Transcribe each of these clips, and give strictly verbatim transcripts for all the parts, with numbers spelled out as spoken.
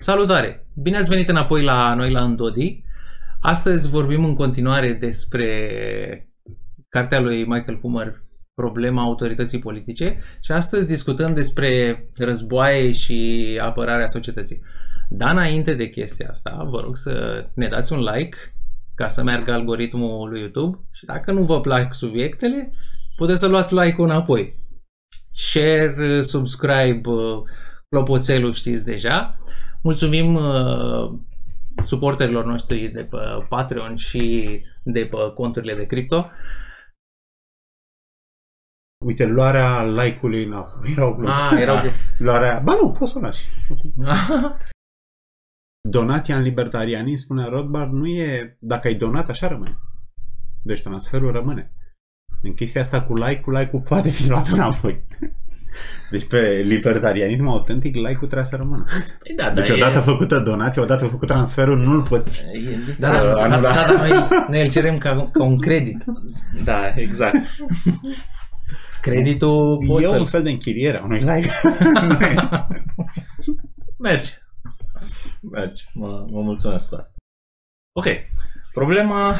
Salutare! Bine ați venit înapoi la noi la Îndodi. Astăzi vorbim în continuare despre cartea lui Michael Pumer, Problema autorității politice, și astăzi discutăm despre războaie și apărarea societății. Dar înainte de chestia asta, vă rog să ne dați un like ca să meargă algoritmul lui YouTube și dacă nu vă plac subiectele, puteți să luați like-ul înapoi. Share, subscribe, clopoțelul știți deja. Mulțumim uh, suporterilor noștri de pe Patreon și de pe conturile de cripto. Uite, luarea like-ului înapoi. Erau Ah, erau... luarea... Ba nu, poți să o lași. Donația în libertarianism, spunea Rothbard, nu e... Dacă ai donat, așa rămâne. Deci transferul rămâne. În chestia asta cu like-ul, like-ul poate fi luat înapoi. Deci pe libertarianism autentic, like-ul trebuie să rămână. Păi da, deci odată e... făcută donația, odată făcut transferul, nu-l poți da, da, da, da, da, noi, noi îl cerem ca, ca un credit. Da, exact. Creditul e un fel de închiriere a unui like. Mergi. Mergi. Mă, mă mulțumesc cu asta. Ok. Problema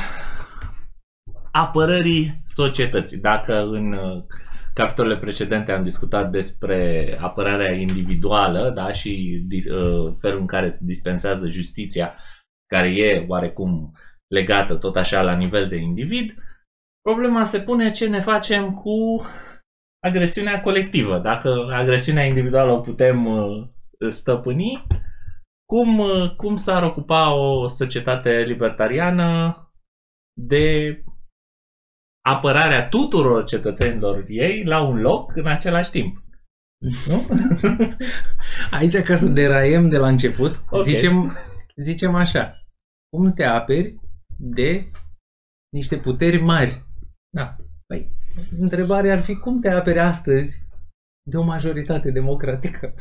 apărării societății. Dacă în capitolele precedente am discutat despre apărarea individuală, da, și uh, felul în care se dispensează justiția, care e oarecum legată tot așa la nivel de individ, problema se pune ce ne facem cu agresiunea colectivă. Dacă agresiunea individuală o putem uh, stăpâni, cum, uh, cum s-ar ocupa o societate libertariană de apărarea tuturor cetățenilor ei la un loc în același timp? Nu? Aici, ca să deraiem de la început, okay. zicem, zicem așa: cum te aperi de niște puteri mari? Da. Păi, întrebarea ar fi: cum te aperi astăzi de o majoritate democratică?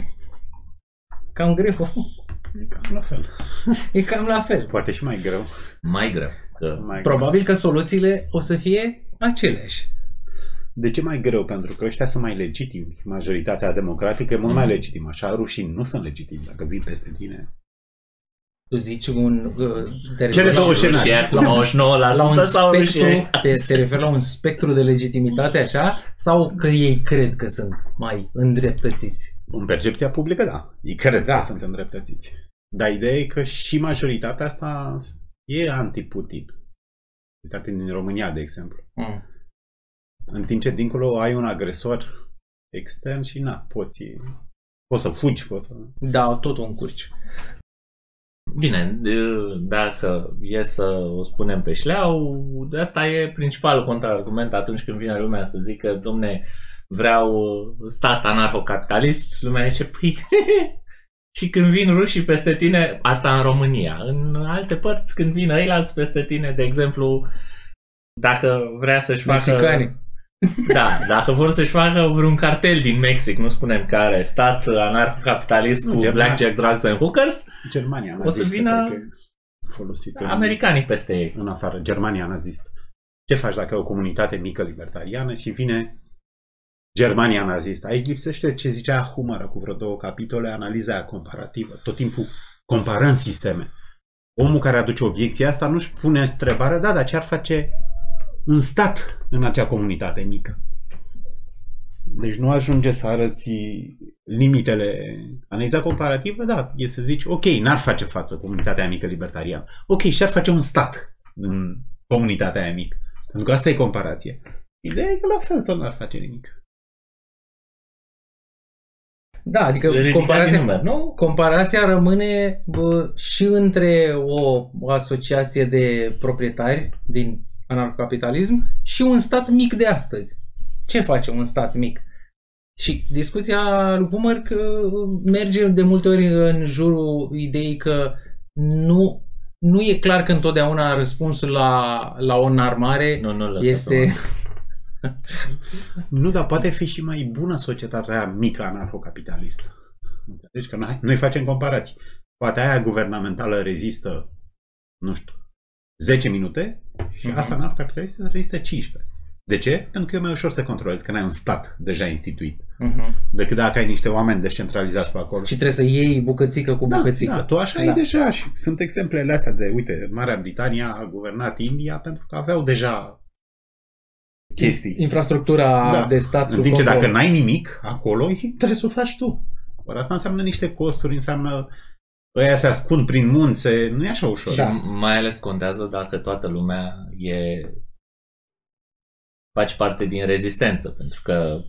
Cam greu. E cam la fel. E cam la fel. Poate și mai greu. Mai greu. Că... Mai Probabil greu. Că soluțiile o să fie aceleași. De ce mai greu? Pentru că ăștia sunt mai legitimi. Majoritatea democratică e mult mm. mai legitimă. Așa rușini nu sunt legitimi dacă vin peste tine. Tu zici un... Uh, Cele două scenarii. La nouăzeci și nouă la sută la sau spectru, te, te referi la un spectru de legitimitate așa? Sau că ei cred că sunt mai îndreptățiți? În percepția publică, da. Ei cred da. că sunt îndreptățiți. Dar ideea e că și majoritatea asta e anti-Putin. Uitați în România, de exemplu. Mm. În timp ce dincolo ai un agresor extern și na, poți, poți să fugi, poți să... Da, tot un curci. Bine, dacă e să o spunem pe șleau, asta e principalul contraargument atunci când vine lumea să zică: domne, vreau stat anarhocapitalist. Lumea zice: păi, și când vin rușii peste tine, asta în România. În alte părți, când vin ăilalți peste tine, de exemplu, dacă vrea să-și facă... Mexicani. Da, dacă vor să-și facă vreun cartel din Mexic, nu spunem care, stat anarhocapitalist cu Germania, blackjack, drugs and hookers, Germania o să vină americanii peste ei. În afară, Germania nazistă. Ce faci dacă e o comunitate mică libertariană și vine Germania nazistă? Aici lipsește ce zicea Humer cu vreo două capitole, analiza comparativă. Tot timpul comparând sisteme. Omul care aduce obiecția asta nu-și pune întrebarea: da, dar ce ar face un stat în acea comunitate mică? Deci nu ajunge să arăți limitele. Analiza comparativă, da, e să zici: ok, n-ar face față comunitatea mică libertariană. Ok, și ar face un stat în comunitatea aia mică. Pentru că asta e comparație. Ideea e că la fel tot n-ar face nimic. Da, adică comparația, număr, nu? comparația rămâne bă, și între o, o asociație de proprietari din anarhocapitalism și un stat mic de astăzi. Ce face un stat mic? Și discuția lui Pumer că merge de multe ori în jurul ideii că nu, nu e clar că întotdeauna răspunsul la, la o înarmare nu, nu este... Nu, dar poate fi și mai bună societatea mică anarhocapitalistă. Înțelegi că noi, noi facem comparații. Poate aia guvernamentală rezistă, nu știu, zece minute și uh-huh. asta anarhocapitalistă rezistă cincisprezece. De ce? Pentru că e mai ușor să controlezi, că n-ai un stat deja instituit. Uh-huh. decât dacă ai niște oameni descentralizați pe acolo. Și trebuie să iei bucățică cu bucățică. Da, da, tu așa da. ai deja și sunt exemplele astea de, uite, Marea Britania a guvernat India pentru că aveau deja chestii. Infrastructura da. de stat în sub timp ce control. dacă n-ai nimic acolo, trebuie să o faci tu. Ori asta înseamnă niște costuri, înseamnă ăia se ascund prin munți, nu e așa ușor. Da. Mai ales contează dacă toată lumea e face parte din rezistență, pentru că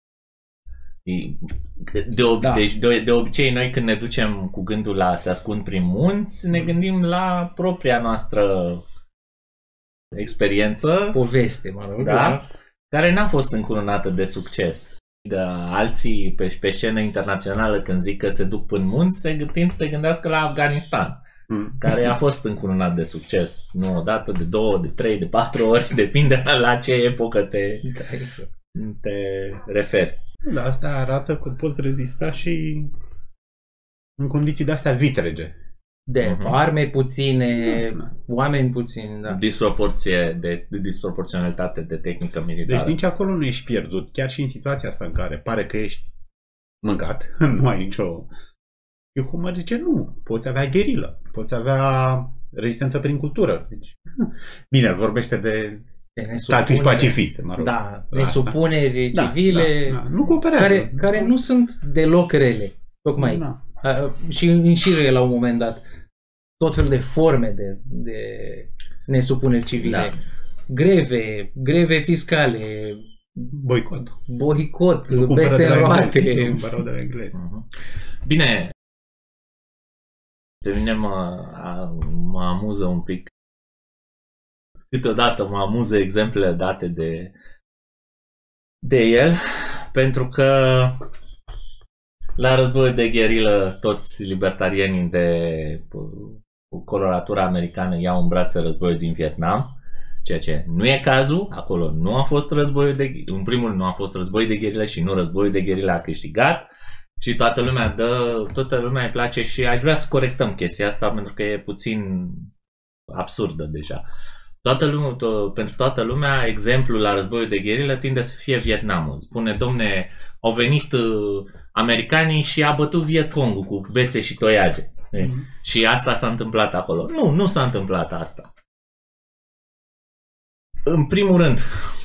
de, ob- da. de, de, de obicei noi când ne ducem cu gândul la se ascund prin munți, ne gândim la propria noastră experiență, poveste, mă rog, da, da, care n-a fost încununată de succes. De alții pe, pe scenă internațională când zic că se duc până în munți, se gândind să se gândească la Afganistan, mm. care a fost încununat de succes, nu odată, de două, de trei, de patru ori, depinde la ce epocă te, da, exact. te referi. Da, asta arată că poți rezista și în condiții de-astea vitrege. De uh-huh. arme puține, da, da. oameni puțini, da. Disproporție de, de disproporționalitate de tehnică militară. Deci nici acolo nu ești pierdut. Chiar și în situația asta în care pare că ești mâncat, nu ai nicio... Humer zice nu, poți avea gherilă, poți avea rezistență prin cultură. Deci... Bine, vorbește de... tactici pacifiste, mă rog. Da, nesupuneri civile, da, da, da. Nu cooperează. Care, care nu sunt deloc rele. Tocmai. Da. Și înșiruie la un moment dat tot felul de forme de, de nesupuneri civile. Da. Greve, greve fiscale, boicot, boicot, bețe în roate. Bine, pe mine mă, mă amuză un pic. Câteodată mă amuză exemplele date de, de el, pentru că la războiul de gherilă toți libertarienii de coloratura americană iau în brațe războiul din Vietnam, ceea ce nu e cazul. Acolo nu a fost războiul de în primul rând nu a fost război de gherilă și nu războiul de gherilă a câștigat și toată lumea dă, toată lumea îi place și aș vrea să corectăm chestia asta pentru că e puțin absurdă deja. Toată lumea, to- pentru toată lumea, exemplul la războiul de gherilă tinde să fie Vietnamul. Spune, domne, au venit uh, americanii și a bătut Vietcongul cu bețe și toiage. Mm-hmm. Și asta s-a întâmplat acolo. Nu, nu s-a întâmplat asta. În primul rând,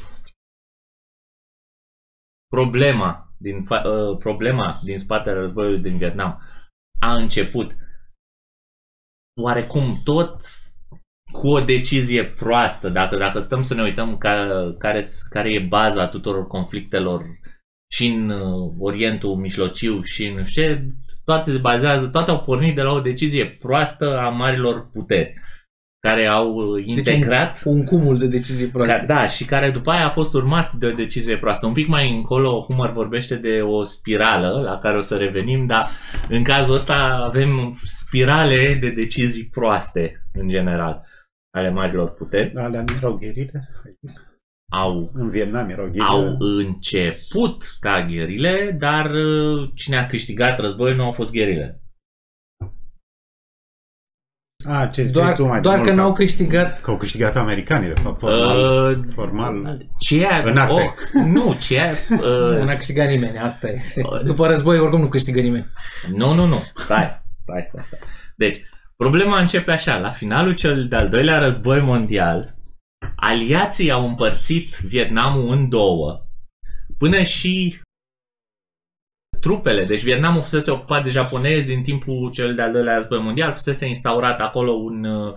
problema din, fa- uh, problema din spatele războiului din Vietnam a început oarecum tot cu o decizie proastă, dacă, dacă stăm să ne uităm ca, care, care e baza tuturor conflictelor și în uh, Orientul Mijlociu și în ce, toate se bazează, toate au pornit de la o decizie proastă a marilor puteri, care au uh, integrat... Deci un, un cumul de decizii proaste. Ca, da, și care după aia a fost urmat de o decizie proastă. Un pic mai încolo, Humer vorbește de o spirală, la care o să revenim, dar în cazul ăsta avem spirale de decizii proaste, în general, ale marilor puteri. Alea nu erau gherile? Au, în Vietnam erau gherile. Au început ca gherile, dar cine a câștigat războiul nu au fost gherile. A, ce ziceai tu mai doar mult că ca, n-au câștigat. Că au câștigat americanii, de fapt, formal. Uh, formal ce a, în acte. Oh, nu, ce a, uh, nu n-a câștigat nimeni, asta e. După război oricum nu câștigă nimeni. Nu, nu, nu. Stai, stai, stai, stai. Deci, problema începe așa. La finalul cel de-al doilea război mondial, aliații au împărțit Vietnamul în două, până și trupele. Deci Vietnamul fusese ocupat de japonezi în timpul cel de-al doilea război mondial, fusese instaurat acolo un uh,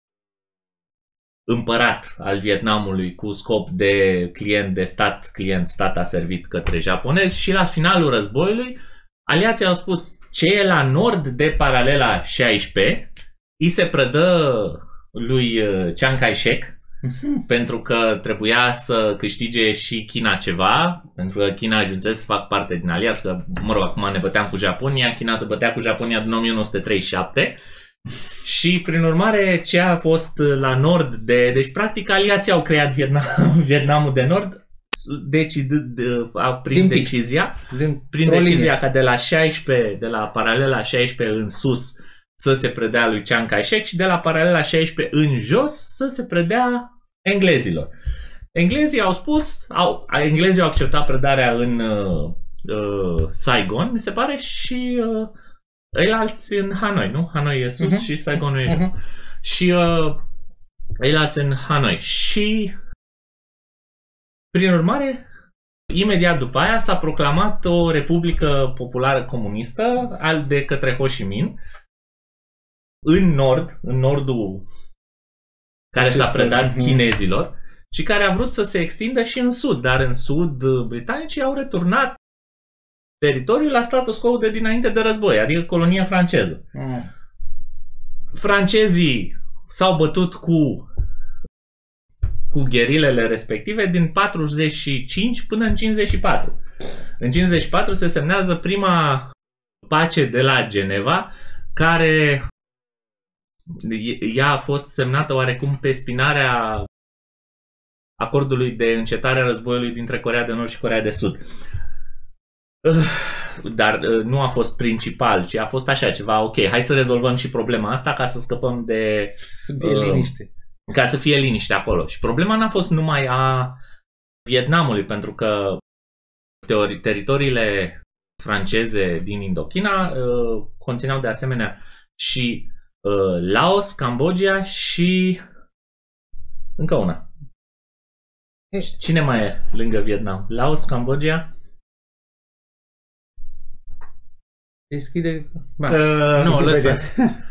împărat al Vietnamului cu scop de client de stat, client stat a servit către japonezi și la finalul războiului aliații au spus ce e la nord de paralela șaisprezece îi se predă lui Chiang Kai-shek pentru că trebuia să câștige și China ceva, pentru că China ajunse să fac parte din aliați, că, mă rog, acum ne băteam cu Japonia, China se bătea cu Japonia din o mie nouă sute treizeci și șapte și, prin urmare, ce a fost la nord de... Deci, practic, aliații au creat Vietnam, Vietnamul de Nord, deci, de, de, prin din decizia, din prin decizia ca de la șaisprezece, de la paralela șaisprezece în sus, să se predea lui Chiang Kai-shek și de la paralela șaisprezece în jos să se predea englezilor. Englezii au spus, au, englezii au acceptat predarea în, uh, Saigon, mi se pare, și uh, ăilalți în Hanoi, nu? Hanoi e sus uh-huh. și Saigonul e jos. Uh-huh. Și uh, ăilalți în Hanoi. Și prin urmare, imediat după aia s-a proclamat o Republică Populară Comunistă de către Ho Chi Minh în nord, în nordul care s-a predat chinezilor și care a vrut să se extindă și în sud, dar în sud britanicii au returnat teritoriul la status quo de dinainte de război, adică colonia franceză. Mm. Francezii s-au bătut cu cu gherilele respective din patruzeci și cinci până în cincizeci și patru. În cincizeci și patru se semnează prima pace de la Geneva, care ea a fost semnată oarecum pe spinarea acordului de încetare a războiului dintre Coreea de Nord și Coreea de Sud. Dar nu a fost principal, ci a fost așa ceva, ok, hai să rezolvăm și problema asta ca să scăpăm de... Să fie uh, liniște. Ca să fie liniște acolo. Și problema n-a fost numai a Vietnamului, pentru că teori, teritoriile franceze din Indochina uh, conțineau de asemenea și uh, Laos, Cambodgia și încă una. Ești. Cine mai e lângă Vietnam? Laos, Cambodgia? Deschide... Că... Nu, lăsați.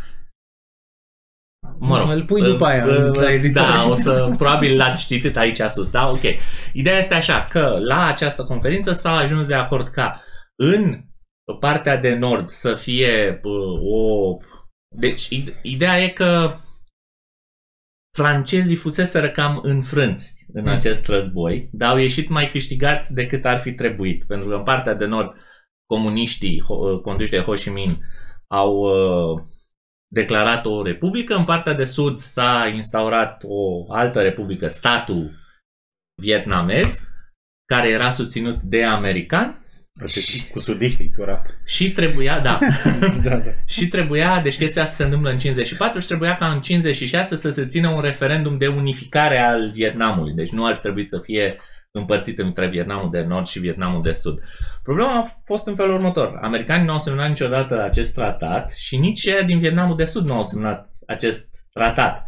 Mă rog, îl pui după aia uh, uh, da, o să, probabil l-ați citit aici sus, da? Ok. Ideea este așa, că la această conferință s-a ajuns de acord ca în partea de nord să fie uh, o... Deci, ideea e că francezii fuseseră cam înfrânți în mm. acest război, dar au ieșit mai câștigați decât ar fi trebuit, pentru că în partea de nord comuniștii conduși de Ho Chi Minh au uh, declarat o republică, în partea de sud s-a instaurat o altă republică, statul vietnamez, care era susținut de americani. Cu sudiștii, tu asta. Și trebuia, da, și trebuia, deci chestia asta se întâmplă în cincizeci și patru și trebuia ca în cincizeci și șase să se țină un referendum de unificare al Vietnamului. Deci nu ar trebui să fie împărțit între Vietnamul de Nord și Vietnamul de Sud. Problema a fost în felul următor. Americanii nu au semnat niciodată acest tratat și nici cei din Vietnamul de Sud nu au semnat acest tratat.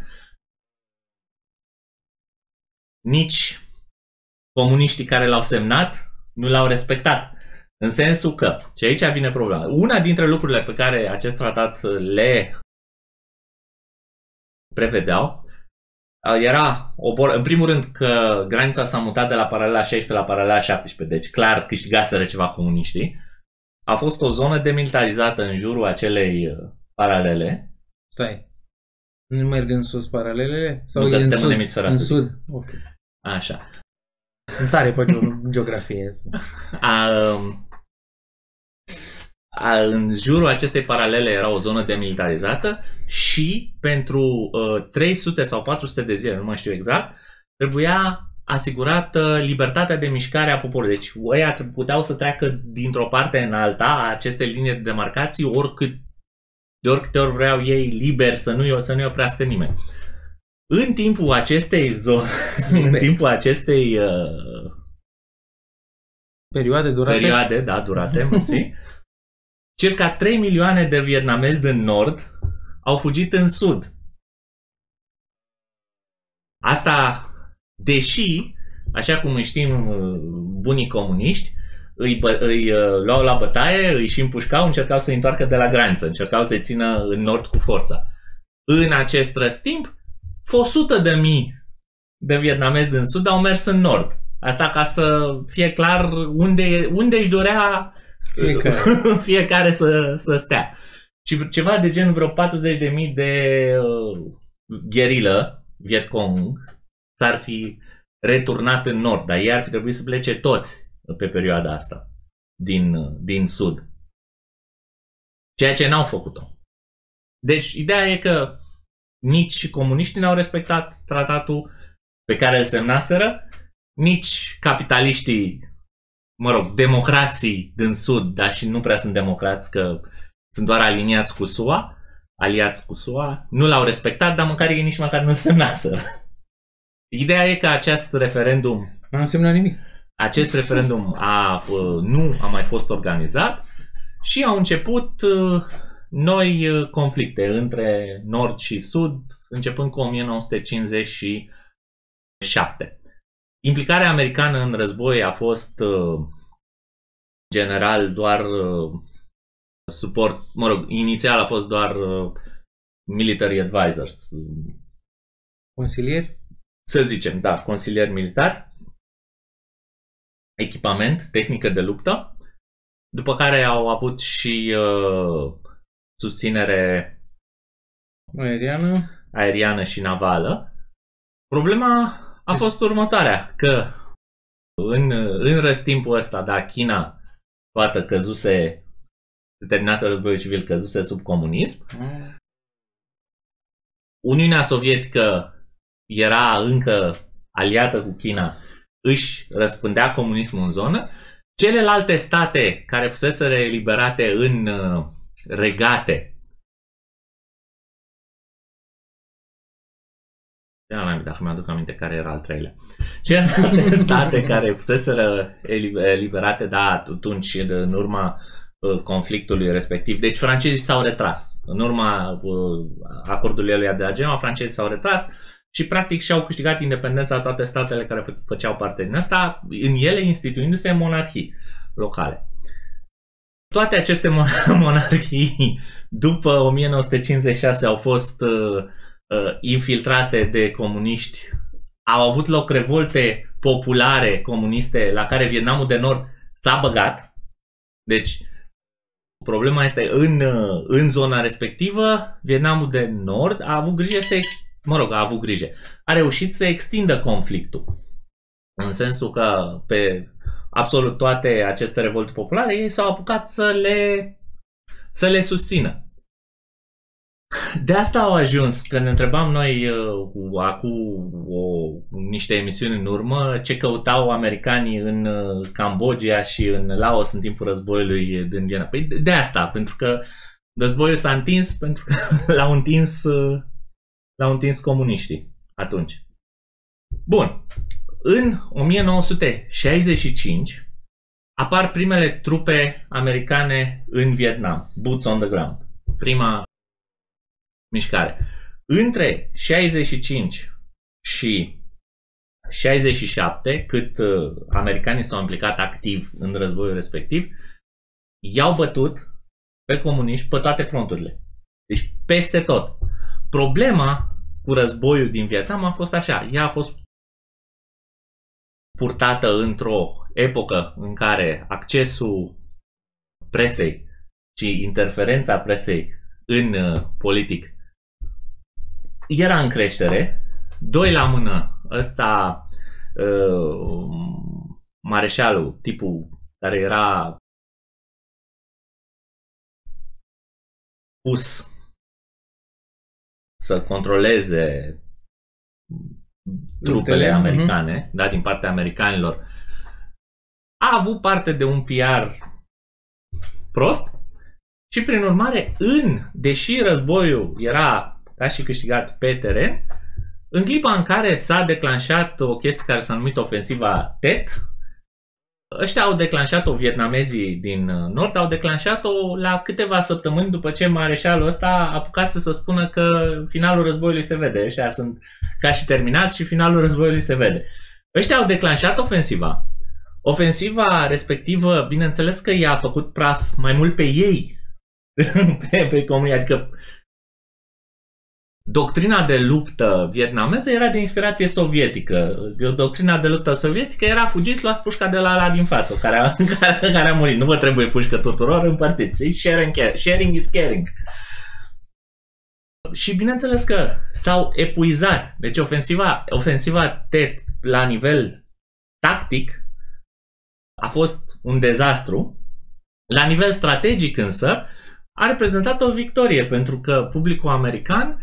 Nici comuniștii care l-au semnat nu l-au respectat. În sensul că, și aici vine problema, una dintre lucrurile pe care acest tratat le prevedeau era, în primul rând, că granița s-a mutat de la paralela șaisprezece la paralela șaptesprezece, deci clar câștigaseră ceva comuniștii. A fost o zonă demilitarizată în jurul acelei paralele. Stai, nu merg în sus paralelele? Sau nu, că în suntem sud? în emisfera în sud. sud. Ok. Așa. Sunt tare pe geografie. A, a, în jurul acestei paralele era o zonă demilitarizată și pentru uh, trei sute sau patru sute de zile, nu mai știu exact, trebuia asigurată libertatea de mișcare a poporului. Deci ăia puteau să treacă dintr-o parte în alta a aceste linii de demarcații oricât, de oricâte ori vreau ei liber să nu, să nu oprească nimeni. În timpul acestei zone, în timpul acestei uh, perioade durate, perioade, da, durate, mersi, circa trei milioane de vietnamezi din nord au fugit în sud. Asta, deși, așa cum știm bunii comuniști, îi, îi luau la bătaie, îi și împușcau, încercau să-i întoarcă de la graniță, încercau să-i țină în nord cu forța. În acest răstimp, o sută de mii de vietnamezi din sud au mers în nord. Asta ca să fie clar unde, unde își dorea fiecare, fiecare să, să stea. Și ceva de genul vreo patruzeci de mii de uh, gherilă Vietcong s-ar fi returnat în nord, dar ei ar fi trebuit să plece toți pe perioada asta din, din sud. Ceea ce n-au făcut-o. Deci ideea e că nici comuniștii n-au respectat tratatul pe care îl semnaseră, nici capitaliștii, mă rog, democrații din sud, dar și nu prea sunt democrați, că sunt doar aliniați cu S U A, aliați cu S U A, nu l-au respectat, dar măcar ei nici măcar nu semnaseră. Ideea e că acest referendum n-a însemnat nimic. acest referendum a, nu a mai fost organizat și au început noi conflicte între nord și sud, începând cu o mie nouă sute cincizeci și șapte. Implicarea americană în război a fost general doar suport, mă rog, inițial a fost doar military advisors. Consilieri? Să zicem, da, consilieri militari, echipament, tehnică de luptă, după care au avut și uh, susținere aeriană. aeriană și navală. Problema a fost următoarea, că în, în răstimpul ăsta, da, China toată căzuse, se terminase războiul civil, căzuse sub comunism. Mm. Uniunea Sovietică era încă aliată cu China, își răspândea comunismul în zonă. Celelalte state care fuseseră eliberate în uh, regate, dacă mi-aduc aminte care era al treilea, celelalte state care fuseseră eliberate, da, atunci în urma uh, conflictului respectiv, deci francezii s-au retras. În urma uh, acordului lui de la Geneva, francezii s-au retras și practic și-au câștigat independența toate statele care fă, făceau parte din asta, în ele instituindu-se monarhii locale. Toate aceste monarhii după o mie nouă sute cincizeci și șase au fost uh, uh, infiltrate de comuniști. Au avut loc revolte populare comuniste la care Vietnamul de Nord s-a băgat. Deci problema este în, uh, în zona respectivă, Vietnamul de Nord a avut grijă să Mă rog, a avut grijă. A reușit să extindă conflictul. În sensul că pe absolut toate aceste revolte populare ei s-au apucat să le, să le susțină. De asta au ajuns, când ne întrebam noi cu acum o, niște emisiuni în urmă ce căutau americanii în Cambodgia și în Laos în timpul războiului din Vietnam. Păi de asta, pentru că războiul s-a întins, pentru că l-au întins L-au întins comuniștii atunci. Bun. În o mie nouă sute șaizeci și cinci apar primele trupe americane în Vietnam. Boots on the ground. Prima mișcare. Între șaizeci și cinci și șaizeci și șapte, cât uh, americanii s-au implicat activ în războiul respectiv, i-au bătut pe comuniști pe toate fronturile. Deci peste tot. Problema cu războiul din Vietnam a fost așa. Ea a fost purtată într-o epocă în care accesul presei și interferența presei în uh, politic era în creștere. Doi la mână, ăsta uh, mareșalul, tipul care era pus să controleze trupele americane, uh-huh. da, din partea americanilor, a avut parte de un P R prost și prin urmare, în, deși războiul era ca și câștigat pe teren, în clipa în care s-a declanșat o chestie care s-a numit ofensiva Tet, ăștia au declanșat-o, vietnamezii din nord au declanșat-o la câteva săptămâni după ce mareșalul ăsta a apucat să se spună că finalul războiului se vede. Ăștia sunt ca și terminați și finalul războiului se vede. Ăștia au declanșat ofensiva. Ofensiva respectivă, bineînțeles că i-a făcut praf mai mult pe ei, pe, pe comunii, adică doctrina de luptă vietnameză era de inspirație sovietică. Doctrina de luptă sovietică era fugiți, luați pușca de la ăla din față, care a, care, care a murit. Nu vă trebuie pușcă tuturor, împărțiți. Sharing, sharing is caring. Și bineînțeles că s-au epuizat. Deci ofensiva, ofensiva Tet la nivel tactic a fost un dezastru. La nivel strategic însă a reprezentat o victorie, pentru că publicul american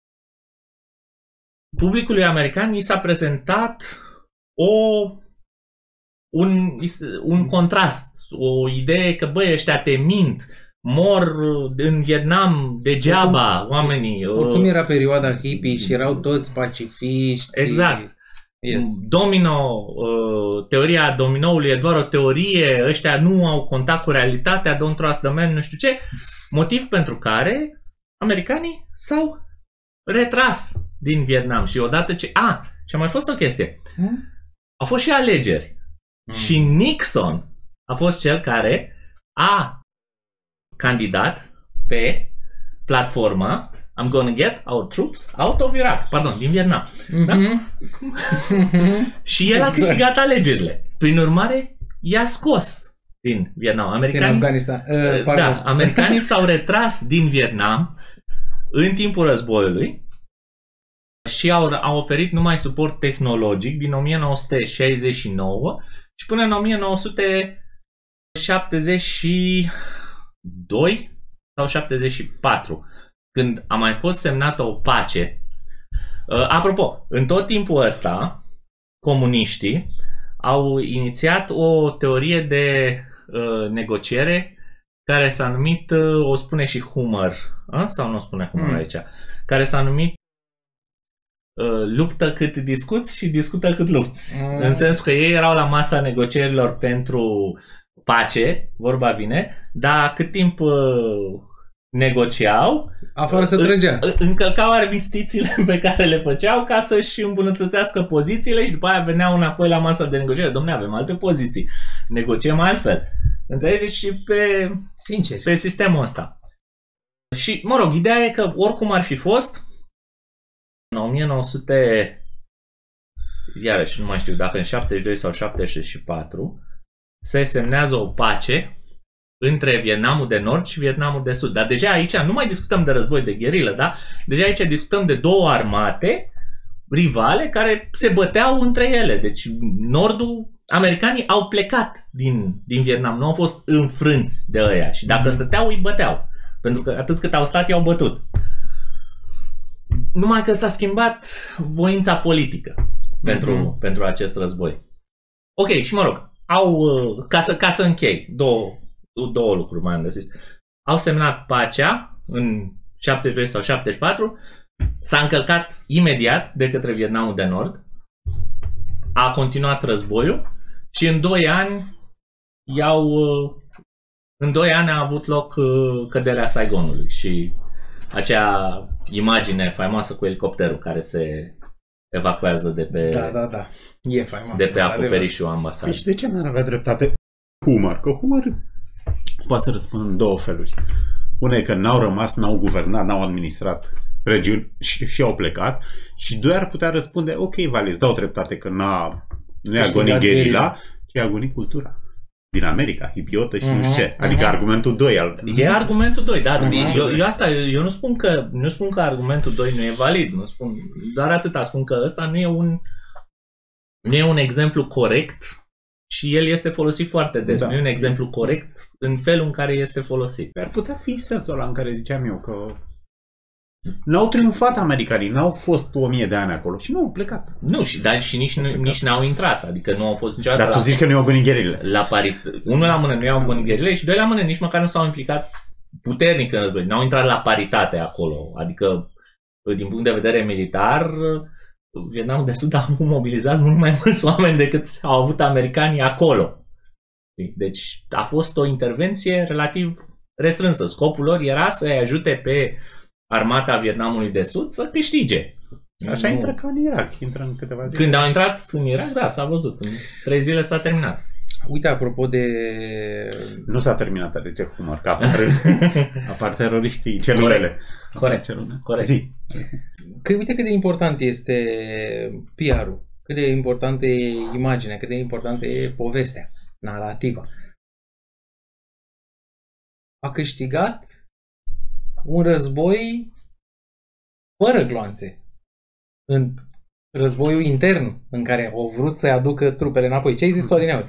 Publicului american i s-a prezentat o, un, un contrast, o idee că, băi, ăștia te mint, mor în Vietnam degeaba oricum, oamenii. Oricum era perioada hippie și erau toți pacifiști. Exact. Yes. Domino, uh, teoria dominoului e doar o teorie, ăștia nu au contact cu realitatea, don't trust the man, nu știu ce. Motiv pentru care americanii s-au retras din Vietnam. Și odată ce... A, și a mai fost o chestie. Hmm? Au fost și alegeri. Hmm. Și Nixon a fost cel care a candidat pe platforma I'm gonna get our troops out of Iraq. Pardon, din Vietnam. Mm-hmm. Da? Și el a Exact. câștigat alegerile. Prin urmare, i-a scos din Vietnam. Din Americanii, Afganistan. Uh, pardon. da, americanii s-au retras din Vietnam în timpul războiului și au, au oferit numai suport tehnologic din o mie nouă sute șaizeci și nouă și până în o mie nouă sute șaptezeci și doi sau șaptezeci și patru, când a mai fost semnată o pace. Uh, apropo, în tot timpul ăsta, comuniștii au inițiat o teorie de uh, negociere care s-a numit, uh, o spune și Humor, uh? sau nu o spune Humor Mm. aici, care s-a numit uh, luptă cât discuți și discută cât lupți. Mm. În sensul că ei erau la masa negocierilor pentru pace, vorba vine, dar cât timp uh, negociau, Afară să trăgea. încălcau armistițiile pe care le făceau ca să-și îmbunătățească pozițiile și după aia veneau înapoi la masa de negociere. Dom'le, avem alte poziții, negociem altfel. Înțelegeți? Și pe, Sincer. pe sistemul ăsta. Și, mă rog, ideea e că oricum ar fi fost, în o mie nouă sute, iarăși nu mai știu dacă în șaptezeci și doi sau șaptezeci și patru, se semnează o pace între Vietnamul de Nord și Vietnamul de Sud. Dar deja aici nu mai discutăm de război de gherilă, da? Deja aici discutăm de două armate rivale care se băteau între ele. Deci Nordul, americanii au plecat din, din Vietnam, nu au fost înfrânți de ăia. Și dacă Mhm. stăteau, îi băteau. Pentru că atât cât au stat, i-au bătut. Numai că s-a schimbat voința politică pentru, Mhm. pentru acest război. Ok, și mă rog, au, uh, ca să, ca să închei, două, două lucruri mai am de zis. Au semnat pacea în șaptezeci și doi sau șaptezeci și patru, s-a încălcat imediat de către Vietnamul de Nord, a continuat războiul și în doi ani i-au, uh, în doi ani a avut loc uh, căderea Saigonului și acea imagine faimoasă cu elicopterul care se evacuează de pe, Da, da, da. E faimos. de pe acoperișul ambasadei. Deci de ce n-ar avea dreptate Humor? Că Humor poate să răspundă în două feluri. Una e că n-au rămas, n-au guvernat, n-au administrat regiuni și, și au plecat. Și doi ar putea răspunde, ok, Vali, îți dau dreptate că n-a, nu i-a agonit gherila, ci i-a agonit cultura. Din America, hipiotă și uh-huh, nu știu ce. Adică uh-huh. argumentul doi al... E argumentul doi, da. Uh-huh. Eu, eu, asta, eu nu spun că nu spun că argumentul doi nu e valid, nu spun, doar atâta spun că ăsta nu e un nu e un exemplu corect și el este folosit foarte des. Da. Nu e un exemplu corect în felul în care este folosit. Ar putea fi sensul ăla în care ziceam eu că n-au triumfat americanii, n-au fost o mie de ani acolo și nu au plecat. Nu, și, dar și nici, nu, nici n-au intrat, adică nu au fost niciodată. Dar tu la, zici că nu i-au agonit gherile. La parit, unul la mână nu i-au agonit gherile și doi la mână nici măcar nu s-au implicat puternic în război. N-au intrat la paritate acolo, adică din punct de vedere militar, Vietnamul de Sud a avut mobilizați mult mai mulți oameni decât au avut americanii acolo. Deci a fost o intervenție relativ restrânsă. Scopul lor era să-i ajute pe armata Vietnamului de Sud să câștige. Așa nu... intră ca în Irak, intră în câteva zile. Când au intrat în Irak, da, s-a văzut. În trei zile s-a terminat. Uite, apropo de... Nu s-a terminat, adică Humor, că apar, apar teroriștii, celulele. Corect. Celule. Corect. Zi. Că uite cât de important este P R-ul, cât de importantă e imaginea, cât de importantă e povestea, narrativa. A câștigat un război fără gloanțe. În războiul intern în care au vrut să-i aducă trupele înapoi. Ce ai zis tu, adineauri?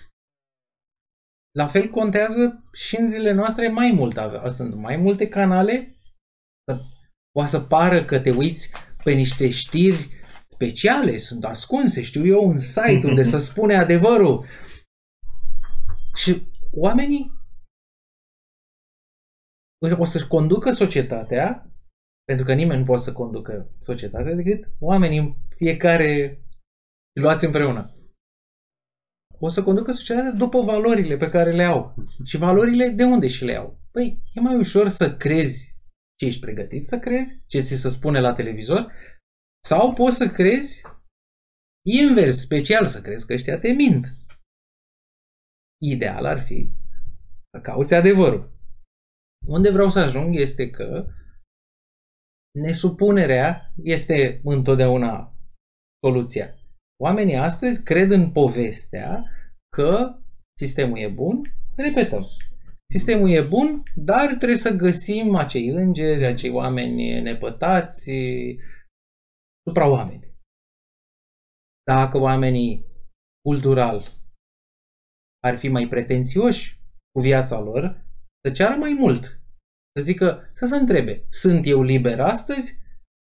La fel contează și în zilele noastre mai mult. Sunt mai multe canale. Poate să pară că te uiți pe niște știri speciale, sunt ascunse, știu eu, un site unde să spune adevărul. Și oamenii o să conducă societatea, pentru că nimeni nu poate să conducă societatea decât oamenii în fiecare luați împreună. O să conducă societatea după valorile pe care le au. Și valorile de unde și le au? Păi, e mai ușor să crezi ce ești pregătit să crezi, ce ți se spune la televizor, sau poți să crezi invers, special, să crezi că ăștia te mint. Ideal ar fi să cauți adevărul. Unde vreau să ajung este că nesupunerea este întotdeauna soluția. Oamenii astăzi cred în povestea că sistemul e bun, repetăm, sistemul e bun, dar trebuie să găsim acei îngeri, acei oameni nepătați, supraoameni. Dacă oamenii cultural ar fi mai pretențioși cu viața lor, să ceară mai mult. Să zică, să se întrebe, sunt eu liber astăzi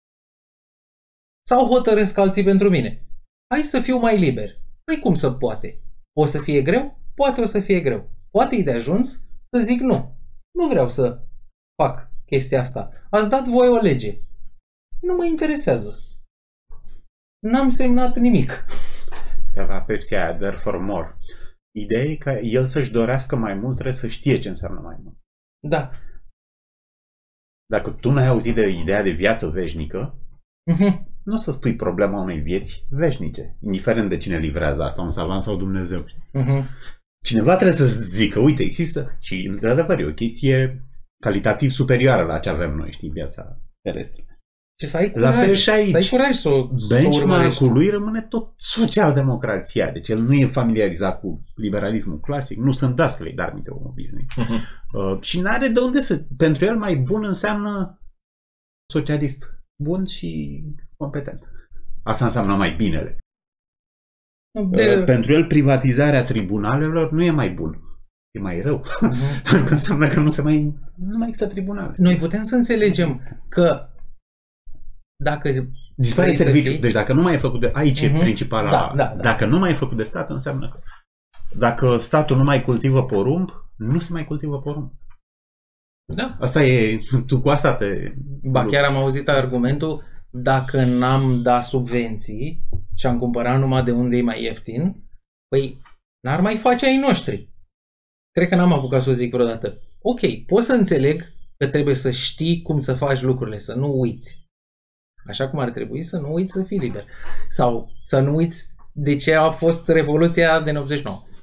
sau hotărăsc alții pentru mine? Hai să fiu mai liber. Păi cum să poate? O să fie greu? Poate o să fie greu. Poate e de ajuns să zic nu. Nu vreau să fac chestia asta. Ați dat voi o lege. Nu mă interesează. N-am semnat nimic. Avea Pepsi aia, there for more. Ideea e că el să-și dorească mai mult, trebuie să știe ce înseamnă mai mult. Da. Dacă tu n-ai auzit de ideea de viață veșnică, Uh-huh. nu o să spui problema unei vieți veșnice, indiferent de cine livrează asta, un savant sau Dumnezeu. Uh-huh. Cineva trebuie să zică, uite, există și, într-adevăr, e o chestie calitativ superioară la ce avem noi, știi, viața terestră. Și să ai La curaj, fel și aici. să ai curaj să o benchmark-ul lui rămâne tot social-democrația. Deci el nu e familiarizat cu liberalismul clasic. Nu sunt dascălei, dar minte om obișnuit. Uh-huh. Uh, și n-are de unde să... Pentru el mai bun înseamnă socialist. Bun și competent. Asta înseamnă mai binele. De... Uh, pentru el privatizarea tribunalelor nu e mai bun. E mai rău. Uh-huh. Înseamnă că nu se mai... Nu mai există tribunale. Noi putem să înțelegem că dacă dispare serviciul. Deci dacă nu mai e făcut de... Aici uh-huh. e principala... Da, da, da. Dacă nu mai e făcut de stat, înseamnă că dacă statul nu mai cultivă porumb, nu se mai cultivă porumb. Da. Asta e... Tu cu asta te... Ba, lupți. Chiar am auzit argumentul, dacă n-am dat subvenții și am cumpărat numai de unde e mai ieftin, păi n-ar mai face ai noștri. Cred că n-am apucat să o zic vreodată. Ok, pot să înțeleg că trebuie să știi cum să faci lucrurile, să nu uiți. Așa cum ar trebui să nu uiți să fii liber. Sau să nu uiți de ce a fost Revoluția din optzeci și nouă.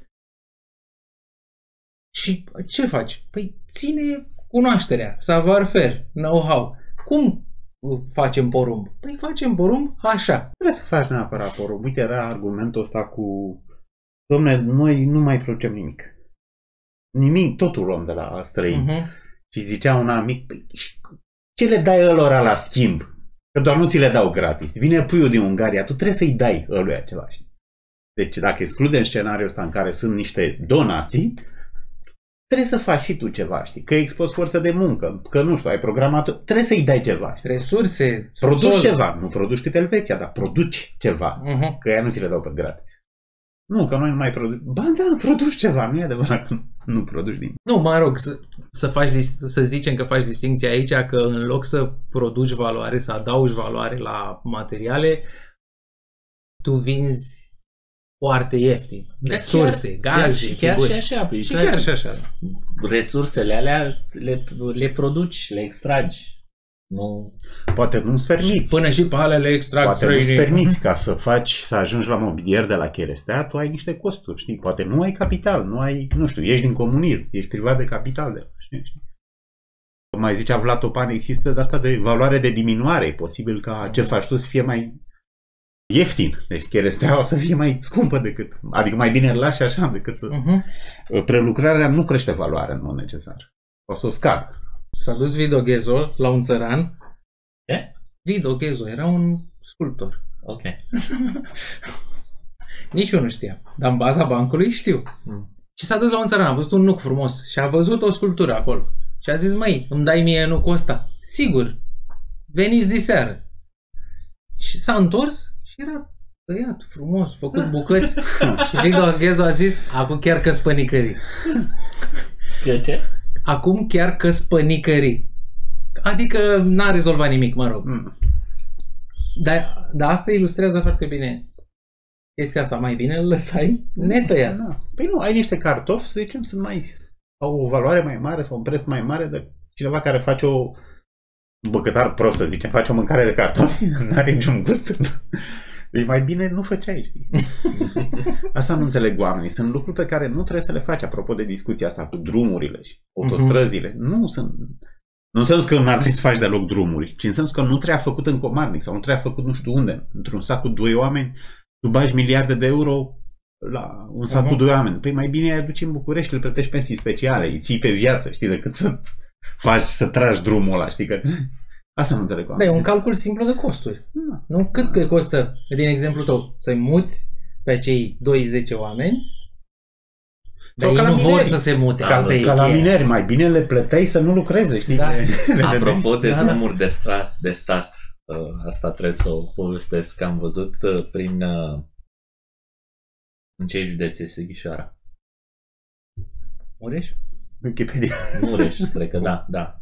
Și ce faci? Păi ține cunoașterea, savoir-faire, know-how. Cum facem porumb? Păi facem porumb așa. Trebuie să faci neapărat porumb. Uite, era argumentul ăsta cu dom'le, noi nu mai producem nimic. Nimic, totul luăm de la străini. Uh-huh. Și zicea un amic, păi, ce le dai ălora la schimb? Că doar nu ți le dau gratis. Vine puiul din Ungaria, tu trebuie să-i dai ăluia ceva. Deci dacă excludem scenariul ăsta în care sunt niște donații, trebuie să faci și tu ceva, știi? Că expozi forță de muncă, că nu știu, ai programator, trebuie să-i dai ceva. Știi? Resurse. Produci ceva, nu produci cât Elveția, dar produci ceva, uh-huh. Că ea nu ți le dau pe gratis. Nu, că noi nu mai producem. Ba da, produci ceva, nu e adevărat că nu produci nimic. Nu, mă rog, să, să, faci, să zicem că faci distinția aici, că în loc să produci valoare, să adaugi valoare la materiale, tu vinzi foarte ieftin. Resurse, gaze, chiar, chiar și așa. Păi, și chiar și așa. Resursele alea le, le produci, le extragi. Nu... Poate nu-ți permiți. Până și pe alea le extrag. Poate nu-ți permiți ca să faci, să ajungi la mobilier de la cherestea, tu ai niște costuri, știi? Poate nu ai capital, nu ai, nu știu, ești din comunism, ești privat de capital, de, știi? Cum mai zicea Vlad Topan, există de asta de valoare de diminuare, e posibil ca ce faci tu să fie mai ieftin, deci cherestea o să fie mai scumpă decât, adică mai bine îl lași așa decât să... Uh-huh. Prelucrarea nu crește valoarea în mod necesar, o să o scadă. S-a dus Vido Ghezo la un țăran. Ce? Vido Ghezo era un sculptor. Ok. Nici eu nu știam. Dar în baza bancului știu. Mm. Și s-a dus la un țăran, a văzut un nuc frumos și a văzut o sculptură acolo. Și a zis, măi, îmi dai mie nucul ăsta? Sigur. Veniți diseară. Și s-a întors și era tăiat, frumos, făcut bucăți. Și Vido Ghezo a zis, acum chiar că spănicării. Că ce? Acum chiar că spănicării. Adică n-a rezolvat nimic, mă rog. Mm. Dar, dar asta ilustrează foarte bine chestia asta mai bine îl lăsai netăiat. Da. Păi nu, ai niște cartofi, să zicem, sunt mai, au o valoare mai mare sau un preț mai mare de cineva care face o un băcătar prost, să zicem, face o mâncare de cartofi, nu are niciun gust. Deci mai bine nu făceai, știi? Asta nu înțeleg oamenii. Sunt lucruri pe care nu trebuie să le faci, apropo de discuția asta cu drumurile și autostrăzile. Uh-huh. Nu sunt... Nu înseamnă că nu ar trebui să faci deloc drumuri, ci înseamnă că nu trebuie făcut în comarnic sau nu trebuie făcut nu știu unde. Într-un sac cu doi oameni, tu bagi miliarde de euro la un sac uh-huh. cu doi oameni. Păi mai bine îi aduci în București, îl plătești pensii speciale, îi ții pe viață, știi, decât să faci, să tragi drumul ăla, știi, că... Asta nu înțeleg. Da, e un calcul simplu de costuri. Da. Nu? Cât că costă, din exemplu tău, să-i muți pe cei doi zece oameni, dar ei nu vor să se mute. Ca, asta ca e la cheia. mineri, mai bine le plăteai să nu lucreze, știi? Da. Le, le Apropo de da, drumuri de, stat, de stat, asta trebuie să o povestesc, că am văzut prin... În ce județ e Sighișoara? Mureș? Wikipedia. Mureș, cred că da, da.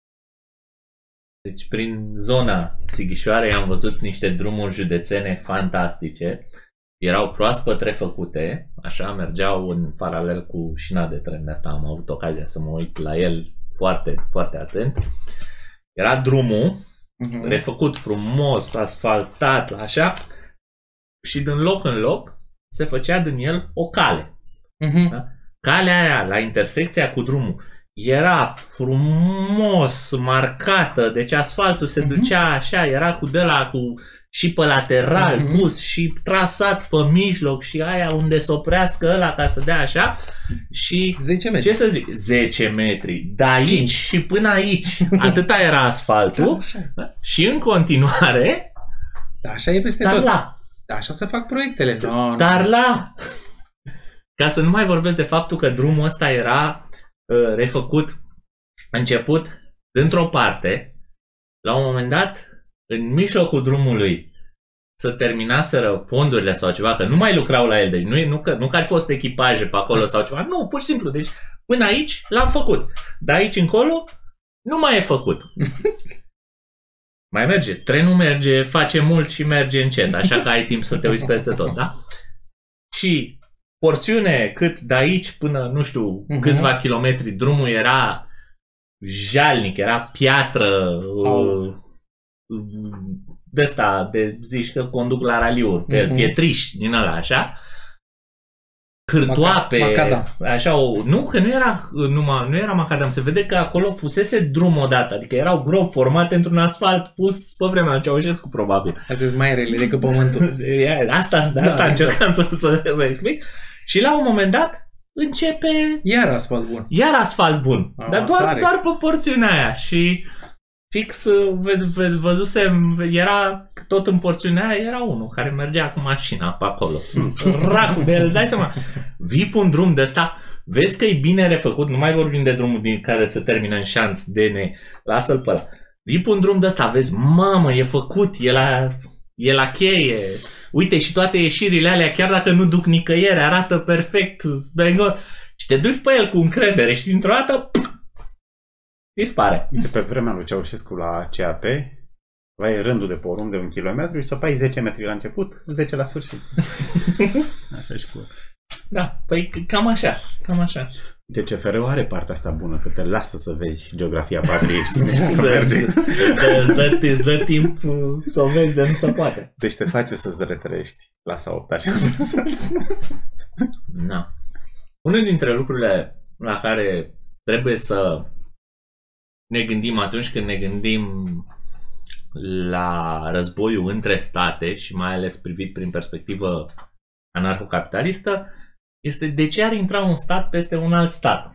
Deci prin zona Sighișoarei am văzut niște drumuri județene fantastice. Erau proaspăt refăcute, așa, mergeau în paralel cu șina de tren. De asta am avut ocazia să mă uit la el foarte, foarte atent. Era drumul uh-huh. refăcut frumos, asfaltat, așa, și din loc în loc se făcea din el o cale. Uh-huh. Da? Calea aia, la intersecția cu drumul, era frumos marcată, deci asfaltul se ducea așa, era cu de la cu și pe lateral uh-huh. pus și trasat pe mijloc și aia unde se oprească ăla ca să dea așa și zece metri. Ce să zic? zece metri. De aici cinci. Și până aici. Atâta era asfaltul da, și în continuare da, așa e peste dar tot. La. Da, așa se fac proiectele. No, dar no. La. Ca să nu mai vorbesc de faptul că drumul ăsta era uh, refăcut, început dintr-o parte, la un moment dat, în mijlocul drumului, să terminaseră fondurile sau ceva, că nu mai lucrau la el, deci nu, nu, că, nu că ar fi fost echipaje pe acolo sau ceva, nu, pur și simplu, deci până aici l-am făcut, de aici încolo nu mai e făcut. Mai merge, trenul merge, face mult și merge încet, așa că ai timp să te uiți peste tot, da? Și porțiune cât de aici până, nu știu, uh-huh. câțiva kilometri, drumul era jalnic, era piatră, uh, de ăsta, de zici că conduc la raliuri, uh-huh. pietriș din ăla, așa, cârtoape, macadam. Așa, o, nu, că nu era numai, nu era macadam, se vede că acolo fusese drum odată, adică erau gropi formate într-un asfalt pus pe vremea lui Ceaușescu, probabil. Astea sunt mai rele decât pământul. Asta, asta da, încercam să, să, să explic. Și la un moment dat începe... Iar asfalt bun. Iar asfalt bun. A, dar doar, doar pe porțiunea aia. Și fix văzusem, era tot în porțiunea aia, era unul care mergea cu mașina pe acolo. Săracul de el, îți dai seama. Vii pe un drum de ăsta, vezi că e bine refăcut, nu mai vorbim de drumul din care se termină în șanț, D N, lasă-l pe ăla. Vii pe un drum de ăsta, vezi, mamă, e făcut, e la, e la cheie. Uite, și toate ieșirile alea, chiar dacă nu duc nicăieri, arată perfect, Bangor. Și te duci pe el cu încredere și dintr-o dată dispare. Uite, pe vremea lui Ceaușescu la C A P, vai rândul de porumb de un kilometru și săpai zece metri la început, zece la sfârșit. Așa și cu asta. Da, păi cam așa, cam așa. Uite, C F R-ul are partea asta bună, că te lasă să vezi geografia patriei, știi? Îți dă timp să o vezi de nu se poate. Deci te face să-ți retrăiești clasa opt așa. Na. Unul dintre lucrurile la care trebuie să ne gândim atunci când ne gândim la războiul între state și mai ales privit prin perspectivă anarhocapitalistă este de ce ar intra un stat peste un alt stat.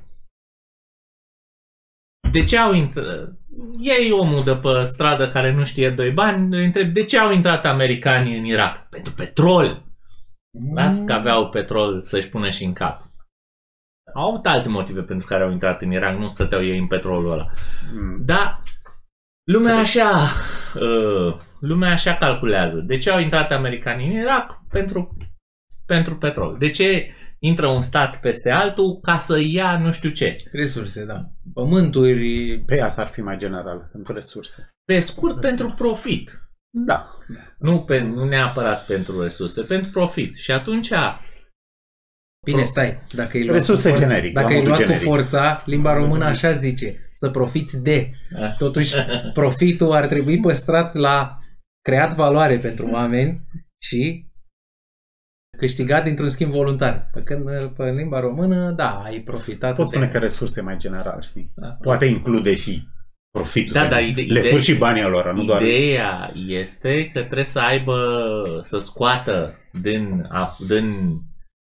De ce au intrat? Iei omul de pe stradă care nu știe doi bani, îi întreb de ce au intrat americanii în Irak? Pentru petrol. Las că aveau petrol să-și pună și în cap. Au avut alte motive pentru care au intrat în Irak, nu stăteau ei în petrolul ăla. Mm. Dar lumea așa, uh, lumea așa calculează. De ce au intrat americanii în Irak? Pentru, pentru petrol. De ce intră un stat peste altul ca să ia nu știu ce? Resurse, da. Pământuri... Pe asta ar fi mai general, pentru resurse. Pe scurt, pentru profit. Da. Nu, pe, nu neapărat pentru resurse, pentru profit. Și atunci... Bine, stai. Dacă e luat, resurse cu, for- generic, dacă e luat generic. cu forța, limba română așa zice. Să profiți de. Totuși, profitul ar trebui păstrat la creat valoare pentru oameni și câștigat dintr-un schimb voluntar. Pe când pe limba română, da, ai profitat. Pot spune de... că resurse mai general, știi? Da. Poate include și profitul. Da, da, ide- le ide- furi și banii lor, nu doar... Ideea este că trebuie să aibă, să scoată din, a- din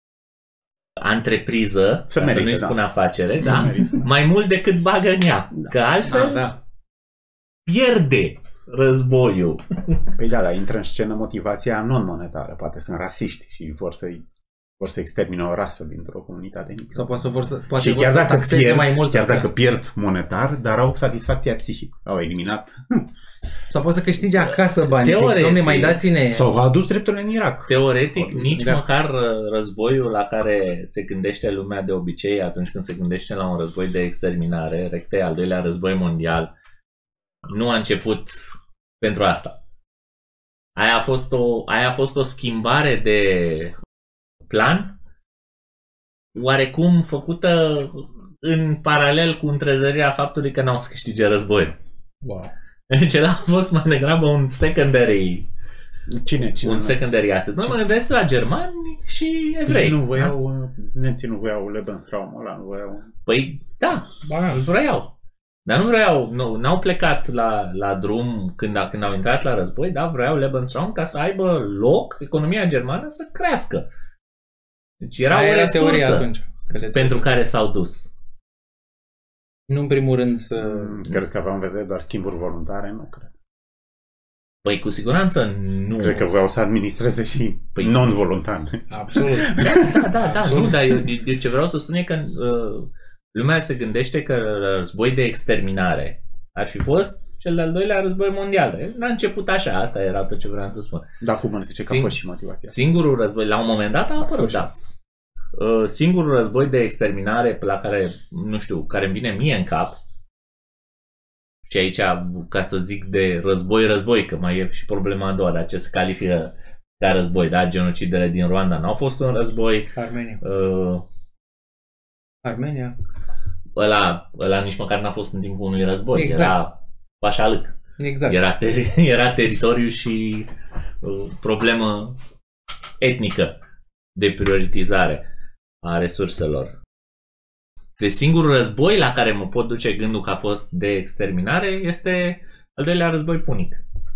întrepriză, Să ca merită, să nu-i da. spun afacere, Să da? merită. Mai mult decât bagă în ea. Da. Că altfel Ah, da. pierde războiul. Păi da, dar intră în scenă motivația non-monetară. Poate sunt rasiști și vor să-i vor să extermine o rasă dintr-o comunitate mică. Sau poate să vor să, poate Și vor chiar să dacă, taxeze pierd, mai mult. chiar acasă. dacă pierd monetar, dar au satisfacția psihică. Au eliminat. Sau poate să câștige acasă bani. Zic, Teoretic. Doamne, mai dați-ne... Sau au adus drepturile în Irak. Teoretic, Ori- nici da. măcar războiul la care se gândește lumea de obicei atunci când se gândește la un război de exterminare, recte al doilea război mondial, nu a început pentru asta. Aia a fost o, aia a fost o schimbare de plan oarecum făcută în paralel cu întrezărirea faptului că n-au să câștige războiul. Wow. Deci ăla a fost mai degrabă un secondary, Cine? Cine? un nu? secondary asset. Mă, mă gândesc la germani și evrei. Nu voiau, nemții nu voiau Lebensraum ăla, nu voiau... Păi da, Ba, îl vreau. Dar nu vreau, nu, n-au plecat la, la drum când, a, când au intrat la război, dar vreau Lebensraum ca să aibă loc economia germană să crească. Deci era aia o era teoria resursă atunci. Că le pentru care s-au dus. Nu în primul rând să... Mm, Crezi că aveau în vedere doar schimburi voluntare? Nu cred. Păi cu siguranță nu. Cred că voiau să administreze și Păi- non-voluntar. Absolut. Da, da, da, nu, dar eu, eu ce vreau să spun e că uh, lumea se gândește că război de exterminare ar fi fost cel de-al doilea război mondial. N-a început așa, asta era tot ce vreau să spun. Da, Human zice că a Sing- fost și motivația. Singurul război, la un moment dat a apărut, fost și da. asta. Uh, singurul război de exterminare la care, nu știu, care îmi vine mie în cap, și aici, ca să zic de război-război, că mai e și problema a doua, dar ce se califică ca război, da? Genocidele din Rwanda n-au fost un război. Armenia. Uh, Armenia. ăla, ăla nici măcar n-a fost în timpul unui război, Exact. era pașalâc. Exact. Era, teri- era teritoriu și uh, problemă etnică de prioritizare a resurselor. De singurul război la care mă pot duce gândul că a fost de exterminare este al doilea război punic.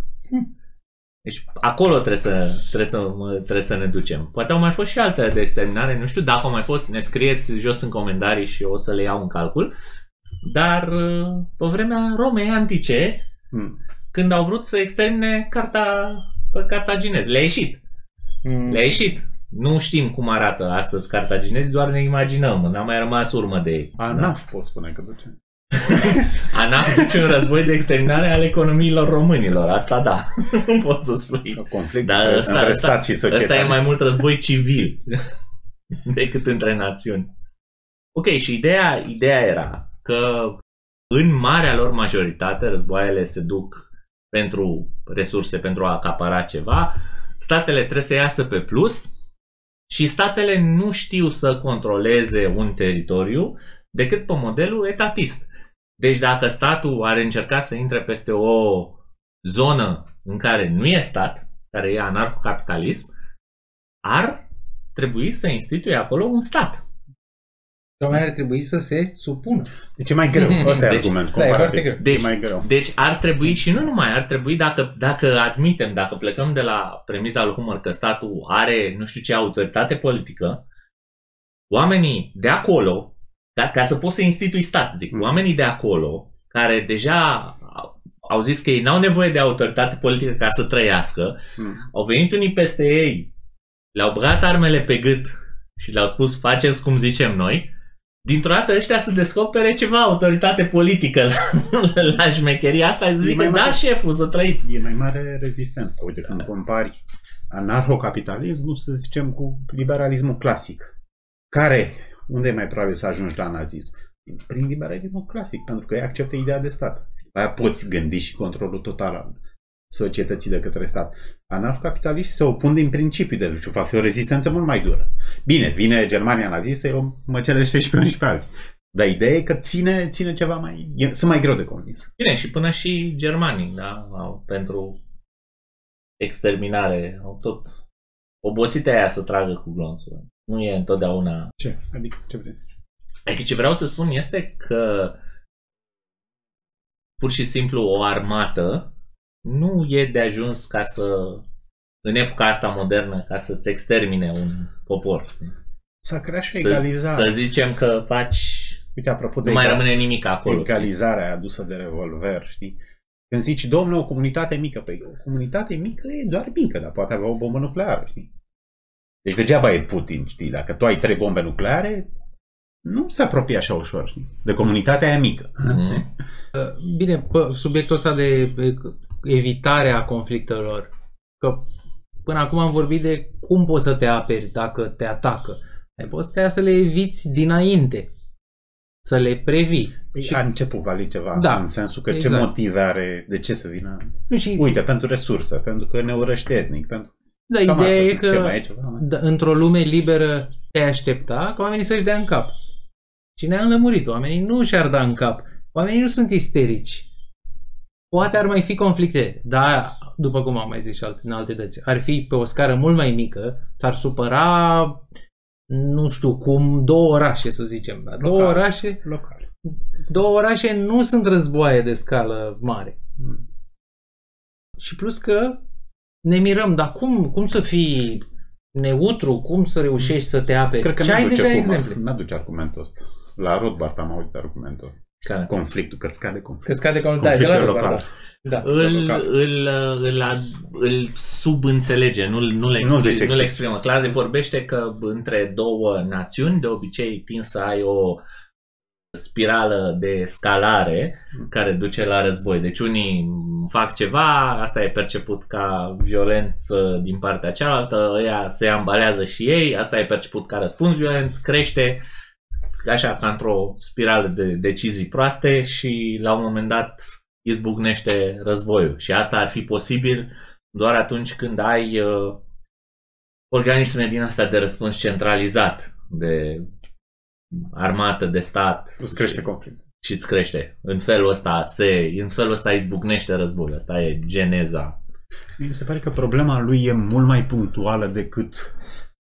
Deci acolo trebuie să, trebuie să, mă- trebuie să ne ducem. Poate au mai fost și altele de exterminare, nu știu dacă au mai fost, ne scrieți jos în comentarii și o să le iau în calcul. Dar uh, pe vremea Romei antice, Mm. când au vrut să extermine carta pe cartaginezi, le-a ieșit. Mm. Le-a ieșit. Nu știm cum arată astăzi cartaginezi, doar ne imaginăm. N-a mai rămas urmă de ei. ANAF pot spune că duce. ANAF duce un război de exterminare al economiilor românilor. Asta da. Nu pot să spui. Sau conflict Dar între, ăsta, între ăsta, stat și societate. ăsta e mai mult război civil decât între națiuni. Ok, și ideea, ideea era că în marea lor majoritate războaiele se duc pentru resurse, pentru a acapara ceva. Statele trebuie să iasă pe plus și statele nu știu să controleze un teritoriu decât pe modelul etatist. Deci dacă statul ar încerca să intre peste o zonă în care nu e stat, care e anarhocapitalism, ar trebui să instituie acolo un stat. Oamenii ar trebui să se supună. Deci e mai greu. Ăsta e Deci- argument da, e comparativ. foarte greu. Deci- e mai greu. Deci ar trebui, și nu numai, ar trebui dacă, dacă admitem, dacă plecăm de la premiza lui Humer că statul are nu știu ce autoritate politică, oamenii de acolo, ca, ca să poți să institui stat, zic, Mm. oamenii de acolo, care deja au- au zis că ei n-au nevoie de autoritate politică ca să trăiască, Mm. au venit unii peste ei, le-au băgat armele pe gât și le-au spus faceți cum zicem noi, dintr-o dată ăștia să descopere ceva autoritate politică la, la șmecheria asta și să E zică, mai da, mare. șeful, să trăiți. E mai mare rezistență. Uite, când compari anarhocapitalismul, să zicem, cu liberalismul clasic. Care, unde e mai probabil să ajungi la nazism? Prin liberalismul clasic, pentru că ei acceptă ideea de stat. Aia poți gândi și controlul total al societății de către stat. Anarhocapitaliștii se opun din principiu, deci va fi o rezistență mult mai dură. Bine, vine Germania nazistă, eu mă celește și pe unii și pe alții. Dar ideea e că ține, ține ceva mai... E, sunt mai greu de convins. Bine, și până și germanii, da? Au, pentru exterminare, au tot obosite aia să tragă cu glonțul. Nu e întotdeauna... Ce? Adică ce vrei? Adică ce vreau să spun este că pur și simplu o armată nu e de ajuns ca să, în epoca asta modernă, ca să-ți extermine un popor. S-a creat și să, egalizare. să zicem că faci... Uite, apropo de nu mai rămâne nimic acolo. Egalizarea adusă de revolver, știi? Când zici, domnule, o comunitate mică, păi o comunitate mică e doar mică, dar poate avea o bombă nucleară, știi? Deci degeaba e Putin, știi? Dacă tu ai trei bombe nucleare, nu se apropie așa ușor, știi? De comunitatea aia mică. Mm. Bine, subiectul ăsta de evitarea conflictelor, că până acum am vorbit de cum poți să te aperi dacă te atacă. Ai poți să le eviți dinainte, să le previi. Și a început vali ceva, da, în sensul că exact. Ce motive are, de ce să vină? Și, uite, pentru resurse, pentru că ne urăște etnic, pentru... Da, ideea e că ce mai e ceva, mai? Da, într-o lume liberă te-ai aștepta ca oamenii să-și dea în cap. Și ne-am lămurit, oamenii nu și-ar da în cap. Oamenii nu sunt isterici. Poate ar mai fi conflicte, dar, după cum am mai zis și alte, în alte dăți, ar fi pe o scară mult mai mică, s-ar supăra, nu știu cum, două orașe, să zicem. Da? Două Local. orașe, Local. două orașe nu sunt războaie de scală mare. Hmm. Și plus că ne mirăm, dar cum, cum să fii neutru, cum să reușești să te aperi? Cred că și nu ai duce deja cum, exemple. Nu duce argumentul ăsta. La Rothbard am auzit argumentul ăsta. Care? Conflictul, că scade conflictul. Că scade conflictul. Conflictul Da, de la local. da. Îl, îl, îl, îl, îl subînțelege, nu, nu, le Nu exprim, zice nu le exprimă. Clar, de vorbește că între două națiuni, de obicei, tind să ai o spirală de escalare care duce la război. Deci unii fac ceva, asta e perceput ca violență din partea cealaltă, ăia se ambalează și ei, asta e perceput ca răspuns violent, crește, așa ca într-o spirală de decizii proaste și la un moment dat izbucnește războiul. Și asta ar fi posibil doar atunci când ai uh, organisme din astea de răspuns centralizat, de armată, de stat. Îți crește conflictul. Și îți crește. În felul ăsta se, în felul ăsta izbucnește războiul. Asta e geneza. Mi se pare că problema lui e mult mai punctuală decât...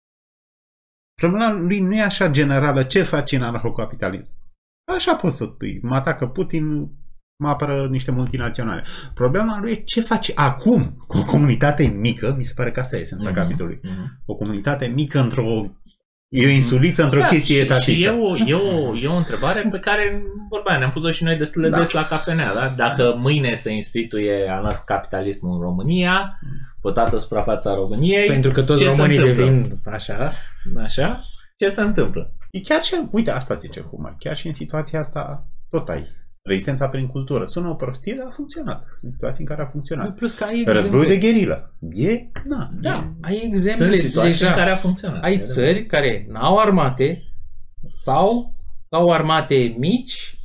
Problema lui nu e așa generală. Ce faci în anarhocapitalism? Așa poți să pui. Mă atacă Putin, mă apără niște multinaționale. Problema lui e ce faci acum cu o comunitate mică. Mi se pare că asta e esența mm-hmm. capitolului. Mm-hmm. O comunitate mică într-o... E o insuliță într-o da, chestie și, etatistă. Și e o, e, o, e o întrebare pe care, vorba, ne-am pus-o și noi destul de da. des la cafenea. Da? Dacă mâine se instituie anarhocapitalismul în România, pe toată suprafața României, pentru că toți românii devin așa, așa, ce se întâmplă? E chiar și, uite, asta zice Humor, chiar și în situația asta tot ai rezistența prin cultură. Sună o prostie, dar a funcționat. Sunt situații în care a funcționat. Plus că ai Războiul de gherilă. E? Na, da. E. Ai exemple Sunt situații deja. în care a funcționat. Ai țări care n-au armate sau au armate mici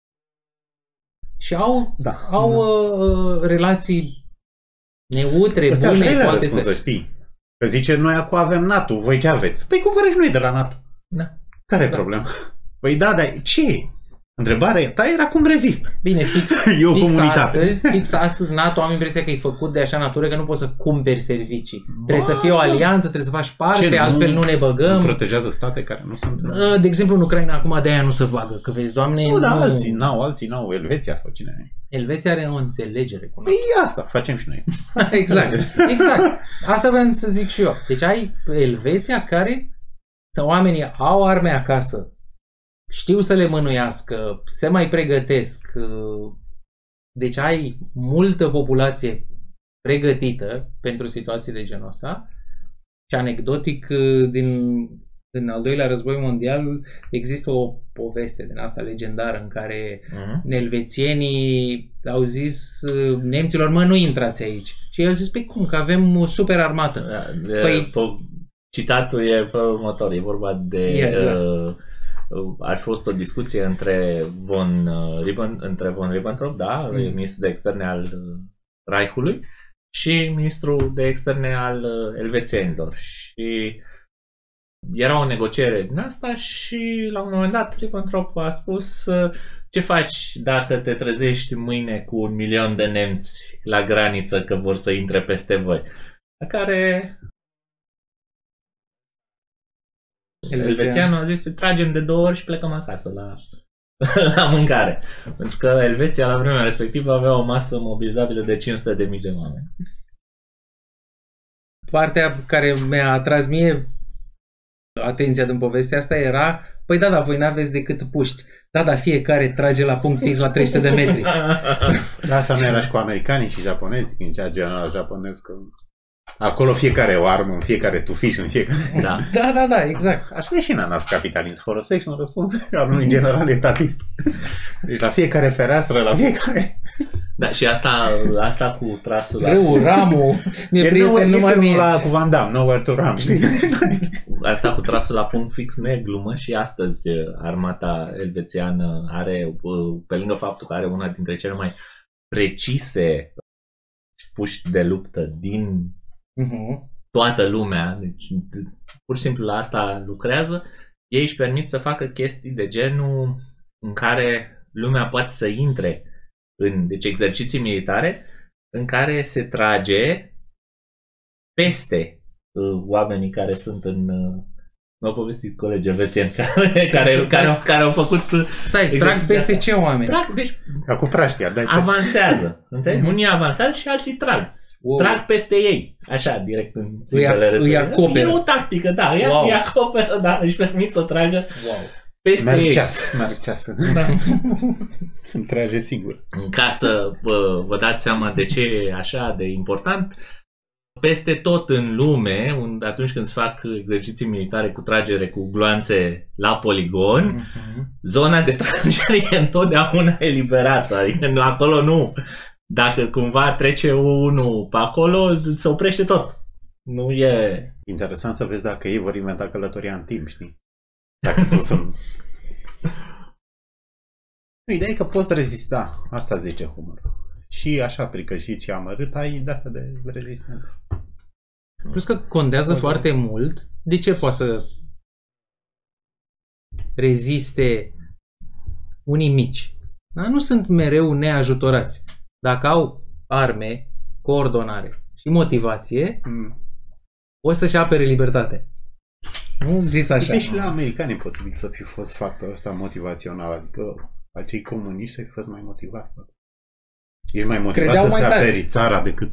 și au, da, au da. Uh, relații neutre, Asta bune, poate poate să știi. Că zice, noi acum avem NATO, voi ce aveți? Păi cumpărești noi de la NATO. Da. Care e da. problema? Păi da, dar ce e? Întrebarea ta era cum rezistă. Bine, fix, e o fix, comunitate. astăzi, fix astăzi NATO am impresia că e făcut de așa natură că nu poți să cumperi servicii. Ba, trebuie să fie o alianță, trebuie să faci parte, ce, altfel nu, nu ne băgăm. Nu protejează state care nu sunt... De exemplu, în Ucraina acum de aia nu se bagă, că vezi, Doamne... Nu, dar nu... alții n-au, alții n-au, Elveția sau cine e. Elveția are o înțelegere cu noi. Păi asta, facem și noi. Exact, exact. Asta vreau să zic și eu. Deci ai Elveția care, sau oamenii au arme acasă, știu să le mânuiască, se mai pregătesc. Deci ai multă populație pregătită pentru situații de genul ăsta. Și anecdotic, din, din al doilea război mondial există o poveste din asta legendară în care uh-huh. elvețienii au zis nemților, mă, nu intrați aici. Și ei au zis, pe cum, că avem o super armată. De, păi, citatul e felul următor, e vorba de... Yeah, uh, ar fi fost o discuție între von, uh, Ribben, între von Ribbentrop, da, mm. ministrul de externe al uh, Reichului, și ministrul de externe al elvețienilor. Și era o negociere din asta și la un moment dat Ribbentrop a spus: ce faci dacă te trezești mâine cu un milion de nemți la graniță că vor să intre peste voi? La care elvețianul a zis: tragem de două ori și plecăm acasă la, la mâncare. Pentru că Elveția la vremea respectivă avea o masă mobilizabilă de cinci sute de mii de oameni. Partea care mi-a atras mie atenția din povestea asta era: păi da, da, voi n-aveți decât puști. Da, da, fiecare trage la punct fix la trei sute de metri. Dar asta nu era și cu americanii și japonezi, când cea general japonez, că acolo fiecare o armă, în fiecare tufiș, în fiecare... Da, da, da, da, exact. Așa e și în anarhocapitalism. Folosești un răspuns al unui general etatist. Deci la fiecare fereastră, la fiecare... Da, și asta, asta cu trasul la... Râul, ramul, mi-e prieten numai mie. La cu Van Damme, Nowhere to Ram, știi? Asta cu trasul la punct fix nu e glumă și astăzi armata elvețiană are, pe lângă faptul că are una dintre cele mai precise puști de luptă din uh-huh. toată lumea, deci pur și simplu la asta lucrează, ei își permit să facă chestii de genul în care lumea poate să intre în, deci exerciții militare în care se trage peste uh, oamenii care sunt în... Uh, mi-au povestit colegi elvețieni care, care, care, care au făcut... Stai, trag peste ce oameni? Trag, deci... Ca cu praștia, dai peste. Avansează, înțelegi? Mm-hmm. Unii avansează și alții trag. Wow. Trag peste ei, așa, direct în țintele respective. E o tactică, da, îi wow. acoperă, da, își permit să tragă wow. peste merg ei. Ceas, merg ceas. Da. Îmi trage singur. Ca să vă, vă dați seama de ce e așa de important, peste tot în lume, atunci când se fac exerciții militare cu tragere cu gloanțe la poligon, uh-huh. zona de tragere e întotdeauna eliberată, adică acolo nu. Dacă cumva trece unul pe acolo, se oprește tot. Nu e... Interesant să vezi dacă ei vor inventa călătoria în timp, știi? Dacă tot sunt... Ideea e că poți rezista. Asta zice Humor. Și așa pricășit și amărât ai de-asta de rezistent. Plus că contează o, foarte da. mult de ce poate să reziste unii mici. Dar nu sunt mereu neajutorați. Dacă au arme, coordonare și motivație, mm. o să-și apere libertatea. Nu zis așa. Uite, și la americani e posibil să fi fost factorul ăsta motivațional. Adică acei comuniști să fi fost mai motivați. Ești mai motivat să-ți aperi țara decât...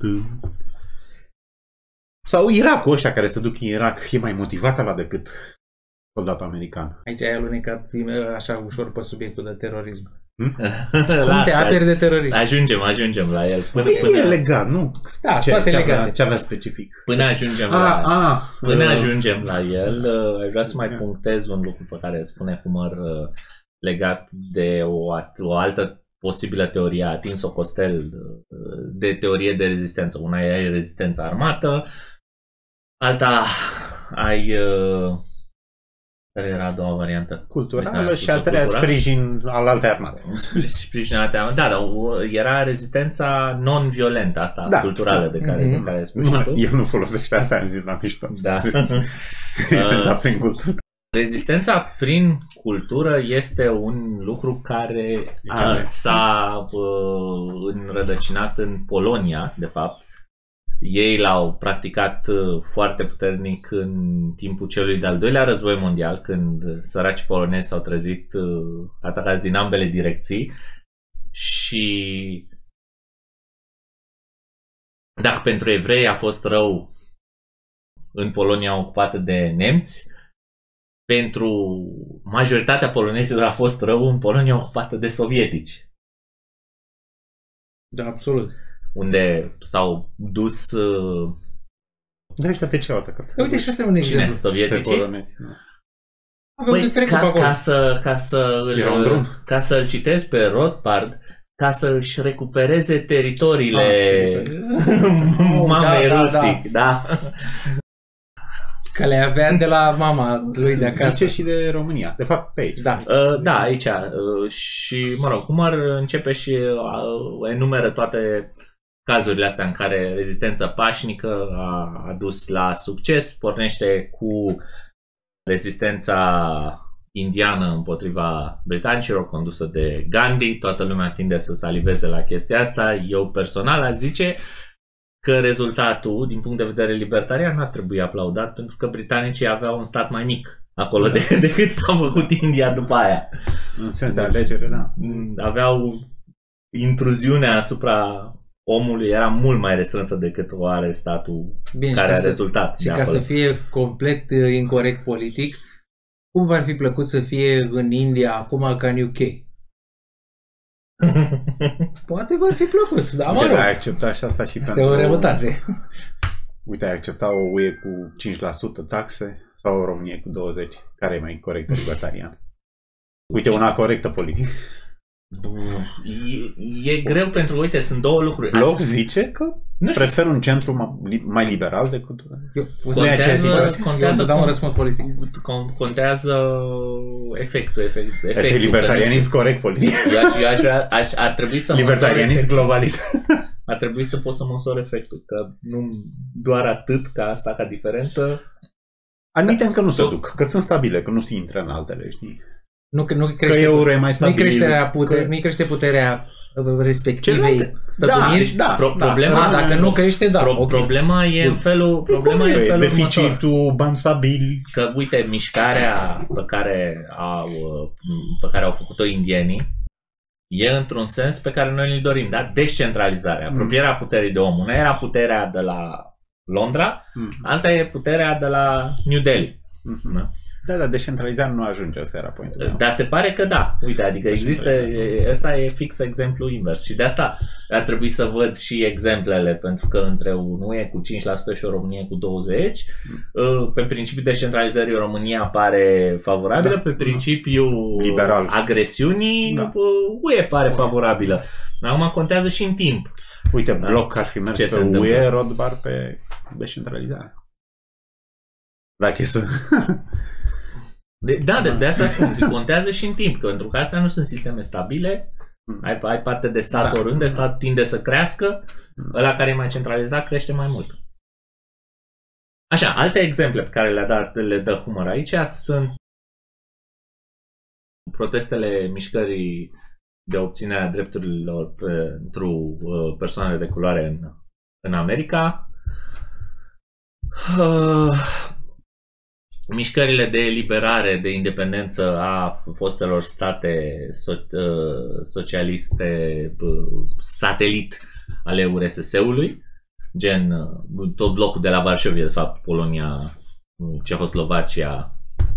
Sau Irakul ăștia care se duc în Irak e mai motivat ala decât soldatul american. Aici ai alunecat așa ușor pe subiectul de terorism. Hmm? Cum te aperi de terorism? Ajungem, ajungem la el. Până, până... E legal, nu? Da, ce, toate ce legale. Avea, ce avea specific? Până ajungem a, la a, Până a, ajungem la el, aș vrea să mai punctez un lucru pe care spune Humor legat de o, o altă posibilă teorie, a atins-o Costel, de teorie de rezistență. Una e rezistența armată, alta ai... Care era a doua variantă? Culturală și a treia sprijin al alte armate. Sprijin al alte armate. Da, dar era rezistența non-violentă, asta, da, culturală, da. de care, mm-hmm. de care spui nu, tu. El nu folosește asta, am zis la mișto. Da. Rezistența prin cultură. Rezistența prin cultură este un lucru care a, s-a uh, înrădăcinat în Polonia, de fapt. Ei l-au practicat foarte puternic în timpul celui de-al doilea război mondial, când săraci polonezi s-au trezit atacați din ambele direcții. Și dacă pentru evrei a fost rău în Polonia ocupată de nemți, pentru majoritatea polonezilor a fost rău în Polonia ocupată de sovietici. Da, absolut. Unde s-au dus... Uh... Da, ăștia pe ce au atacat? Uite, și asta e un exemplu. Cine? Sovieticii? Polonezi, da. Păi, ca, ca, să, ca, să îl, ca să îl citesc pe Rothbard, ca să își recupereze teritoriile ah, mamei da, rusii. Da, da. Da. Că le avea de la mama lui de acasă. Zice și de România. De fapt, pe aici. Da, uh, da aici. Uh, și, mă rog, Humor începe și uh, enumeră toate cazurile astea în care rezistența pașnică a, a dus la succes, pornește cu rezistența indiană împotriva britanicilor condusă de Gandhi. Toată lumea tinde să saliveze la chestia asta. Eu personal aș zice că rezultatul, din punct de vedere libertarian, n-ar trebui aplaudat, pentru că britanicii aveau un stat mai mic acolo de, decât s-a făcut India după aia. În sens de alegere, da. Aveau intruziunea asupra omului, era mult mai restrânsă decât o are statul. Bine, care a să, rezultat. Și ca acolo. Să fie complet incorect politic, cum v-ar fi plăcut să fie în India acum ca în U K? Poate v-ar fi plăcut, dar mă rog. Ai acceptat și asta și asta pentru... e o realitate. Uite, ai accepta o U E cu cinci la sută taxe sau o România cu douăzeci la sută? Care e mai corectă libertarian? Uite, una corectă politic. E, e greu pentru că, uite, sunt două lucruri. Bloc zice că nu prefer un centru mai liberal decât... Eu, contează, contează, să dau un răspuns politic. Contează efectul. Efect, efectul este libertarianism corect politic. Eu aș, eu aș vrea, aș, ar trebui să libertarianism globalist. Ar trebui să pot să măsor efectul, că nu doar atât ca asta ca diferență. Admitem că nu se duc, că sunt stabile, că nu se intră în altele, știi? Nu, nu crește, că euro e mai stabil. Nu crește, putere, că... nu crește puterea respectivei stăpâniri. Da, da, Pro, da, problema, da, dacă nu crește, da. Pro, okay. Problema e în felul, problema e în felul deficitul, următor. bani stabili. Că, uite, mișcarea pe care au, pe care au făcut-o indienii e într-un sens pe care noi îl dorim, da? Descentralizarea, mm. apropierea puterii de om. Una era puterea de la Londra, mm. alta e puterea de la New Delhi. Mm-hmm. Da? Da, dar descentralizarea nu ajunge, ăsta era pointul. Dar se pare că da. Uite, adică există, ăsta e fix exemplu invers. Și de asta ar trebui să văd și exemplele, pentru că între un U E cu cinci la sută și o România cu douăzeci la sută, pe principiul descentralizării România pare favorabilă, da, pe principiul liberal agresiunii da. U E pare favorabilă. Acum contează și în timp. Uite, Bloc ar fi mers pe U E, Rodbar pe descentralizare. Dacă e să... De, da, de, de asta spun, contează și în timp, pentru că astea nu sunt sisteme stabile, ai, ai parte de stat da. Oriunde, stat tinde să crească, ăla care e mai centralizat crește mai mult. Așa, alte exemple pe care le-a dat, le dă Humor aici sunt protestele mișcării de obținere a drepturilor pentru persoanele de culoare în, în America. Uh, mișcările de eliberare, de independență a fostelor state so- socialiste satelit ale U R S S-ului, gen tot blocul de la Varșovia, de fapt, Polonia, Cehoslovacia,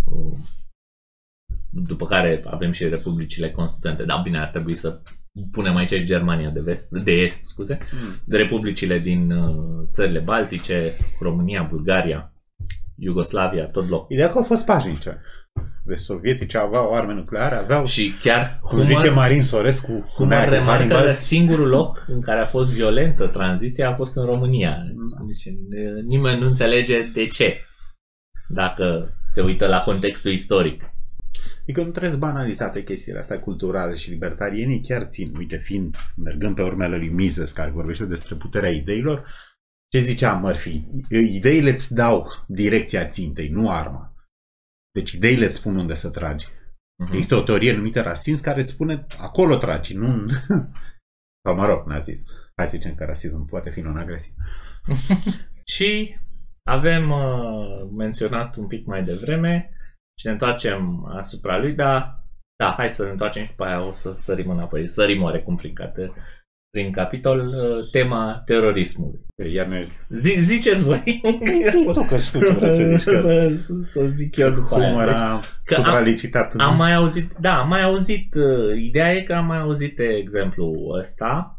după care avem și republicile constituente. Da, bine, ar trebui să punem aici Germania de vest, de est, scuze, de republicile din țările Baltice, România, Bulgaria, Iugoslavia, tot blocul. Ideea că au fost pașnice. Deci sovietici aveau arme nucleare, aveau... Și chiar... Cum zice Marin Sorescu... Cum ar remarcă că singurul loc în care a fost violentă tranziția a fost în România. Deci, nimeni nu înțelege de ce, dacă se uită la contextul istoric. Adică nu trebuie să banalizate chestiile astea culturale și libertarienii chiar țin. Uite, fiind, mergând pe urmele lui Mises, care vorbește despre puterea ideilor, ce zicea Murphy? Ideile îți dau direcția țintei, nu arma. Deci ideile îți spun unde să tragi. Uh-huh. Există o teorie numită rasism care spune acolo tragi, nu... Sau mă rog, nazism. Hai să zicem că rasismul poate fi non-agresiv. Și avem uh, menționat un pic mai devreme și ne întoarcem asupra lui, dar da, hai să ne întoarcem și după aia o să sărim înapoi. Sărim oarecum prin, prin capitol tema terorismului. Iar noi... Z- ziceți voi. Zic tu că știu ce vreți să zici. Că... să, să, să zic eu după aia. Cum era supralicitat. Am, am mai auzit, da, am mai auzit, uh, ideea e că am mai auzit de exemplu ăsta,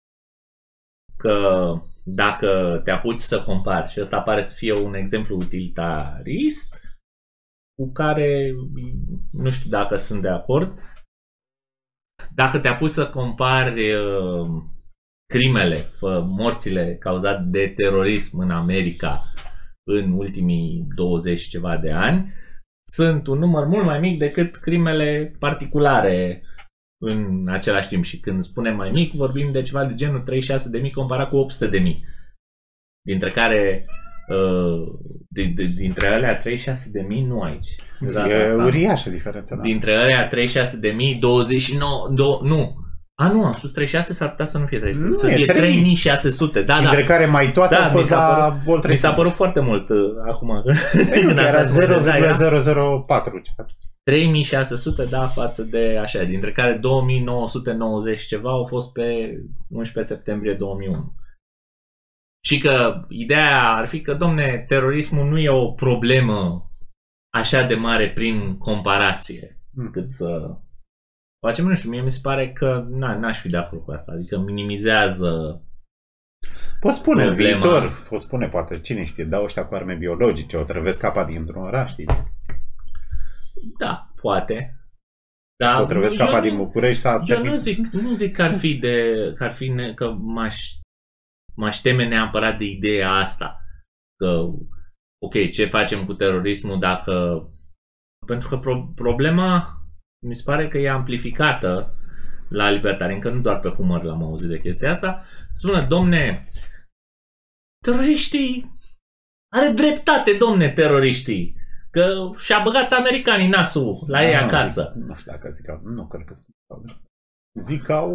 că dacă te apuci să compari, și ăsta pare să fie un exemplu utilitarist, cu care nu știu dacă sunt de acord, dacă te apuci să compari uh, crimele, morțile cauzate de terorism în America în ultimii douăzeci ceva de ani, sunt un număr mult mai mic decât crimele particulare în același timp. Și când spunem mai mic, vorbim de ceva de genul treizeci și șase de mii comparat cu opt sute de mii. Dintre care uh, de, de, dintre alea treizeci și șase de mii nu aici. E uriașă diferența. Da. Dintre alea treizeci și șase de mii, douăzeci și nouă, do, nu. A, nu, am spus treizeci și șase, s-ar putea să nu fie treizeci și șase, nu, să fie trei mii șase sute. Da, dintre da. care mai toate da, au fost la World Mi s-a părut foarte mult uh, acum. Păi nu, era zero virgulă zero zero patru. trei mii șase sute, da, față de așa, dintre care două mii nouă sute nouăzeci ceva au fost pe unsprezece septembrie două mii unu. Și că ideea ar fi că, domne, terorismul nu e o problemă așa de mare prin comparație, mm. cât să facem, nu știu, mie mi se pare că na, n-aș fi de acord cu asta, adică minimizează. Poți spune în problema. viitor, poți spune, poate, cine știe, dau ăștia cu arme biologice, o trăvesc apa dintr-un oraș, știi? Da, poate. Da, o trăvesc apa nu, din București s-a Eu nu zic, nu zic că ar fi de, că ar fi ne, că m-aș, m-aș teme neapărat de ideea asta. Că, ok, ce facem cu terorismul dacă... Pentru că pro, problema mi se pare că e amplificată la Libertarian, încă nu doar pe Humor l-am auzit de chestia asta. Spune, domne, teroriștii, are dreptate, domne, teroriștii, că și-a băgat americanii nasul la ei nu, acasă. Zic, nu știu dacă zic au, nu cred că spun. Zic au...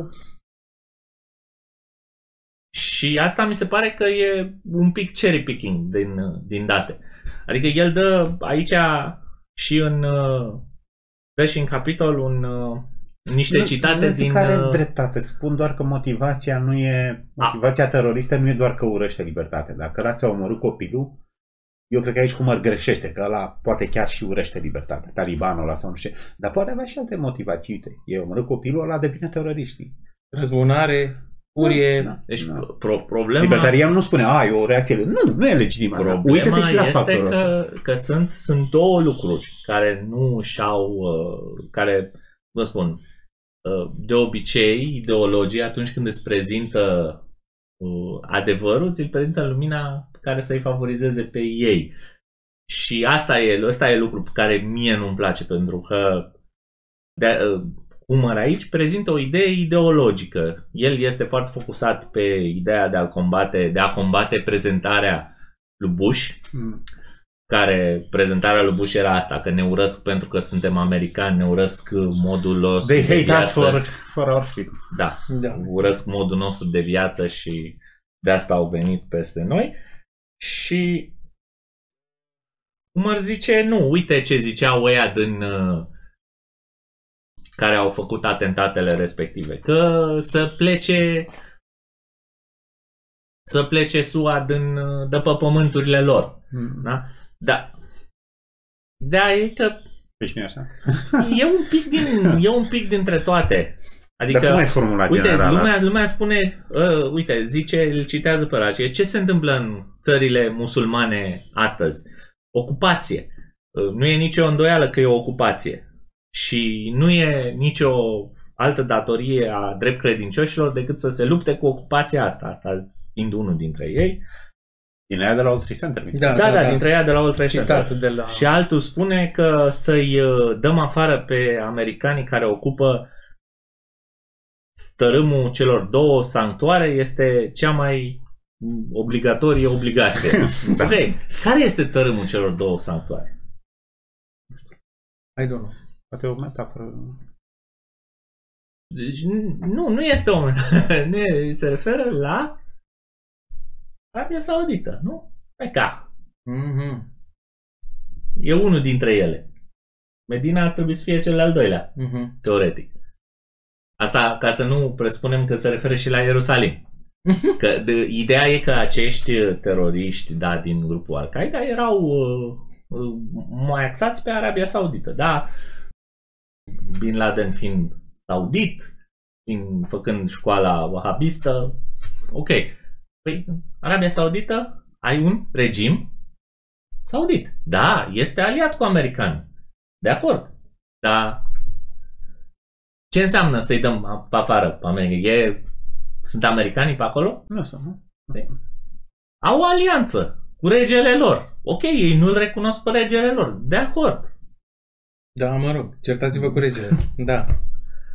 Și asta mi se pare că e un pic cherry picking din, din date. Adică el dă aici și în dă și în capitol un, niște nu, citate nu zic din... că are dreptate, spun doar că motivația nu e... Motivația A. teroristă nu e doar că urăște libertate. Dacă ăla ți-a omorât copilul, eu cred că aici cum ar greșește, că ăla poate chiar și urăște libertatea, talibanul ăla sau nu știu. Dar poate avea și alte motivații. Uite, e omorât copilul, ăla devine teroriștii. Răzbunare, furie... Da, deci da. Pro, problema... Libertarian nu spune, a, e o reacție... Nu, nu e legitimă. Problema și la este că, că sunt, sunt două lucruri care nu și-au... Uh, care, vă spun, uh, de obicei, ideologii, atunci când îți prezintă uh, adevărul, ți-l prezintă în lumina care să-i favorizeze pe ei. Și asta e, ăsta e lucru care mie nu-mi place, pentru că de, uh, Humor aici prezintă o idee ideologică. El este foarte focusat pe ideea de a combate, de a combate prezentarea lui Bush, mm. care prezentarea lui Bush era asta, că ne urăsc pentru că suntem americani, ne urăsc modul nostru They de hate viață. us for, for our freedom. Da, da, urăsc modul nostru de viață și de asta au venit peste noi. Și Humor zice, nu, uite ce ziceau ăia din... care au făcut atentatele respective, că să plece să plece S U A din, de pe pământurile lor. Mm. Da? Da. Da, e că deci nu e așa? E un pic din, e un pic dintre toate. Adică, dar cum ai formulat uite, general? lumea, lumea spune, uh, uite, zice, îl citează pe ăla, ce se întâmplă în țările musulmane astăzi? Ocupație. Uh, nu e nicio îndoială că e o ocupație. Și nu e nicio altă datorie a drept credincioșilor decât să se lupte cu ocupația asta, asta fiind unul dintre ei. Din aia de la World Trade Center. Da, da, da, da, dintre ea de la World Trade Center. De la... Și altul spune că să-i dăm afară pe americanii care ocupă stărâmul celor două sanctuare este cea mai obligatorie obligație. Da. Okay. Care este tărâmul celor două sanctuare? I don't know. Poate o metaforă. Deci, nu, nu este o metaforă. Se referă la Arabia Saudită, nu? Mecca. Mm-hmm. E unul dintre ele. Medina ar trebui să fie cel al doilea, mm-hmm. teoretic. Asta ca să nu presupunem că se referă și la Ierusalim. Că de, ideea e că acești teroriști, da, din grupul Al-Qaeda erau uh, mai axați pe Arabia Saudită, da? Bin Laden fiind saudit, fiind, făcând școala wahabistă, ok. Păi, Arabia Saudită ai un regim saudit. Da, este aliat cu americani. De acord. Dar ce înseamnă să-i dăm pe afară pe America? E, sunt americanii pe acolo? Nu sunt, nu. Au o alianță cu regele lor. Ok, ei nu-l recunosc pe regele lor. De acord. Da, mă rog, certați-vă cu regele. Da.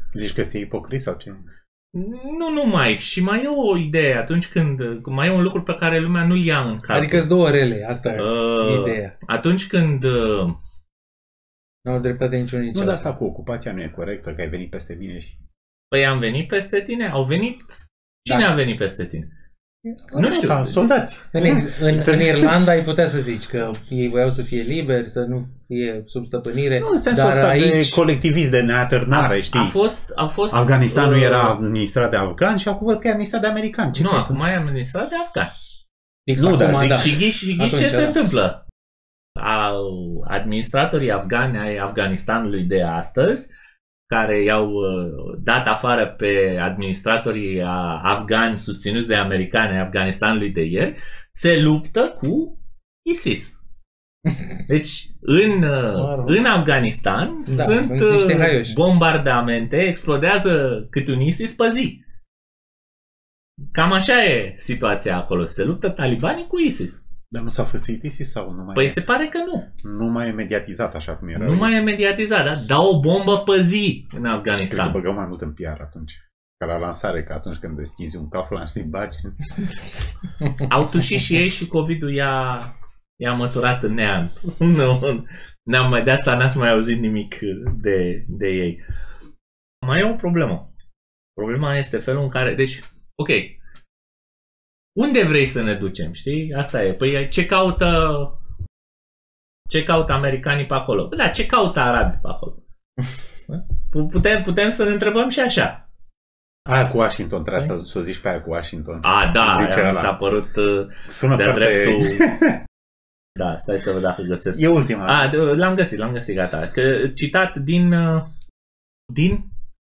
Zici că este ipocrit sau ce? Nu numai. Și mai e o idee atunci când... Mai e un lucru pe care lumea nu-l ia în calcul. Adică-s două rele, asta e uh, ideea. Atunci când... Uh, nu au dreptate niciunul nici Nu, dar asta cu ocupația nu e corectă, că ai venit peste mine și... Păi am venit peste tine? Au venit... Cine Da. a venit peste tine? Nu, Nu știu. Da, soldați. În, ex- în, în Irlanda ai putea să zici că ei voiau să fie liberi, să nu fie sub stăpânire. Nu în sensul dar ăsta aici... de colectivism, de neatârnare, A, știi? a fost... A fost Afganistanul uh, era administrat de afgani și acum văd că e administrat de americani. Ce Nu, fac? acum e administrat de afgani. Fix Nu, acum, dar zic da. Și ghiși, și ghiși ce Atunci, se da. întâmplă? Au administratorii afgani ai Afganistanului de astăzi, care i-au uh, dat afară pe administratorii a- afgani susținuți de americani ai Afganistanului de ieri, se luptă cu ISIS. Deci, în, uh, în Afganistan Da, sunt, sunt niște uh, haioși. bombardamente, explodează cât un ISIS pe zi. Cam așa e situația acolo. Se luptă talibanii cu ISIS. Dar nu s-a făsit ISIS sau nu mai Păi e? se pare că nu. Nu mai e mediatizat așa cum era. Nu mai e mediatizat, da? Dau o bombă pe zi în Cred că Afganistan. băgăm mai mult în P R atunci. Ca la lansare, că atunci când deschizi un caflan, știi, bagi. Au tușit și ei și COVID-ul i-a, i-a măturat în neant. Nu, n-am mai, de asta n-ați mai auzit nimic de, de ei. Mai e o problemă. Problema este felul în care... Deci, ok. Unde vrei să ne ducem, știi? Asta e. Păi ce caută... Ce caută americanii pe acolo? Păi da, ce caută arabii pe acolo? Putem, putem să ne întrebăm și așa. Aia cu Washington, trebuie să, să o zici pe aia cu Washington. A, da, Zice aia mi ăla. s-a părut uh, Sună de-a foarte... dreptul... Da, stai să văd dacă găsesc. E ultima. A, d- l-am găsit, l-am găsit, gata. Că, citat din, uh, din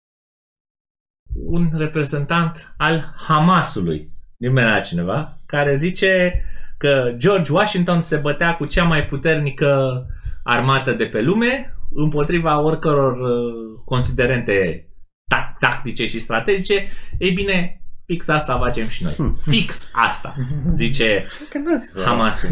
un reprezentant al Hamasului, nimeni altcineva, care zice că George Washington se bătea cu cea mai puternică armată de pe lume împotriva oricăror uh, considerente tac- tactice și strategice. Ei bine, fix asta facem și noi. Fix asta, zice Că n-a zis Hamasul.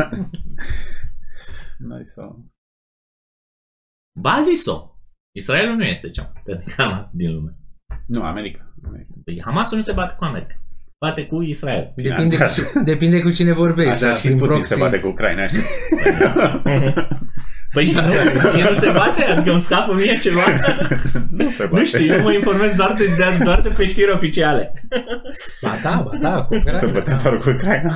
N-a zis-o. Ba a zis-o. Israelul nu este cea mai puternică armată din lume. Nu, America. America. Păi Hamasul nu se bate cu America. Bate cu Israel. Depinde, cu, depinde cu cine vorbești. Așa da, și prin Putin proxy. se bate cu Ucraina. știi? Păi și nu, și nu se bate? Adică îmi scapă mie ceva? Nu se bate. Nu știu, eu mă informez doar de, de, doar de pe știri oficiale. Ba da, ba da. Cu Ucraina, Se bate da. doar cu Ucraina.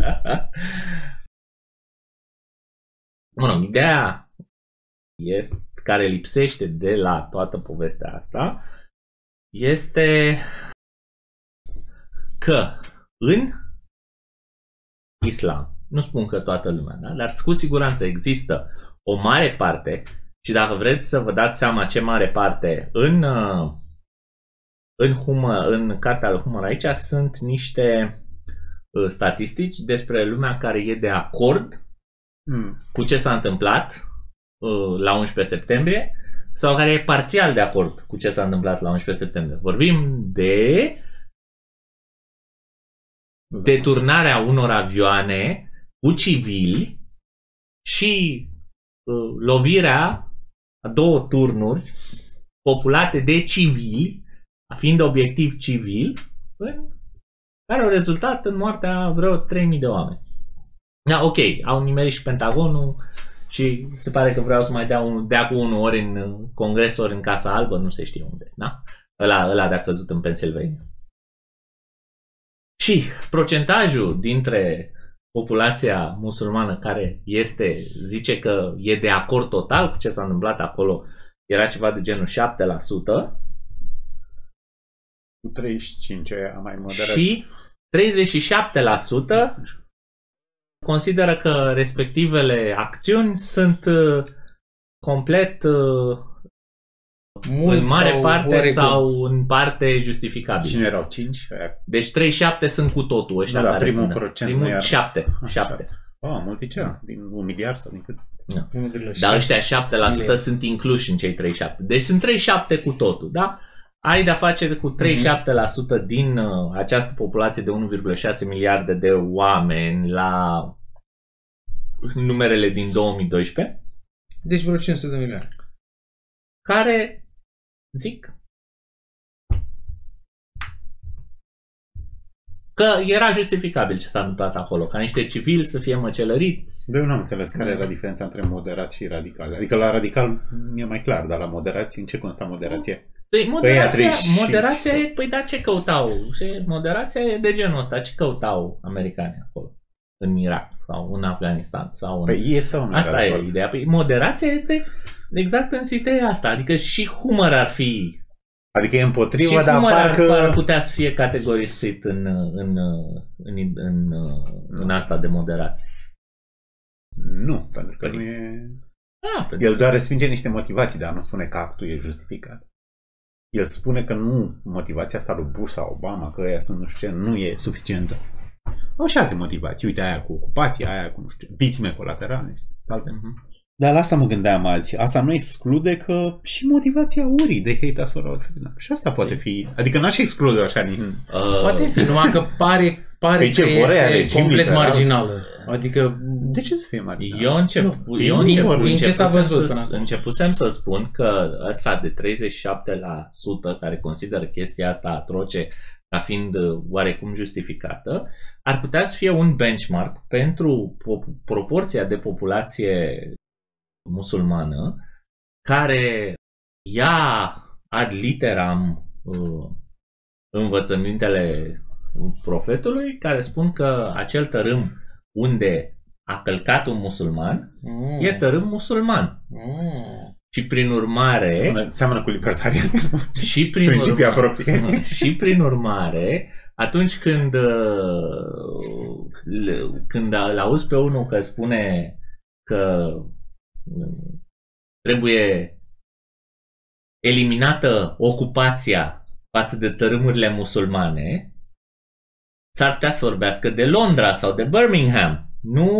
Mă rog, ideea este, care lipsește de la toată povestea asta este că în islam, nu spun că toată lumea, da? Dar cu siguranță există o mare parte și dacă vreți să vă dați seama ce mare parte în, în, Humor, în cartea lui Humor aici sunt niște statistici despre lumea care e de acord Hmm. cu ce s-a întâmplat uh, la unsprezece septembrie sau care e parțial de acord cu ce s-a întâmplat la unsprezece septembrie. Vorbim de deturnarea unor avioane cu civili și uh, lovirea a două turnuri populate de civili, fiind obiectiv civil, care au rezultat în moartea vreo trei mii de oameni. Da, ok, au nimerit și Pentagonul și se pare că vreau să mai dea, un, dea cu unul ori în Congres, ori în Casa Albă, nu se știe unde, da? Ăla, ăla de-a căzut în Pennsylvania. Și procentajul dintre populația musulmană care este, zice că e de acord total cu ce s-a întâmplat acolo, era ceva de genul șapte la sută. Cu treizeci și cinci am mai moderat. Și treizeci și șapte la sută consideră că respectivele acțiuni sunt uh, complet uh, Mult în mare sau parte oarecum. sau în parte justificabile. Cine erau? cinci? Deci treizeci și șapte sunt cu totul ăștia Da, da, care primul sunt. procent nu Primul iar- șapte. Ah, șapte. Oh, multicel. Din un miliard sau din cât? Dar ăștia șapte la sută sunt incluși în cei treizeci și șapte. Deci sunt treizeci și șapte cu totul, da? Ai de-a face cu treizeci și șapte la sută din uh, această populație de unu virgulă șase miliarde de oameni la numerele din două mii doisprezece, Deci vreo cinci sute de milioane. care zic că era justificabil ce s-a întâmplat acolo, ca niște civili să fie măcelăriți. Dar eu nu am înțeles care era diferența între moderat și radical. Adică la radical mi-e mai clar, dar la moderație, în ce consta moderația? Păi moderația, moderația e, păi da, ce căutau? Moderația e de genul ăsta, ce căutau americanii acolo? În Irak sau în Afganistan sau în... Păi e sau nu asta e ideea. Păi moderația este exact în sistemul asta, adică și humor ar fi... Adică e împotriva, și dar parcă... ar putea să fie categorisit în, în, în, în, în, în asta de moderație. Nu, pentru că păi... nu e... Ah, El doar respinge niște motivații, dar nu spune că actul e justificat. El spune că nu, motivația asta lui Bush sau Obama, că ăia sunt nu știu ce, nu e suficientă. Au și alte motivații. Uite, aia cu ocupația, aia cu, nu știu, victime colaterale. Alte. Uh-huh. Dar la asta mă gândeam azi. Asta nu exclude că și motivația urii de hate asupra. Și asta poate fi. Adică n-aș exclude așa din... Uh, poate fi, numai că pare, pare ce că este complet liberal. Marginală. Adică... De ce să fie marginală? Eu, încep, nu, eu din, încep, din ce s-a văzut să, începusem să spun că ăsta de treizeci și șapte la sută care consideră chestia asta atroce ca fiind oarecum justificată, ar putea să fie un benchmark pentru proporția de populație musulmană care ia ad literam uh, învățămintele profetului, care spun că acel tărâm unde a călcat un musulman mm. e tărâm musulman. Mm. Și prin urmare... Seamănă, seamănă cu libertarianism. Și prin, urmare, și prin urmare, atunci când, când îl auzi pe unul că spune că trebuie eliminată ocupația față de tărâmurile musulmane, s-ar putea să vorbească de Londra sau de Birmingham, nu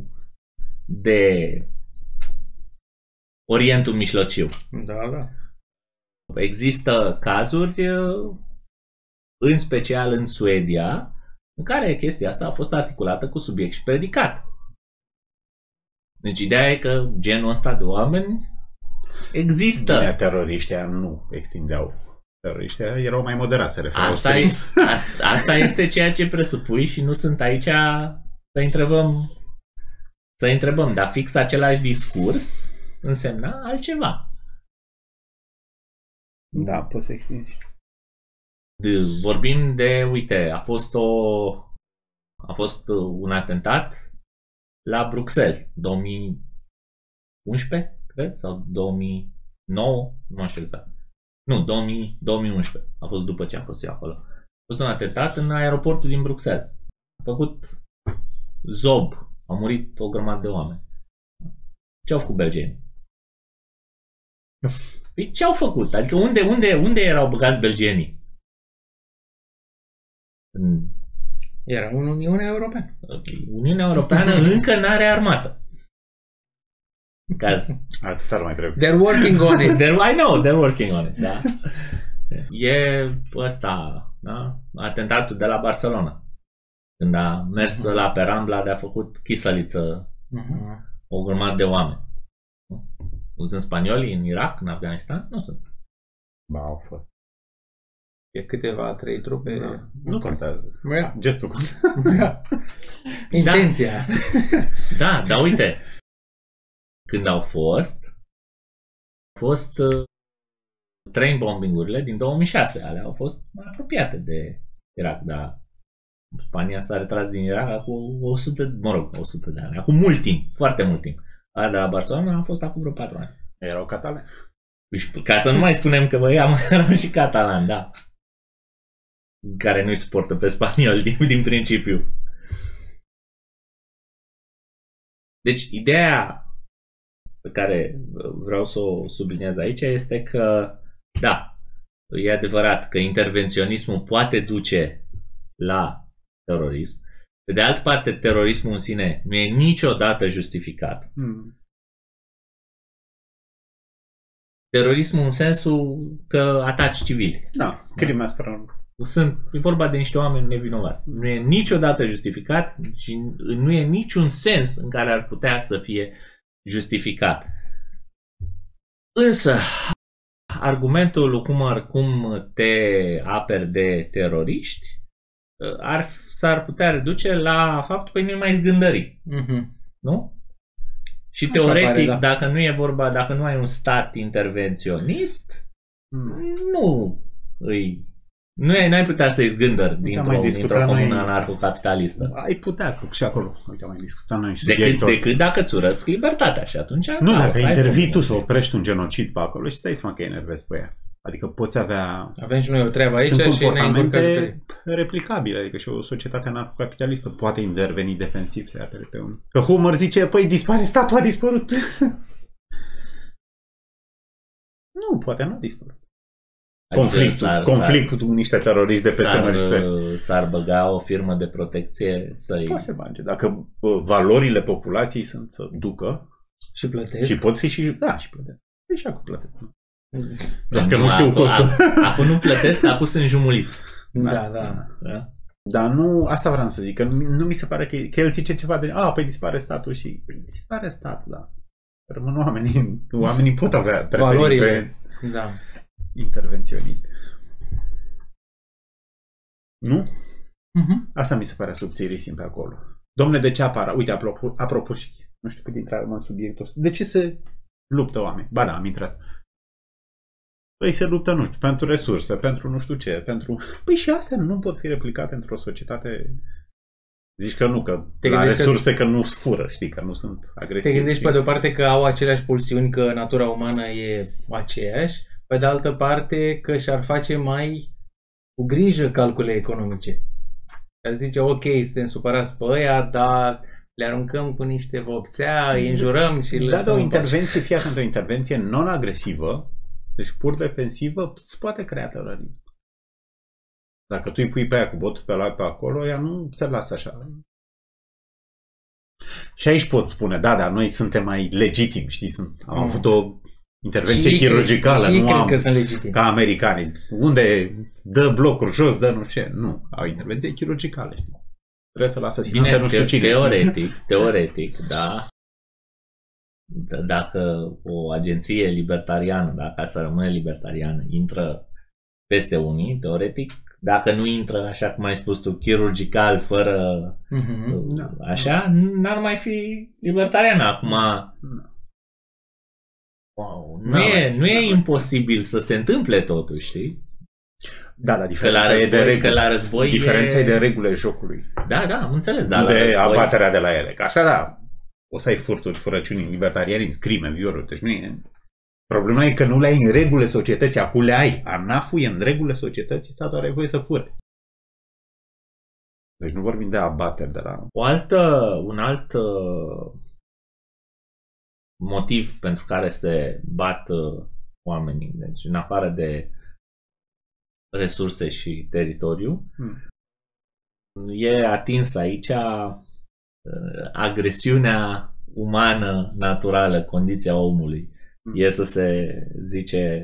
de Orientul Mijlociu. Da, da. Există cazuri, în special în Suedia, în care chestia asta a fost articulată cu subiect și predicat. Deci ideea e că genul ăsta de oameni există. Bine, teroriștii nu extindeau. Teroriștii erau mai moderați. Asta, e, asta, asta este ceea ce presupui și nu sunt aici să întrebăm, să întrebăm, dar fix același discurs însemna altceva. Da, poți să extinzi. De, vorbim de, uite, a fost o a fost un atentat la Bruxelles, două mii unsprezece, cred, sau două mii nouă, nu știu exact. Nu, două mii, două mii unsprezece. A fost după ce am fost eu acolo. A fost un atentat în aeroportul din Bruxelles. A făcut zob. Au murit o grămadă de oameni. Ce au făcut belgenii? Păi ce au făcut? Adică unde, unde, unde erau băgați belgenii? În... Era în Uniunea Europeană. Uniunea Europeană încă n-are armată. Atât ar mai trebuie. They're working on it. They're, I know, they're working on it, da. E ăsta, da? Atentatul de la Barcelona. Când a mers uh-huh. la pe Rambla, de a făcut chisăliță uh-huh. o grămadă de oameni. Nu sunt spanioli în Irak, în Afganistan? Nu sunt. Ba, au fost. E câteva, trei trupe. Da. Nu contează. Yeah. Gestul contează. Yeah. Intenția. Da, dar uite, când au fost, au fost uh, train bombing-urile din două mii șase. Alea au fost mai apropiate de Irak, dar Spania s-a retras din Irak cu o sută, mă rog, o sută de ani, acum mult timp, foarte mult timp. Alea de la Barcelona a fost acum vreo patru ani. Erau catalani. Ca să nu mai spunem că băi, erau și catalani, da. Care nu-i suportă pe spaniol din, din principiu. Deci, ideea pe care vreau să o subliniez aici este că, da, e adevărat că intervenționismul poate duce la terorism. Pe de altă parte, terorismul în sine nu e niciodată justificat. Hmm. Terorismul în sensul că ataci civili. Da, crime asupra. Sunt, e vorba de niște oameni nevinovați. Nu e niciodată justificat și nu e niciun sens în care ar putea să fie justificat. Însă, argumentul cum, ar, cum te aperi de teroriști ar, s-ar putea reduce la faptul că nu mai zgândări. Uh-huh. Nu? Și așa teoretic, pare, da. dacă nu e vorba, dacă nu ai un stat intervenționist, mm. nu îi... Nu ai, n-ai putea să-i zgândări dintr-o, dintr-o comună noi... anarhocapitalistă. Ai putea și acolo. Uite, mai discutat noi decât, decât dacă îți urăsc libertatea și atunci... Nu, da, dacă intervii tu să oprești un genocid pe acolo și stai seama că enervezi pe ea. Adică poți avea... Avem și noi o treabă aici. Sunt și comportamente replicabile. Adică și o societate anarhocapitalistă poate interveni defensiv să apere pe unul. Că Homer zice, păi dispare statul, a dispărut. Nu, poate nu a dispărut. Conflictul, adică conflictul cu niște teroriști de peste mări. S-ar băga o firmă de protecție să-i... Poate se bage. Dacă valorile populației sunt să ducă și plătesc. Și pot fi și... Da, și plătesc. Păi și acum plătesc. Dacă nu, nu știu costul. Acum nu plătesc, acum sunt jumuliți. Da, da. da. da. Dar nu, asta vreau să zic, că nu, nu mi se pare că, că el zice ceva de, a, păi dispare statul și, păi dispare statul, da. Rămân oamenii, oamenii pot avea preferințe da. intervenționiste. Nu? Uh-huh. Asta mi se pare subțirisim pe acolo. Dom'le, de ce apara? Uite, apropo, apropo și, nu știu cât intrăm în subiectul ăsta. De ce se luptă oameni? Ba da, am intrat. Păi se luptă, nu știu, pentru resurse, pentru nu știu ce, pentru... Păi și astea nu pot fi replicate într-o societate... Zici că nu, că te la resurse că... că nu fură, știi, că nu sunt agresivi. Te gândești și... pe de o parte că au aceleași pulsiuni, că natura umană e aceeași, pe de altă parte că și-ar face mai cu grijă calcule economice. Ar zice, ok, suntem supărați pe ăia, dar le aruncăm cu niște vopsea, îi înjurăm și le lăsăm... Da, o intervenție, fie atent, o intervenție non-agresivă, deci pur defensivă, îți poate crea terorism. Dacă tu îi pui pe aia cu botul pe la pe acolo, ea nu se lasă așa. Și aici pot spune, da, dar noi suntem mai legitimi, știi? Sunt, am mm. avut o intervenție și chirurgicală, și nu am, că sunt legitimi. Ca americanii. Unde dă blocuri jos, dă nu știu ce. Nu, au intervenție chirurgicală, știi? Trebuie să lasă bine, nu știu te- cine. Teoretic, teoretic, da. D- dacă o agenție libertariană, dacă să rămâne libertariană, intră peste unii, teoretic, dacă nu intră, așa cum ai spus tu, chirurgical, fără mm-hmm. așa, n-ar mai fi libertariană. Acum, wow, nu, e, nu e imposibil să se întâmple totuși, știi? Da, da, diferența război, e de reguli. La război diferența e... e de regulile jocului. Da, da, am înțeles. Da, nu de război... abaterea de la ele. Că așa, da, o să ai furturi, furăciuni, libertarianism, crime, violuri, deci nu e... Problema e că nu le ai în regulile societății, acum le ai. ANAF-ul e în regulile societății, statul are voie să fure. Deci nu vorbim de abateri de la... O altă, un alt uh, motiv pentru care se bat uh, oamenii, deci în afară de resurse și teritoriu, hmm. e atins aici uh, agresiunea umană naturală, condiția omului. E să se zice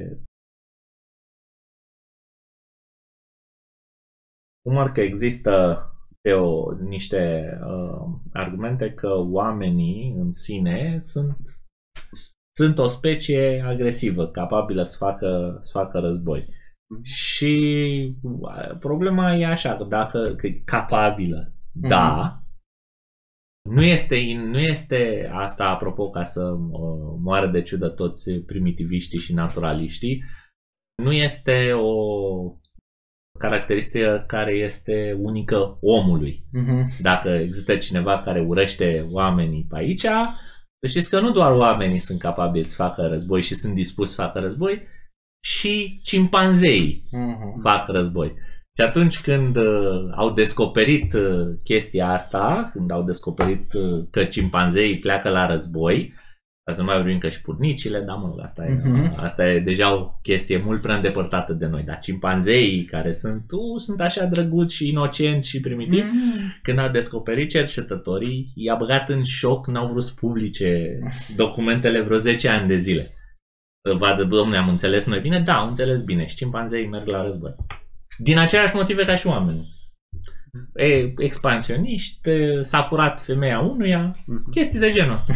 cum că există o, niște uh, argumente că oamenii în sine sunt, sunt o specie agresivă, capabilă să facă, să facă război. Și problema e așa, că dacă că e capabilă, mm-hmm. da, Nu este, nu este asta, apropo, ca să uh, moară de ciudă toți primitiviștii și naturaliștii, nu este o caracteristică care este unică omului. Uh-huh. Dacă există cineva care urăște oamenii pe aici, știți că nu doar oamenii sunt capabili să facă război și sunt dispuși să facă război, și cimpanzeii uh-huh. fac război. Și atunci când uh, au descoperit uh, chestia asta, când au descoperit uh, că cimpanzeii pleacă la război, ca să nu mai vorbim că și purnicile, da mă, asta e, uh-huh. asta e deja o chestie mult prea îndepărtată de noi, dar cimpanzeii care sunt, uh, sunt așa drăguți și inocenți și primitivi, uh-huh. când au descoperit cercetătorii, i-a băgat în șoc, n-au vrut să publice documentele vreo zece ani de zile. Vadă, domnule, am înțeles noi bine? Da, am înțeles bine și cimpanzeii merg la război. Din aceleași motive ca și oamenii. E, expansioniști, s-a furat femeia unuia, chestii de genul ăsta.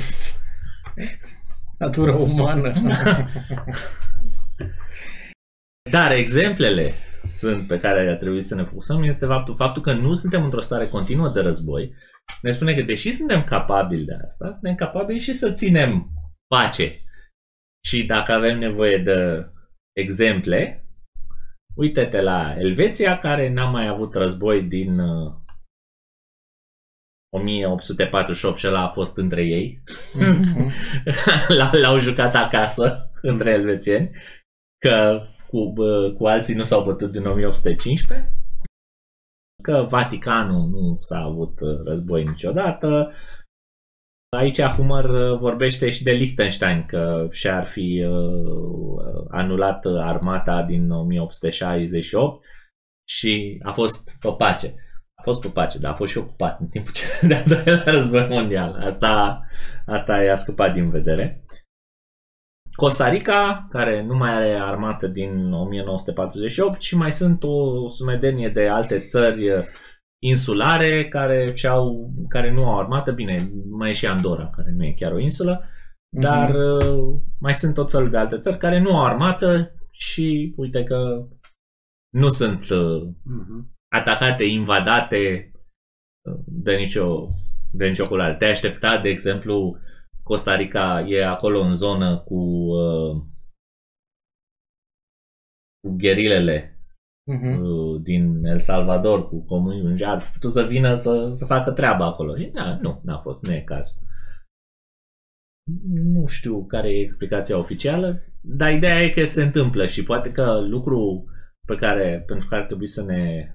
Natura umană. Dar exemplele sunt pe care ar trebui să ne focusăm este faptul, faptul că nu suntem într-o stare continuă de război. Ne spune că deși suntem capabili de asta, suntem capabili și să ținem pace. Și dacă avem nevoie de exemple, uite-te la Elveția, care n-a mai avut război din uh, o mie opt sute patruzeci și opt și ăla a fost între ei. L-au jucat acasă între elvețieni, că cu, cu alții nu s-au bătut din o mie opt sute cincisprezece, că Vaticanul nu s-a avut război niciodată. Aici Humer vorbește și de Liechtenstein, că și-ar fi uh, anulat armata din o mie opt sute șaizeci și opt și a fost pe pace. A fost pe pace, dar a fost și ocupat în timpul cel de-al doilea război mondial. Asta, asta i-a scăpat din vedere. Costa Rica, care nu mai are armată din o mie nouă sute patruzeci și opt, și mai sunt o sumedenie de alte țări insulare care, și-au, care nu au armată. Bine, mai e și Andorra, care nu e chiar o insulă, dar mm-hmm. mai sunt tot felul de alte țări care nu au armată și uite că nu sunt mm-hmm. atacate, invadate de nicio, de nicio culoare. Te aștepta, de exemplu, Costa Rica e acolo în zonă cu, uh, cu gherilele uh-huh. uh, din El Salvador, cu comunii, ar putea să vină să, să facă treaba acolo. Da, nu, n-a fost, nu e cazul. Nu știu care e explicația oficială, dar ideea e că se întâmplă și poate că lucru pe care, pentru care trebuie să ne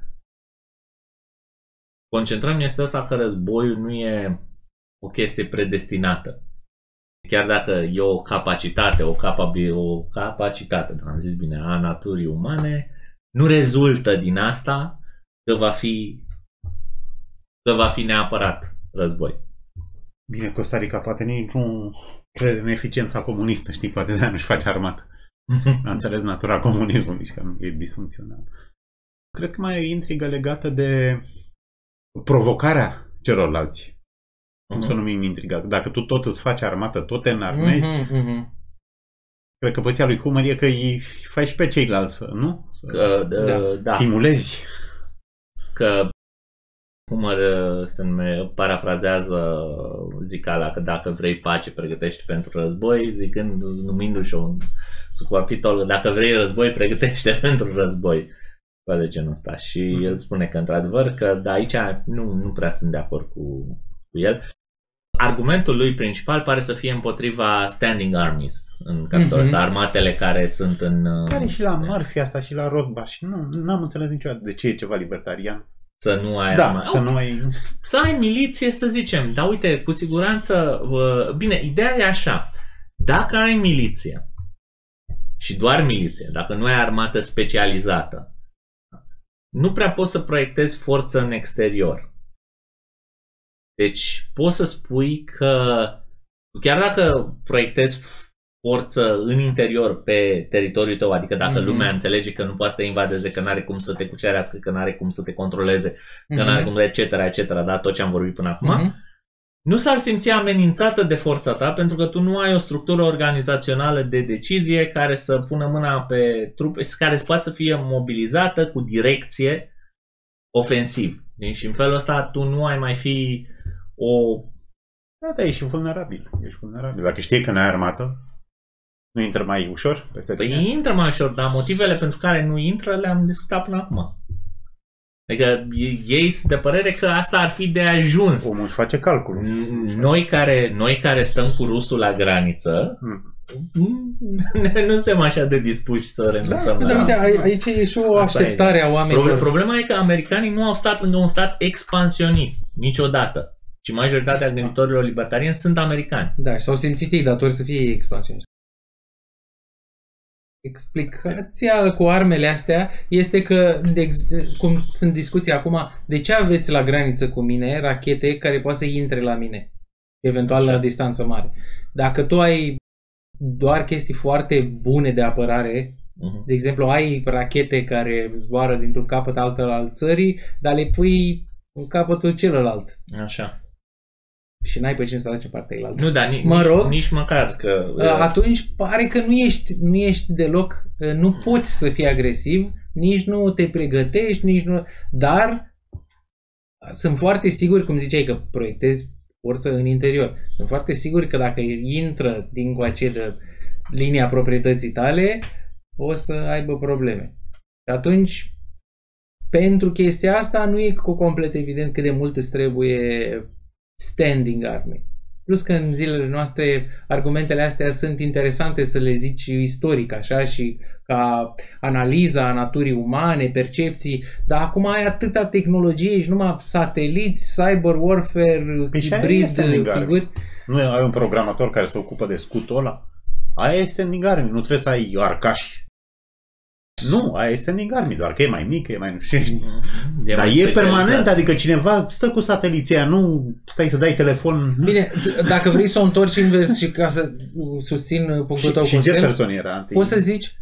concentrăm este ăsta, că războiul nu e o chestie predestinată. Chiar dacă e o capacitate, o, capabil, o capacitate, am zis bine, a naturii umane, nu rezultă din asta că va fi, că va fi neapărat război. Bine, Costa Rica poate nici nu crede în eficiența comunistă, știi, poate de-aia nu-și face armată. N-a înțeles natura comunismului și că e disfuncțional. Cred că mai e intrigă legată de provocarea celorlalți. Cum uh-huh. să numim intriga? Dacă tu tot îți faci armată, tot te înarmezi, uh-huh, uh-huh. cred că poziția lui Humer e că îi faci pe ceilalți, nu? Să că, da, da. stimulezi. Că Humer se parafrazează zicala că dacă vrei pace, pregătește pentru război, zicând, numindu-și un subcapitol, dacă vrei război, pregătește pentru război. De genul ăsta. Și uh-huh. el spune că, într-adevăr, că da, aici nu, nu prea sunt de acord cu, cu el. Argumentul lui principal pare să fie împotriva standing armies în capitolul ăsta, mm-hmm. armatele care sunt în... Care și la Murphy asta și la Rothbard și nu, nu am înțeles niciodată de ce e ceva libertarian. Să nu ai da, armată. să nu ai... Să ai miliție, să zicem. Dar uite, cu siguranță... Bine, ideea e așa. Dacă ai miliție și doar miliție, dacă nu ai armată specializată, nu prea poți să proiectezi forță în exterior. Deci poți să spui că chiar dacă proiectezi forță în interior pe teritoriul tău, adică dacă mm-hmm. lumea înțelege că nu poate să te invadeze, că n-are cum să te cucerească, că n-are cum să te controleze, mm-hmm. că n-are cum, etc, etc, da, tot ce am vorbit până acum, mm-hmm. nu s-ar simți amenințată de forța ta, pentru că tu nu ai o structură organizațională de decizie care să pună mâna pe trupe, care să poată să fie mobilizată cu direcție ofensiv. Și în felul ăsta tu nu ai mai fi o... Da, da, ești vulnerabil. Ești vulnerabil. Dacă știi că n-ai armată, nu intră mai ușor peste tine? Păi intră mai ușor, dar motivele pentru care nu intră le-am discutat până acum. Adică ei sunt de părere că asta ar fi de ajuns. Omul își face calculul. Noi care, noi care stăm cu rusul la graniță, hmm. nu suntem așa de dispuși să renunțăm da, la... Uite, aici e și o așteptare a oamenilor. Problema e că americanii nu au stat lângă un stat expansionist niciodată. Și majoritatea gânditorilor libertarieni sunt americani. Da, și s-au simțit ei datori să fie expansioniști. Explicația cu armele astea este că, de, cum sunt discuții acum, de ce aveți la graniță cu mine rachete care poate să intre la mine, eventual la distanță mare. Dacă tu ai doar chestii foarte bune de apărare, uh-huh. de exemplu, ai rachete care zboară dintr-un capăt altă al țării, dar le pui în capătul celălalt. Așa. Și n-ai pe cine să alegi partea elaltă. Nu, dar nici, mă rog, nici măcar că... Atunci pare că nu ești, nu ești deloc, nu poți să fii agresiv nici nu te pregătești, nici nu... Dar sunt foarte sigur, cum ziceai, că proiectezi forță în interior. Sunt foarte sigur că dacă intră dincoace de linia proprietății tale, o să aibă probleme. Și atunci, pentru chestia asta, nu e cu complet evident cât de mult îți trebuie standing army. Plus că în zilele noastre argumentele astea sunt interesante să le zici istoric, așa, și ca analiza naturii umane, percepții, dar acum ai atâta tehnologie și numai sateliți, cyber warfare, păi hibrid, figuri. Nu ai un programator care se ocupă de scutul ăla? Aia este standing army, nu trebuie să ai arcași. Nu, aia este standing army, doar că e mai mică, e mai nu știu. E Dar e permanent, adică cineva stă cu sateliția, nu stai să dai telefon. Bine, dacă vrei să o întorci invers și ca să susțin punctul și, tău, și Jefferson era. Poți să zici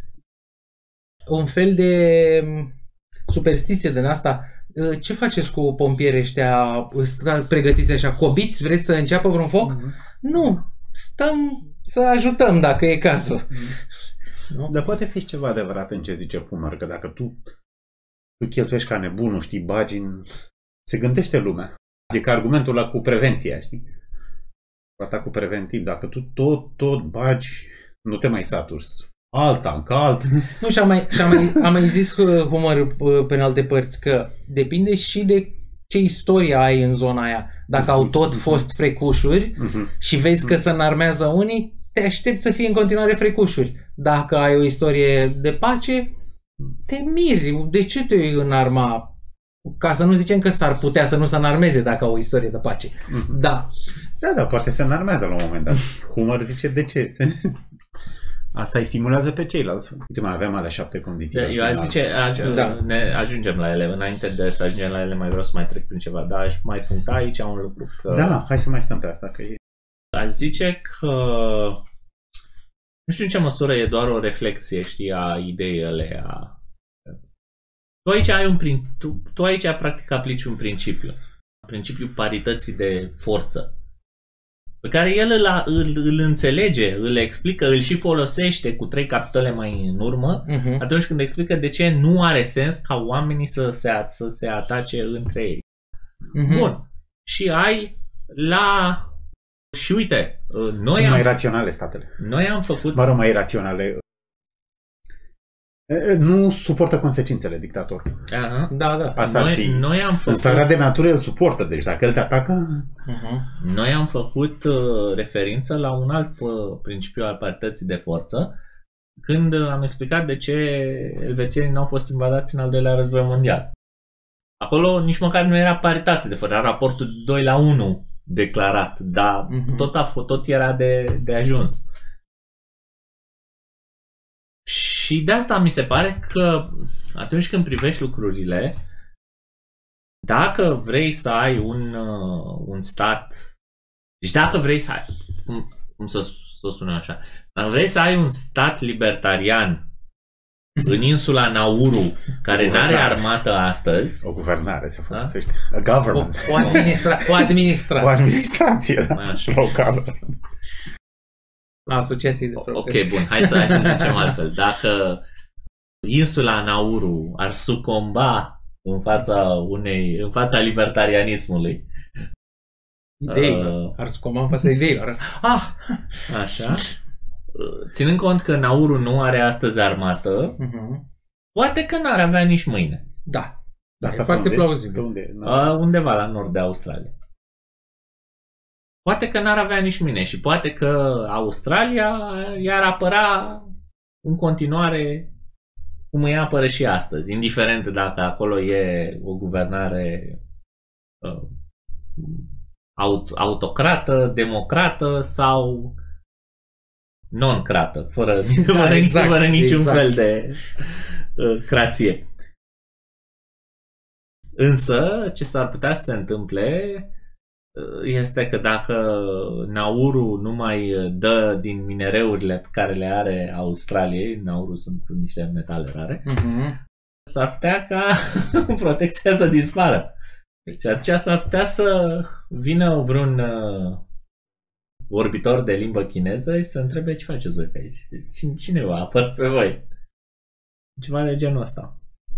un fel de superstiție din asta. Ce faceți cu pompierii ăștia pregătiți așa, cobiți? Vreți să înceapă vreun foc? Mm-hmm. Nu, stăm să ajutăm dacă e cazul. Mm-hmm. Nu? Dar poate fi ceva adevărat în ce zice Pumer, că dacă tu, tu cheltuiești ca nebunul, știi, bagi în... Se gândește lumea. Adică argumentul ăla cu prevenția, știi? Cu atacul preventiv. Dacă tu tot, tot bagi, nu te mai saturi. Alta, încă alt. Nu, și am mai, și am mai, am mai zis Pumer pe în alte părți că depinde și de ce istorie ai în zona aia. Dacă au tot fost frecușuri și vezi că se înarmează unii, te aștepți să fie în continuare frecușuri. Dacă ai o istorie de pace, te miri. De ce te înarma? Ca să nu zicem că s-ar putea să nu se înarmeze dacă au o istorie de pace. Mm-hmm. Da. Da, da, poate se înarmează la un moment dat. Humor zice de ce? Asta îi stimulează pe ceilalți. Uite, mai avem alea șapte condiții. Da, eu aș zice, aj- da. ne ajungem la ele. Înainte de să ajungem la ele, mai vreau să mai trec prin ceva. Da, aș mai puncta aici un lucru. Că... Da, hai să mai stăm pe asta, că e... Aș zice că nu știu în ce măsură e doar o reflexie, știi, a ideii alea. Tu aici ai un prin... tu, tu aici practic aplici un principiu. Principiul parității de forță. Pe care el îl, îl, îl înțelege, îl explică, îl și folosește cu trei capitole mai în urmă, uh-huh. atunci când explică de ce nu are sens ca oamenii să se, să se atace între ei. Uh-huh. Bun. Și ai la... Și uite, noi Sunt am... mai raționale statele. Noi am făcut... Mă rog, mai raționale. Nu suportă consecințele dictatorul. Aha. Da, da. Asta noi, ar fi. Noi am făcut... În starea de natură el suportă, deci dacă el te atacă... Uh-huh. Noi am făcut uh, referință la un alt uh, principiu al parității de forță când uh, am explicat de ce elvețienii n-au fost invadați în al doilea război mondial. Acolo nici măcar nu era paritate de forță, era raportul doi la unu declarat, dar uh-huh. tot, a, tot era de, de ajuns. Și de asta mi se pare că atunci când privești lucrurile, dacă vrei să ai un, uh, un stat, deci dacă vrei să ai, cum, cum să, să o spunem așa, dacă vrei să ai un stat libertarian în insula Nauru, care nu are armată astăzi. O guvernare se folosește. A government. O, o, administra- o administrație. O administrație locală. Asociații de Ok, bun. Hai să, hai să zicem altfel. Dacă insula Nauru ar sucomba în fața unei, în fața libertarianismului. Ideilor. Uh, ar sucomba în fața ideilor. Ah! Așa. Ținând cont că Nauru nu are astăzi armată, uh-huh. poate că n-ar avea nici mâine. Da. Asta e foarte unde? plauzibil. Unde? Uh, undeva la nord de Australia. Poate că n-ar avea nici mâine și poate că Australia i-ar apăra în continuare cum îi apără și astăzi, indiferent dacă acolo e o guvernare uh, aut- autocrată, democrată sau non-crată, fără, da, fără, exact, fără niciun exact. fel de uh, crație. Însă, ce s-ar putea să se întâmple este că dacă Nauru nu mai dă din minereurile pe care le are Australiei, Nauru sunt niște metale rare, uh-huh. s-ar putea ca protecția să dispară. Și atunci s-ar putea să vină vreun uh, vorbitor de limbă chineză și să întrebe ce faceți voi pe aici. Cine, cine vă apără pe voi? Ceva de genul ăsta.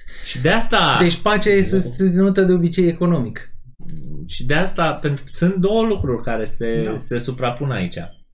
Și de asta... Deci pacea e susținută de obicei economic. Și de asta pentru, sunt două lucruri care se, da. se suprapun aici.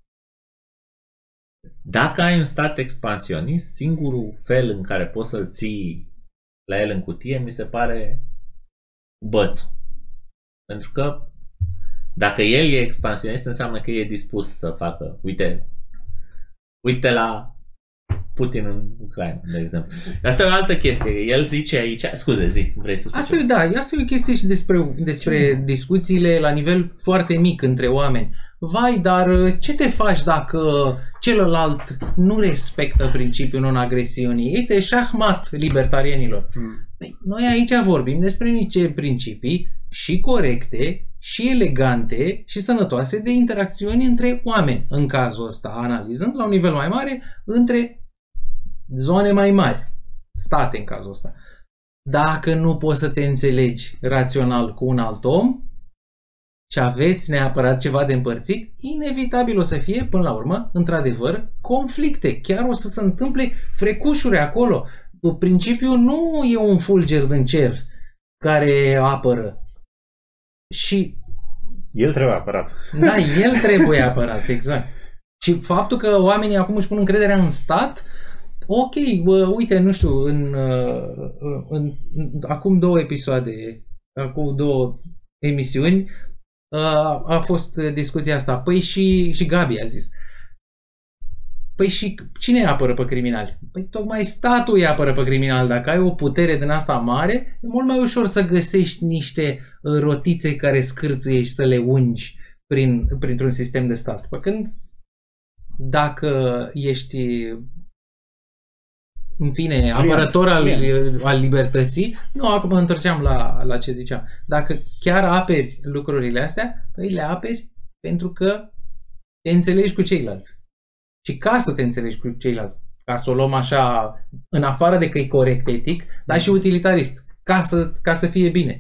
Dacă ai un stat expansionist, singurul fel în care poți să-l ții la el în cutie mi se pare bățul. Pentru că dacă el e expansionist, înseamnă că e dispus să facă, uite, uite la Putin în Ucraina, de exemplu. Asta e o altă chestie. El zice aici, scuze, zi, vrei să spui? Asta e, da, asta e o chestie și despre, despre discuțiile la nivel foarte mic între oameni. Vai, dar ce te faci dacă celălalt nu respectă principiul non-agresiunii? Uite, șahmat libertarienilor. Hmm. Noi aici vorbim despre niște principii și corecte, și elegante, și sănătoase de interacțiuni între oameni. În cazul ăsta, analizând la un nivel mai mare, între zone mai mari, state în cazul ăsta. Dacă nu poți să te înțelegi rațional cu un alt om și aveți neapărat ceva de împărțit, inevitabil o să fie, până la urmă, într-adevăr, conflicte. Chiar o să se întâmple frecușuri acolo. Principiul nu e un fulger din cer care apără. Și el trebuie apărat. Da, el trebuie apărat, exact. Și faptul că oamenii acum își pun încrederea în stat, ok, bă, uite, nu știu, în, în, în acum două episoade, acum două emisiuni, a, a fost discuția asta. Păi și, și Gabi a zis. Păi și cine îi apără pe criminali? Păi tocmai statul îi apără pe criminali. Dacă ai o putere din asta mare, e mult mai ușor să găsești niște rotițe care scârțâie și să le ungi prin, printr-un sistem de stat. Pe când dacă ești, în fine, apărător al, al libertății, nu, acum mă întorceam la, la ce ziceam. Dacă chiar aperi lucrurile astea, păi le aperi pentru că te înțelegi cu ceilalți. Și ca să te înțelegi cu ceilalți, ca să o luăm așa, în afară de că e corect etic, dar și utilitarist, ca să, ca să fie bine.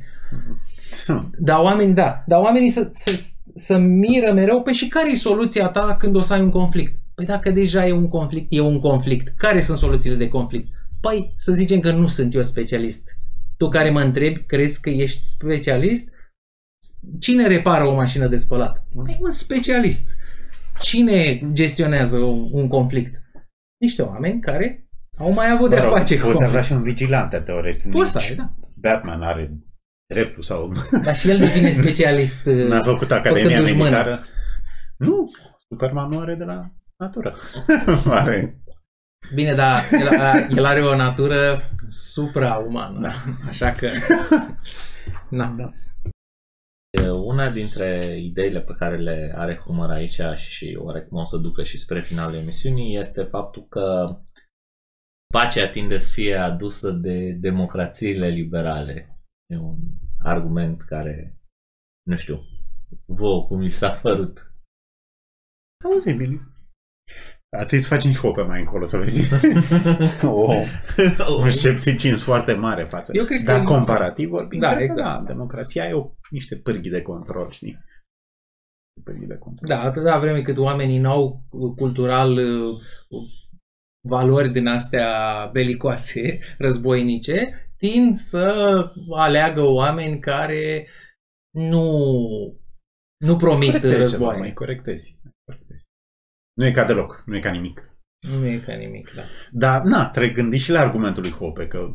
Dar oamenii, da, dar oamenii să, să, să miră mereu, pe și care e soluția ta când o să ai un conflict? Păi dacă deja e un conflict, e un conflict. Care sunt soluțiile de conflict? Păi să zicem că nu sunt eu specialist. Tu care mă întrebi, crezi că ești specialist? Cine repară o mașină de spălat? E un specialist. Cine gestionează un, un conflict? Niște oameni care au mai avut de-a face cu poți avea și un vigilante, teoretic. Poți să ai, da. Batman are dreptul sau... Dar și el devine specialist. N-a făcut Academia Militară. Nu, Superman nu are de la natură. Are... Bine, dar el, el are o natură supraumană. Da. Așa că... Na. Da. Una dintre ideile pe care le are Homer aici și oarecum o să ducă și spre finalul emisiunii este faptul că pacea tinde să fie adusă de democrațiile liberale. E un argument care, nu știu, vouă cum mi s-a părut. Auzi, bine. Atât să faci nici hope mai încolo, să vezi. oh, un scepticism foarte mare față. Eu cred Dar că comparativ vorbind, da, exact. Da, democrația e o, niște pârghii de control, știi? Pârghii de control. Da, atâta vreme cât oamenii n-au cultural valori din astea belicoase, războinice, tind să aleagă oameni care nu, nu promit corectezi război. Ceva, mai corectezi. Nu e ca deloc, nu e ca nimic. Nu e ca nimic, da. Dar, na, trebuie gândi și la argumentul lui Hope, că...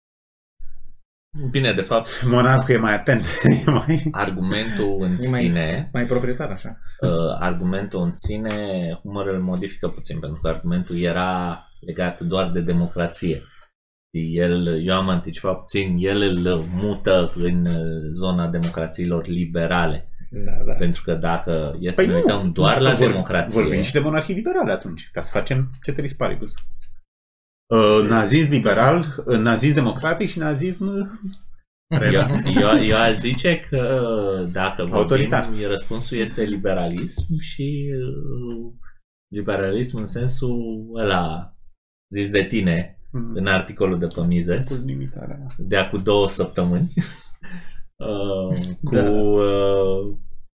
Bine, de fapt... Monarhul e mai atent. Argumentul în e mai, sine... Mai proprietar, așa. Uh, argumentul în sine, Homer îl modifică puțin, pentru că argumentul era legat doar de democrație. El, eu am anticipat puțin, el îl mută în zona democrațiilor liberale. Da, da. Pentru că dacă e să păi ne uităm doar la vor, democrație... Vorbim și de monarhii liberale atunci, ca să facem ceteris paribus. Uh, nazism liberal, uh, nazism democratic și nazism... Eu, eu, eu aș zice că dacă vorbim, autoritar. Răspunsul este liberalism și uh, liberalism în sensul ăla zis de tine mm. în articolul de pe Mises, de acum două săptămâni. Uh, cu da. uh,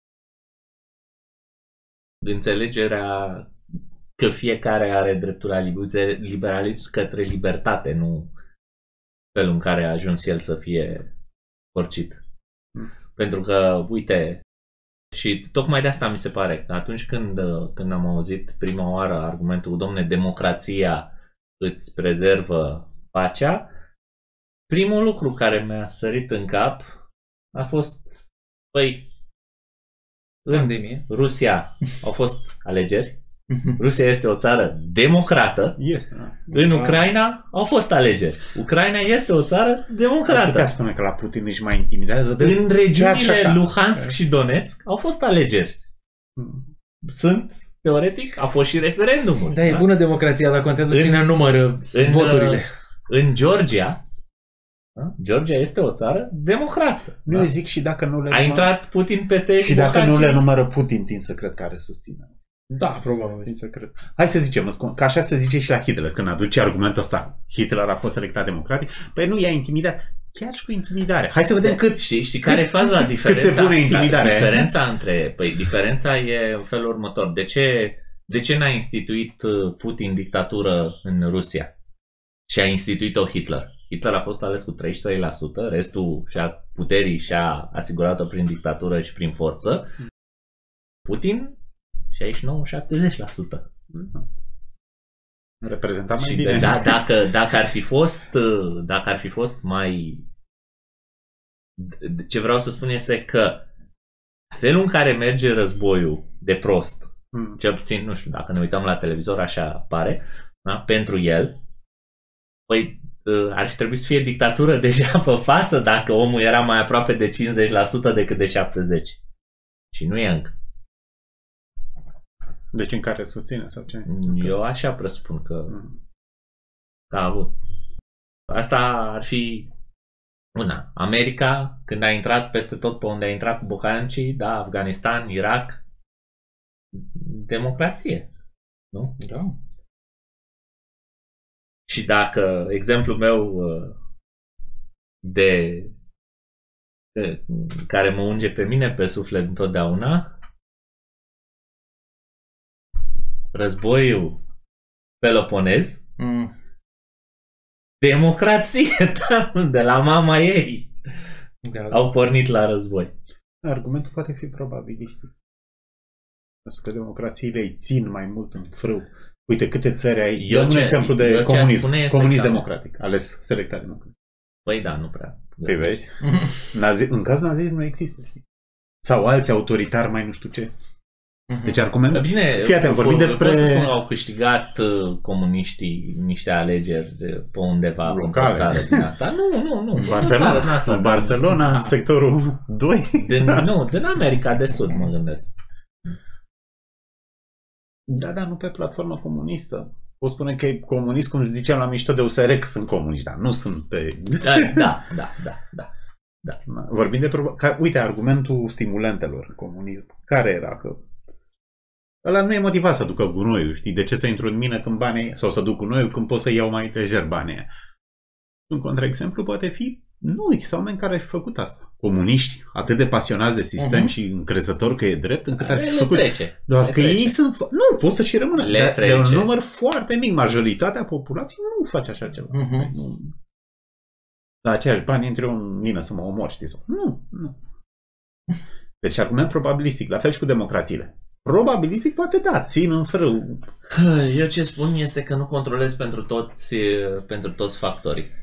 înțelegerea că fiecare are dreptul la liberalism către libertate, nu felul în care a ajuns el să fie porcit. Mm. Pentru că, uite, și tocmai de asta mi se pare că atunci când, când am auzit prima oară argumentul, domne, democrația îți prezervă pacea, primul lucru care mi-a sărit în cap a fost, păi, în Pandemie. Rusia au fost alegeri, Rusia este o țară democrată, Este, da. în Ucraina au fost alegeri. Ucraina este o țară Ar democrată. putea spune că la Putin își mai intimidează de În chiar și regiunile așa. Luhansk și Donetsk au fost alegeri. Mm. Sunt, teoretic, a fost și referendumul. Da, e bună democrația, dar contează În- cine numără în, voturile. În Georgia, da? Georgia este o țară democrată. Nu, da? eu zic și dacă nu le A numără, intrat Putin peste ei și cu dacă nu bocacii. le numără Putin, tind să cred că are susținere. Da, probabil. Tind să cred. Hai să zicem, că așa se zice și la Hitler, când aduce argumentul ăsta. Hitler a fost selectat democratic. Păi nu i-a intimidat. Chiar și cu intimidare. Hai să vedem cât... Știi, știi care e faza? cât Diferența, se pune intimidarea. Diferența între... Păi, diferența e în felul următor. De ce, de ce n-a instituit Putin dictatură în Rusia? Și a instituit-o Hitler. Hitler a fost ales cu treizeci și trei la sută, restul și-a puterii și-a asigurat-o prin dictatură și prin forță. Putin șaizeci și nouă șaptezeci la sută. Reprezenta mai Și bine. da, dacă, dacă ar fi fost dacă ar fi fost mai... Ce vreau să spun este că felul în care merge războiul de prost, Mm. cel puțin, nu știu, dacă ne uităm la televizor, așa pare, da? Pentru el, păi ar fi trebuit să fie dictatură deja pe față dacă omul era mai aproape de cincizeci la sută decât de șaptezeci la sută. Și nu e încă. Deci în care susține sau ce? Eu așa presupun că, Mm. că a avut. Asta ar fi una. America, când a intrat peste tot pe unde a intrat cu bocancii, da, Afganistan, Irak, democrație. Nu? Da. Și dacă exemplul meu de, de care mă unge pe mine pe suflet întotdeauna, războiul Peloponez, Mm. democrație, da, de la mama ei Da, da. au pornit la război. Argumentul poate fi probabilistic. Pentru că democrațiile îi țin mai mult în frâu. Uite câte țări ai. Eu Dăm un ce- exemplu eu de ce comunism. spune este Comunism că- democratic. Ales selectat democratic. Păi da, nu prea. Păi vezi? Nazi... În cazul nazism nu există. Sau alți autoritari mai nu știu ce. Mhm. Deci argumentul... Bine, Fii atent, vorbim pot- despre- pot să spun că au câștigat uh, comuniștii niște alegeri de- pe undeva în Locale. țară din asta. Nu, nu, nu. În În Barcelona, țară din asta, în Barcelona, Da. sectorul doi. Din, nu, din America de Sud, mă gândesc. Da, dar nu pe platformă comunistă. O spune că e comunist, cum ziceam la mișto de U S R, că sunt comuniști, dar nu sunt pe... Da, da, da, da, da. Vorbim de... Proba... Ca, uite, argumentul stimulentelor în comunism. Care era? Că ăla nu e motivat să ducă gunoiul, știi? De ce să intru în mină când banii... Sau să duc gunoiul când pot să iau mai lejer banii. Un contraexemplu poate fi... Nu, există oameni care ar fi făcut asta. Comuniști, atât de pasionați de sistem Uh-huh. și încrezători că e drept, încât ar fi Le făcut... trece. Doar Le că trece. ei sunt... Nu, pot să și rămână. Le De, de trece. un număr foarte mic. Majoritatea populației nu face așa ceva. Mhm. Nu. La aceiași bani intri eu în mină să mă omor, știi? Sau... Nu, nu. Deci argument probabilistic. La fel și cu democrațiile. Probabilistic poate da, țin în frâu. Eu ce spun este că nu controlez pentru toți, pentru toți factorii.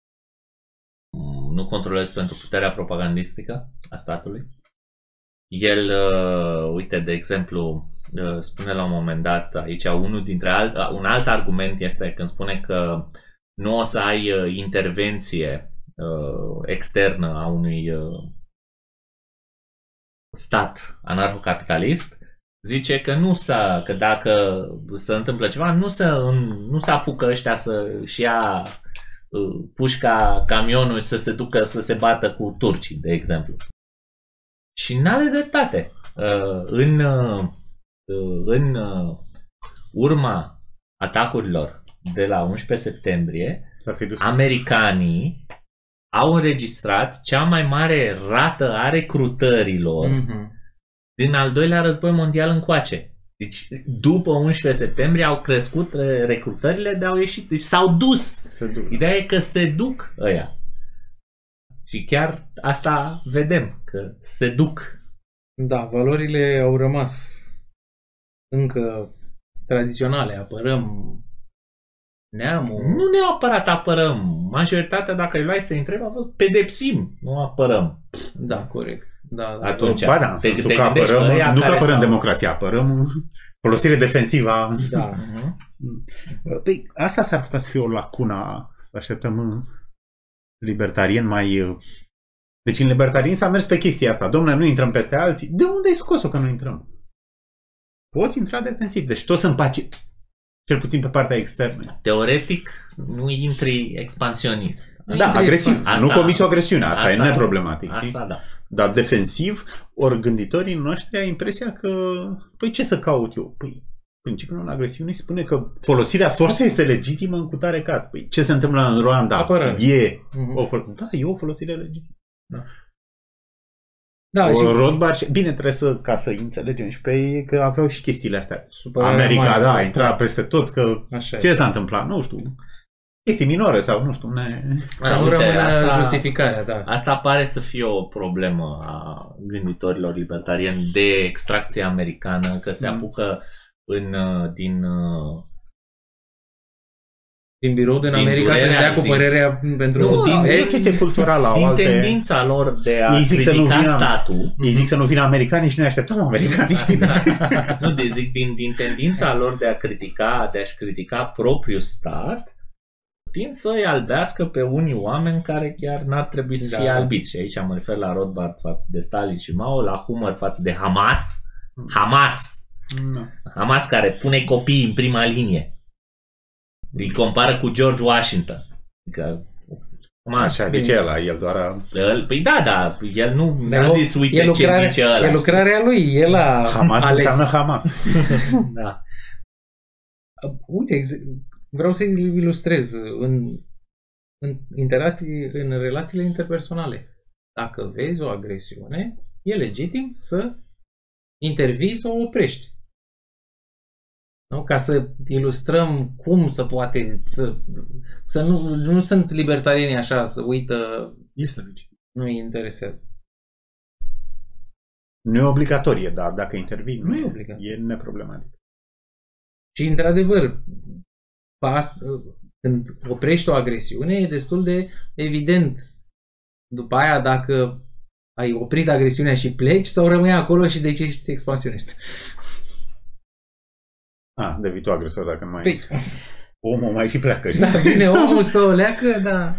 Nu controlez pentru puterea propagandistică a statului. El, uh, uite, de exemplu, uh, spune la un moment dat aici, unul dintre alt, uh, un alt argument este când spune că nu o să ai uh, intervenție uh, externă a unui uh, stat anarhocapitalist. Zice că nu să, că dacă se întâmplă ceva, nu să nu se apucă ăștia să-și ia uh, pușca, camionul și să se ducă să se bată cu turcii, de exemplu. Și n-are dreptate. Uh, în uh, în uh, urma atacurilor de la unsprezece septembrie, S-ar fi dus. americanii au înregistrat cea mai mare rată a recrutărilor Mhm. din al doilea război mondial încoace. Deci după unsprezece septembrie au crescut recrutările de au ieșit. Deci s-au dus. Ideea e că se duc ăia. Și chiar asta vedem, că se duc. Da, valorile au rămas încă tradiționale. Apărăm neamul. Nu neapărat apărăm. Majoritatea, dacă îi luai să întrebi, a fost pedepsim, nu apărăm. Da, corect. Da, da. Atunci, ba da, te, te te că apărăm, că nu că apărăm sau... democrația, apărăm folosire defensivă. Da. Păi, asta s-ar putea să fie o lacună, să așteptăm libertarieni mai... Deci în libertarieni s-a mers pe chestia asta. Dom'le, nu intrăm peste alții. De unde ai scos-o că nu intrăm? Poți intra defensiv. Deci toți sunt paci... Cel puțin pe partea externă. Teoretic, nu intri expansionist. Da, intri agresiv. Asta, nu comiți o agresiune. Asta, asta e neproblematic. Asta, da. Dar defensiv, ori gânditorii noștri au impresia că, păi ce să caut eu? Păi, principiul non-agresiunii spune că folosirea forței este legitimă în cutare caz. Păi, ce se întâmplă în Rwanda? Apărare. E uh-huh. o fol- Da, e o folosire legitimă. Da. Da, o și... Rothbard, bine, trebuie să, ca să înțelegem și pe ei, că aveau și chestiile astea. Supărarea America, mare, da, intra peste tot, că așa ce e. s-a întâmplat? Nu știu. Chestii minore sau nu știu. Ne... Să nu rămână asta, justificarea, da. Asta pare să fie o problemă a gânditorilor libertarieni de extracție americană, că se Mm. apucă în, din... Din birou din, din America să-și dea cu din... părerea pentru... Nu, din, e chestie culturală. Din alte... tendința lor de a Ei zic critica să nu vină, statul. Ei zic să nu vină americanii și noi așteptăm americanii. Nu, de zic, din, din tendința lor de a critica, de a-și critica propriul stat, tind să îi albească pe unii oameni care chiar n-ar trebui să fie da. albiți. Și aici mă refer la Rothbard față de Stalin și Mao, la Hummer față de Hamas. Hamas! No. Hamas care pune copiii în prima linie. Îi compară cu George Washington. Adică, Așa zice el, el doar a... El, păi da, da, el nu Dar a zis, uite lucrare, ce zice ăla. E lucrarea lui, el a Hamas ales. înseamnă Hamas. Da. Uite, vreau să ilustrez în, în interacții, în relațiile interpersonale. Dacă vezi o agresiune, e legitim să intervii, să o oprești. Nu? Ca să ilustrăm cum să poate să, să nu, nu sunt libertarieni așa, să uită, Este legitim. nu îi interesează. Nu e obligatorie, dar dacă intervii, nu, Nu e e obligatoriu. E neproblematic. Și într-adevăr, când oprești o agresiune, e destul de evident după aia dacă ai oprit agresiunea și pleci sau rămâi acolo și de ce ești expansionist. Ah, devii tu agresor dacă nu mai... Păi, Omul mai și pleacă. da, vine omul, stă o leacă, da.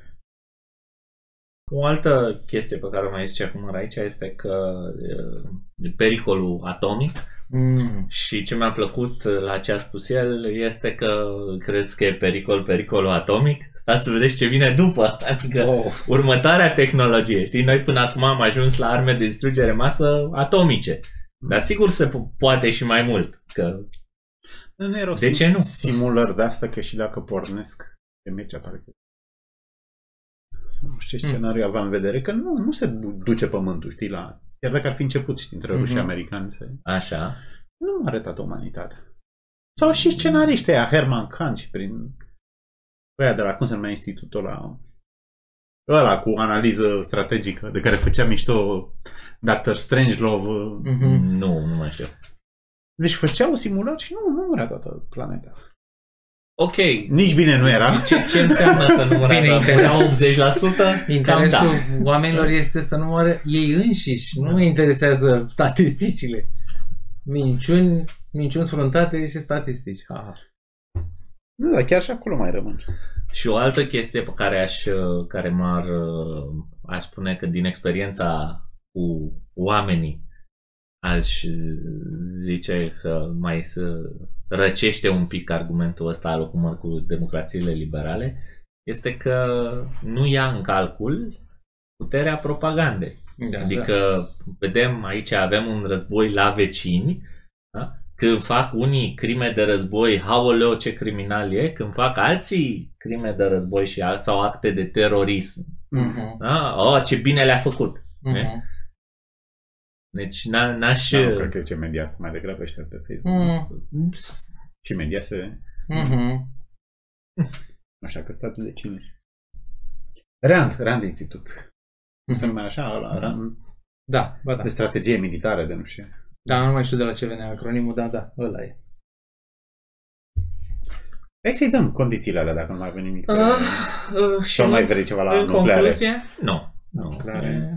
O altă chestie pe care o mai zice acum aici este că e, pericolul atomic Mm. și ce mi-a plăcut la ce a spus el este că crezi că e pericol, pericolul atomic? Stați să vedeți ce vine după, adică Oh. următoarea tehnologie. Știi, noi până acum am ajuns la arme de distrugere masă atomice, dar sigur se po- poate și mai mult, că Nu erau de ce nu? simulări de asta că și dacă pornesc pe merge apare. Nu știu ce scenariu aveam în vedere, că nu, nu se duce pământul, știi, la... Chiar dacă ar fi început, știi, între ruși și americani, se... așa. Nu a arătat umanitatea. Sau și scenariștii aia, Herman Kahn și prin... Băia de la, cum se numea institutul ăla? Ăla cu analiză strategică, de care făcea mișto doctor Strangelove. Mm-hmm. Nu, nu mai știu. Deci făceau simulări și nu, nu murea toată planeta. Ok. Nici bine nu era. Ce, ce înseamnă că nu Bine, murea interes- optzeci la sută? Interesul Cam da. oamenilor este să nu moară ei înșiși. Nu îi interesează statisticile. Minciuni, minciuni sfruntate și statistici. Ha, ha. Nu, dar chiar și acolo mai rămân. Și o altă chestie pe care aș, care m-ar, aș spune că din experiența cu oamenii aș zice că mai să răcește un pic argumentul ăsta al Hummer cu democrațiile liberale, este că nu ia în calcul puterea propagandei. Da, Adică da. vedem aici, avem un război la vecini, da? Când fac unii crime de război, haoleo ce criminal e, când fac alții crime de război și sau acte de terorism, Uh-huh. da? Oh, ce bine le-a făcut. Uh-huh. Deci n-aș... Da, nu cred că ce media asta, mai degrabă ăștia pe Facebook. Mm. Și media se... Mm-hmm. Nu știu că statul de cine. Rand, Rand Institut. Nu mm-hmm. se numea așa? La Rand... Da, ba da. De strategie militară, de nu știu. Da, nu mai știu de la ce vine acronimul, da, da, ăla e. Hai să-i dăm condițiile alea dacă nu mai avem nimic. Uh, uh, Sau mai vrei ceva la în nucleare? Concluzie? Nu. nu. Nucleare.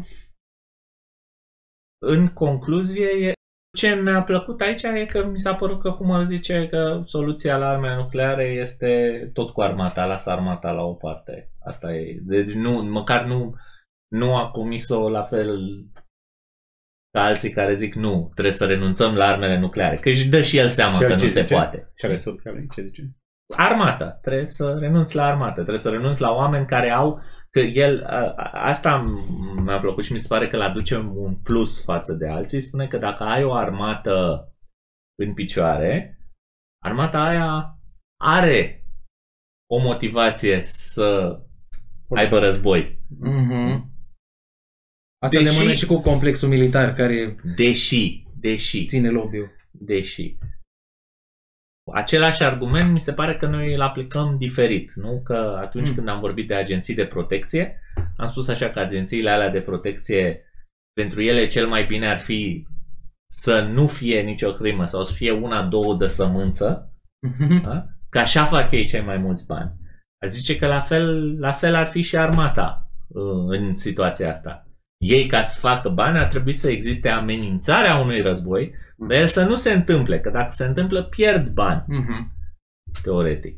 În concluzie, ce mi-a plăcut aici e că mi s-a părut că Humor zice că soluția la armele nucleare este tot cu armata, lasă armata la o parte. Asta e. Deci nu, măcar nu, nu a comis-o la fel ca alții care zic nu, trebuie să renunțăm la armele nucleare. Că își dă și el seama că nu se zice? Poate. Care soluția? Ce zice? Armata. Trebuie să renunți la armată. Trebuie să renunți la oameni care au... Că el, a, asta mi-a plăcut și mi se pare că îl aduce un plus față de alții. Spune că dacă ai o armată în picioare, armata aia are o motivație să aibă război. Mm-hmm. Asta deși, le mână și cu complexul militar care deși, deși, ține lobby-ul. Deși. Același argument mi se pare că noi îl aplicăm diferit, nu? Că atunci mm. când am vorbit de agenții de protecție, am spus așa că agențiile alea de protecție, pentru ele cel mai bine ar fi să nu fie nicio crimă sau să fie una, două de sămânță, mm-hmm. da? Că așa fac ei cei mai mulți bani. Aș zice că la fel, la fel ar fi și armata în situația asta. Ei, ca să facă bani, ar trebui să existe amenințarea unui război, mm-hmm. dar el să nu se întâmple, că dacă se întâmplă, pierd bani, mm-hmm. teoretic.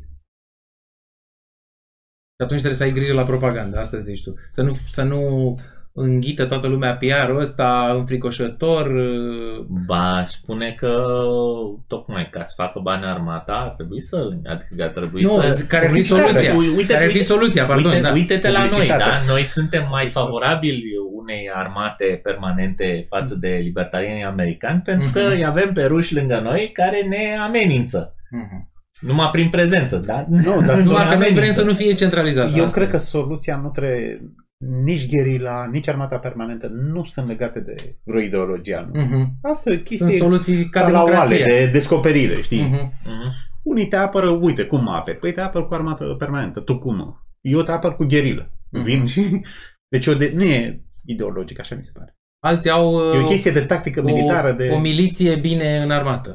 Atunci trebuie să ai grijă la propaganda, asta zici tu. Să nu, să nu înghită toată lumea P R-ul ăsta înfricoșător. Ba, spune că tocmai ca să facă bani armata, ar trebui să... Adică ar trebui nu, să... care ar fi soluția. Uite, care ar fi soluția, pardon. Uite, da. Uite-te la noi, da? Noi suntem mai favorabili unei armate permanente față de libertarienii americani, pentru uh-huh. că îi avem pe ruși lângă noi care ne amenință. Uh-huh. Numai prin prezență, da? Nu, dar numai că noi vrem să nu fie centralizată. Eu asta. Cred că soluția nu trebuie... Nici gherila, nici armata permanentă nu sunt legate de vreo ideologie. Uh-huh. Asta e o chestie sunt soluții ca, ca la oale, de descoperire, știi? Uh-huh. Uh-huh. Unii te apără, uite, cum mă aperi? Păi te apăr cu armată permanentă, tu cum? Eu te apăr cu gherilă. Uh-huh. Vin și... Deci o de... nu e ideologic, așa mi se pare. Alții au... E o chestie de tactică o, militară, de... O miliție bine în armată.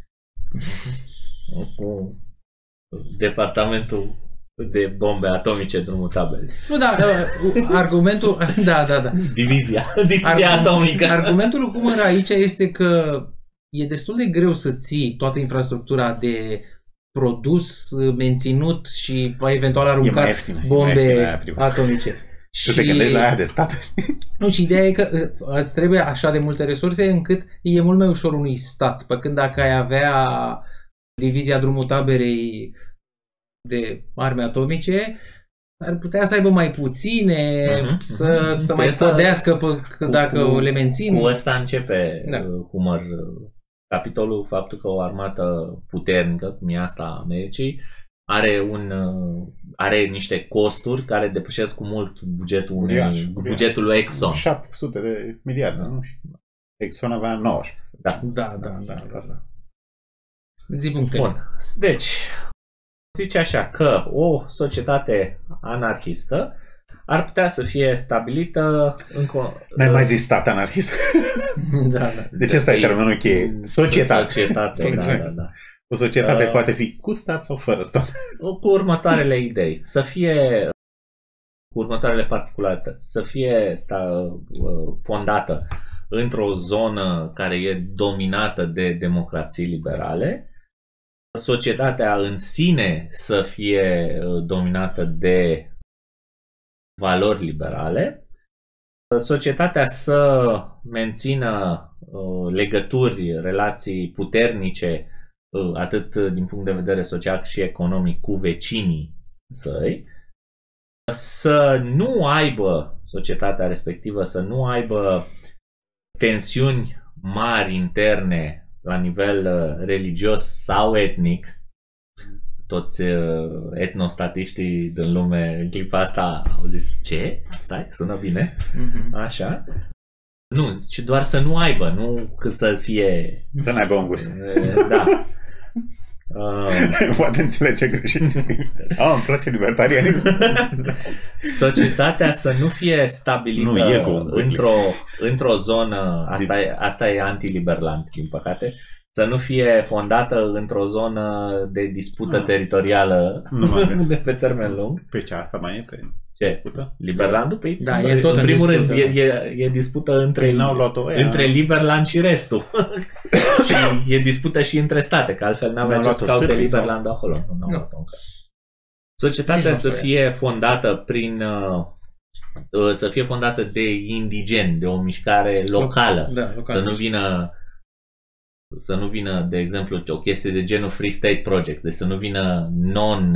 Cu departamentul de bombe atomice drumul tabel. Nu, da, da, argumentul... Da, da, da. Divizia. Divizia Argu- atomică. Argumentul lui Humor aici este că e destul de greu să ții toată infrastructura de produs, menținut și eventual aruncat ieftin, bombe atomice. Tu te gândești la aia de stat, știi? Nu, și ideea e că îți trebuie așa de multe resurse încât e mult mai ușor unui stat. Pe când dacă ai avea divizia drumul taberei de arme atomice, ar putea să aibă mai puține, uh-huh, să, uh-huh. să mai spădească pe, dacă cu, le mențin. Cu ăsta începe da. Humor capitolul, faptul că o armată puternică, cum e asta a Americii, are, un, are niște costuri care depășesc cu mult bugetul, unei, bugetul lui Exxon. șapte sute de miliarde, nu? Exxon avea nouăsprezece. Da, da, da. da, da, da. Zi punctele. Bun, deci... Zice așa că o societate anarhistă ar putea să fie stabilită în... N-ai mai zis stat anarhist? Da, da. Deci ăsta e termenul cheie. Societate. Societate, da, da, da. O societate uh, poate fi cu stat sau fără stat. Cu următoarele idei. Să fie cu următoarele particularități. Să fie sta, fondată într-o zonă care e dominată de democrații liberale, societatea în sine să fie dominată de valori liberale, societatea să mențină legături, relații puternice, atât din punct de vedere social cât și economic, cu vecinii săi, să nu aibă, societatea respectivă, să nu aibă tensiuni mari interne la nivel uh, religios sau etnic. Toți uh, etnostatiștii din lume în clipa asta au zis, ce? Stai, sună bine. Mm-hmm. Așa. Nu, ci doar să nu aibă, nu că să fie... Să n-aibă unguri. Da. Uh, Poate înțelege greșit. Ah, îmi place libertarianismul. Societatea să nu fie stabilită Nu, e cu într-o, într-o zonă, asta e, asta e antiliberland, din păcate, să nu fie fondată într-o zonă de dispută Ah. teritorială Nu de pe termen lung. Pe ce asta mai e? Pe Ce? dispută? Liberlandul? Păi, Da, e tot în în primul dispută, rând, e, e, e dispută între, Păi n-au luat-o ăia. între Liberland și restul. Și e dispută și între state, că altfel n-avea N-au ce să luat-o caute sârbii, sau? Liberlandul acolo. Nu, n-au Nu. luat-o încă. Societatea Nici să nu o să fie fondată prin uh, uh, să fie fondată de indigeni, de o mișcare locală. Da, local. Să nu vină să nu vină, de exemplu, o chestie de genul Free State Project, deci să nu vină non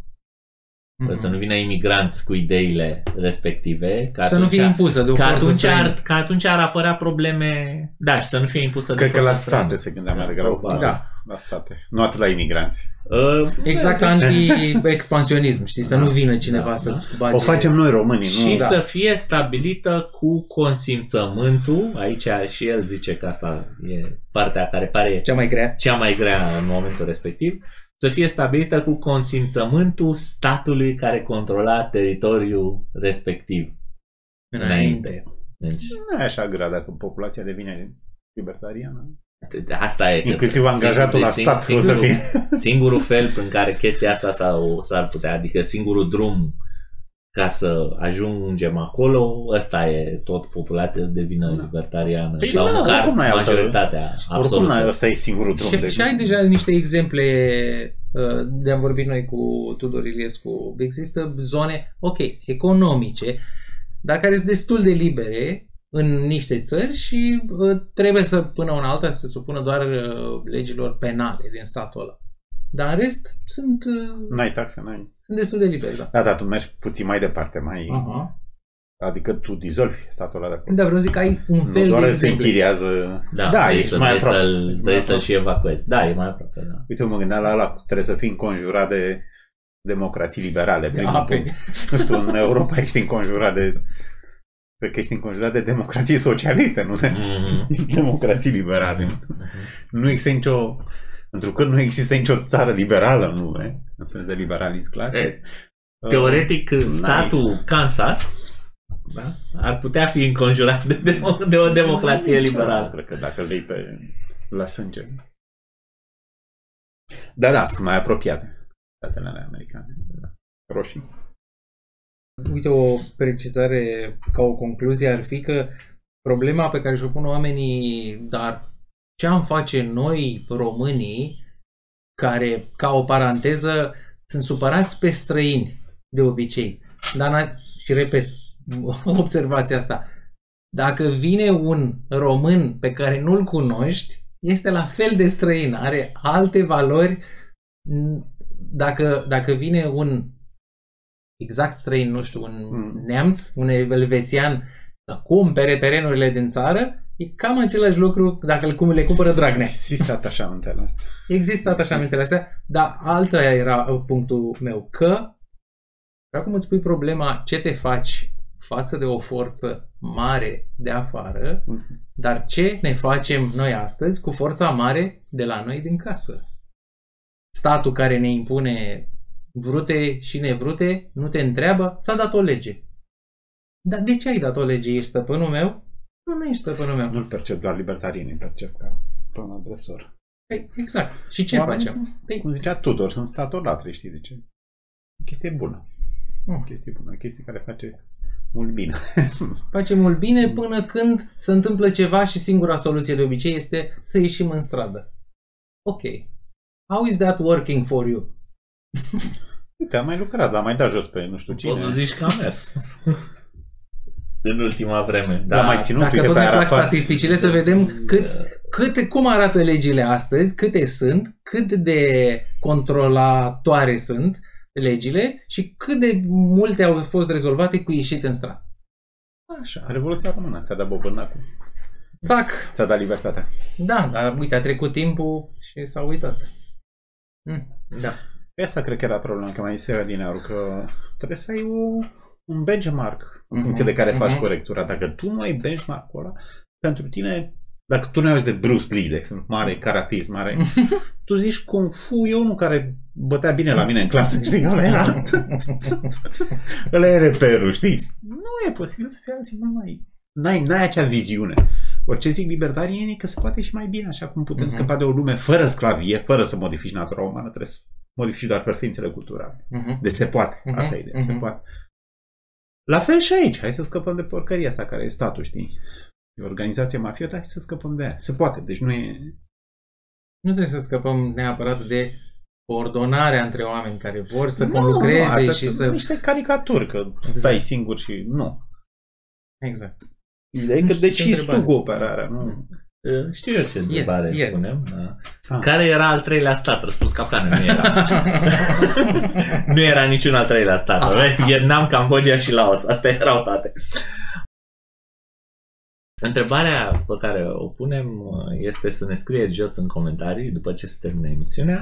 Mhm. să nu vină imigranți cu ideile respective, că Să nu fie impusă de o că forță atunci, străină. ar, că atunci ar apărea probleme, da, și să nu fie impusă de Cred că forță la străină. state se gândea mai Da, degrabă. probabil. Da. La state. Nu atât la imigranți. Uh, Exact anti-expansionism, știi? Să Da. nu vină cineva Da, să-ți da. bage... O facem noi românii, Și nu? da. să fie stabilită cu consimțământul, aici și el zice că asta e partea care pare Cea mai grea. cea mai grea în momentul respectiv, să fie stabilită cu consimțământul statului care controla teritoriul respectiv. Înainte. Deci, Nu e așa grea dacă populația devine libertariană. asta e. că Inclusiv angajatul la singur- stat o să singurul- fie. Singurul fel prin care chestia asta s-ar, s-ar putea, adică singurul drum ca să ajungem acolo, ăsta e tot populația să devină Da. libertariană Păi sau da, măcar oricum n-ai altă- majoritatea Oricum, absolută. ăsta e singurul drum. Și, de- și ai deja niște exemple uh, de am vorbit noi cu Tudor Iliescu. Există zone, ok, economice, dar care sunt destul de libere în niște țări și uh, trebuie să, până una alta, să se supună doar uh, legilor penale din statul ăla. Dar în rest sunt, uh, N-ai taxe, n-ai. sunt destul de liberi, da. Da, da, tu mergi puțin mai departe, mai... Aha. Adică tu dizolvi statul ăla de acolo. Da, vreau să zic că ai un Nu fel doar de se exemple. închiriază... Da, da vrei ești să, mai vrei aproape. să-l, Mai vrei să-l aproape. și evacuezi. Da, e mai aproape, da. Uite, mă gândeam la ăla, trebuie să fii înconjurat de democrații liberale. Primul Da, punct. pe- Nu știu, în Europa ești înconjurat de... Cred că ești înconjurat de democrații socialiste, nu de Mhm. democrații liberale. Nu există nicio... Întrucât nu există nicio țară liberală, nu, e? În sens de liberalism clasic. E, Teoretic, Uh, statul Kansas, da, ar putea fi înconjurat de, demo- de o democrație liberală. Cred că dacă îl iei pe la sânge. Da, da, sunt mai apropiate statele americane. Roșii. Uite, o precizare ca o concluzie ar fi că problema pe care și-o pun oamenii, dar ce am face noi, românii, care, ca o paranteză, sunt supărați pe străini, de obicei. Dar, n-a- și repet, observația asta, dacă vine un român pe care nu-l cunoști, este la fel de străin, are alte valori. Dacă, dacă vine un exact străin, nu știu, un Mm. neamț, un elvețian, să cumpere terenurile din țară, e cam același lucru dacă cum le cumpără Dragnea. Există atașamentele astea. Există atașamentele astea, dar alta era punctul meu, că acum îți pui problema ce te faci față de o forță mare de afară, dar ce ne facem noi astăzi cu forța mare de la noi din casă. Statul care ne impune vrute și nevrute nu te întreabă, s-a dat o lege. Dar de ce ai dat o lege? Ești stăpânul meu? Nu, nu ești stăpânul meu. Nu-l percep doar libertarienii, îl percep ca pe un agresor. Păi, exact. Și ce Oamenii facem? Sunt, Păi, cum zicea Tudor, sunt statolatri, știi de ce? O chestie bună. O nu. chestie bună, o chestie care face mult bine. Facem mult bine până când se întâmplă ceva și singura soluție de obicei este să ieșim în stradă. Ok. How is that working for you? Uite, am mai lucrat, am mai dat jos pe nu știu cine. Poți să zici că a mers. În ultima vreme. L-am mai ținut, Dacă uite, tot pe ne plac Arafat. statisticile, să vedem cât, câte, cum arată legile astăzi, câte sunt, cât de controlatoare sunt legile și cât de multe au fost rezolvate cu ieșit în stradă. Așa. Revoluția Română ți-a dat bobândacul. Țac! Ți-a dat libertatea. Da, dar uite, a trecut timpul și s-a uitat. Mm, da. Pe asta cred că era problema, că mai zisea din aur, că trebuie să ai o un benchmark în funcție de care faci corectura. Dacă tu nu ai benchmark-ul ăla, pentru tine, dacă tu nu ai de Bruce Lee, de exemplu, mare karatist, mare, tu zici Kung Fu, e unul care bătea bine la mine în clasă, știi? Ăla era, ăla e reperul, știi? Nu e posibil să fie alții mult mai... N-ai, n-ai acea viziune. Orice zic libertarienii că se poate și mai bine, așa cum putem uh-huh. scăpa de o lume fără sclavie, fără să modifici natura umană, trebuie să modifici doar preferințele culturale. Uh-huh. Deci se poate. Uh-huh. Asta e ideea. Uh-huh. Se poate. La fel și aici. Hai să scăpăm de porcăria asta care e statul, știi? E o organizație mafiotă, hai să scăpăm de ea. Se poate. Deci nu e... Nu trebuie să scăpăm neapărat de coordonarea între oameni care vor să nu, conlucreze nu, și să... niște caricaturi, că exact. Stai singur și... Nu. Exact. Ideea e că decizi tu cooperarea, nu... Știu eu ce întrebare yes. punem. Ah. Care era al treilea stat? Răspuns capcane, nu era. Nu era niciun al treilea stat. Ah. Vietnam, Cambodgia și Laos. Astea erau toate. Întrebarea pe care o punem este să ne scrieți jos în comentarii, după ce se termine emisiunea,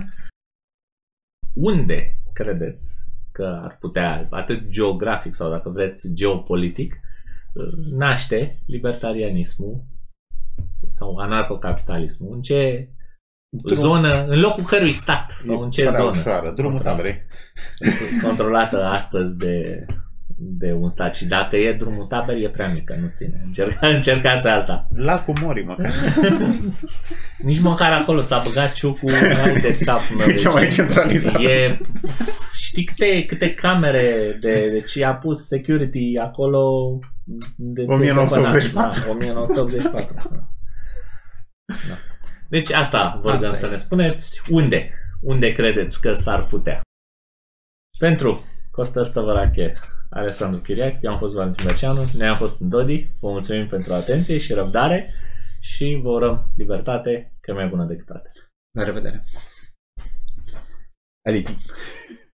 unde credeți că ar putea, atât geografic sau dacă vreți geopolitic, naște libertarianismul sau anarhocapitalismul? În ce Drum. zonă, în locul cărui stat sau în ce zonă? Ușoară, drumul taberei. Controlată astăzi de, de un stat. Și dacă e drumul taberei, e prea mică, nu ține. Încerca, încercați alta. Lacul Mori, măcar. Nici măcar acolo s-a băgat ciucul de cap. E cea mai centralizată. E... Știi câte, câte camere de, deci a pus security acolo de o mie nouă sute optzeci și patru. Da, o mie nouă sute optzeci și patru. Da. Deci asta vă rugăm să ne spuneți unde, unde credeți că s-ar putea. Pentru Costel Stăvărache, Alexandru Chiriac, eu am fost Valentin Dacianu, noi am fost în Dodi, vă mulțumim pentru atenție și răbdare și vă urăm libertate, că e mai bună decât toate. La revedere! Alizi!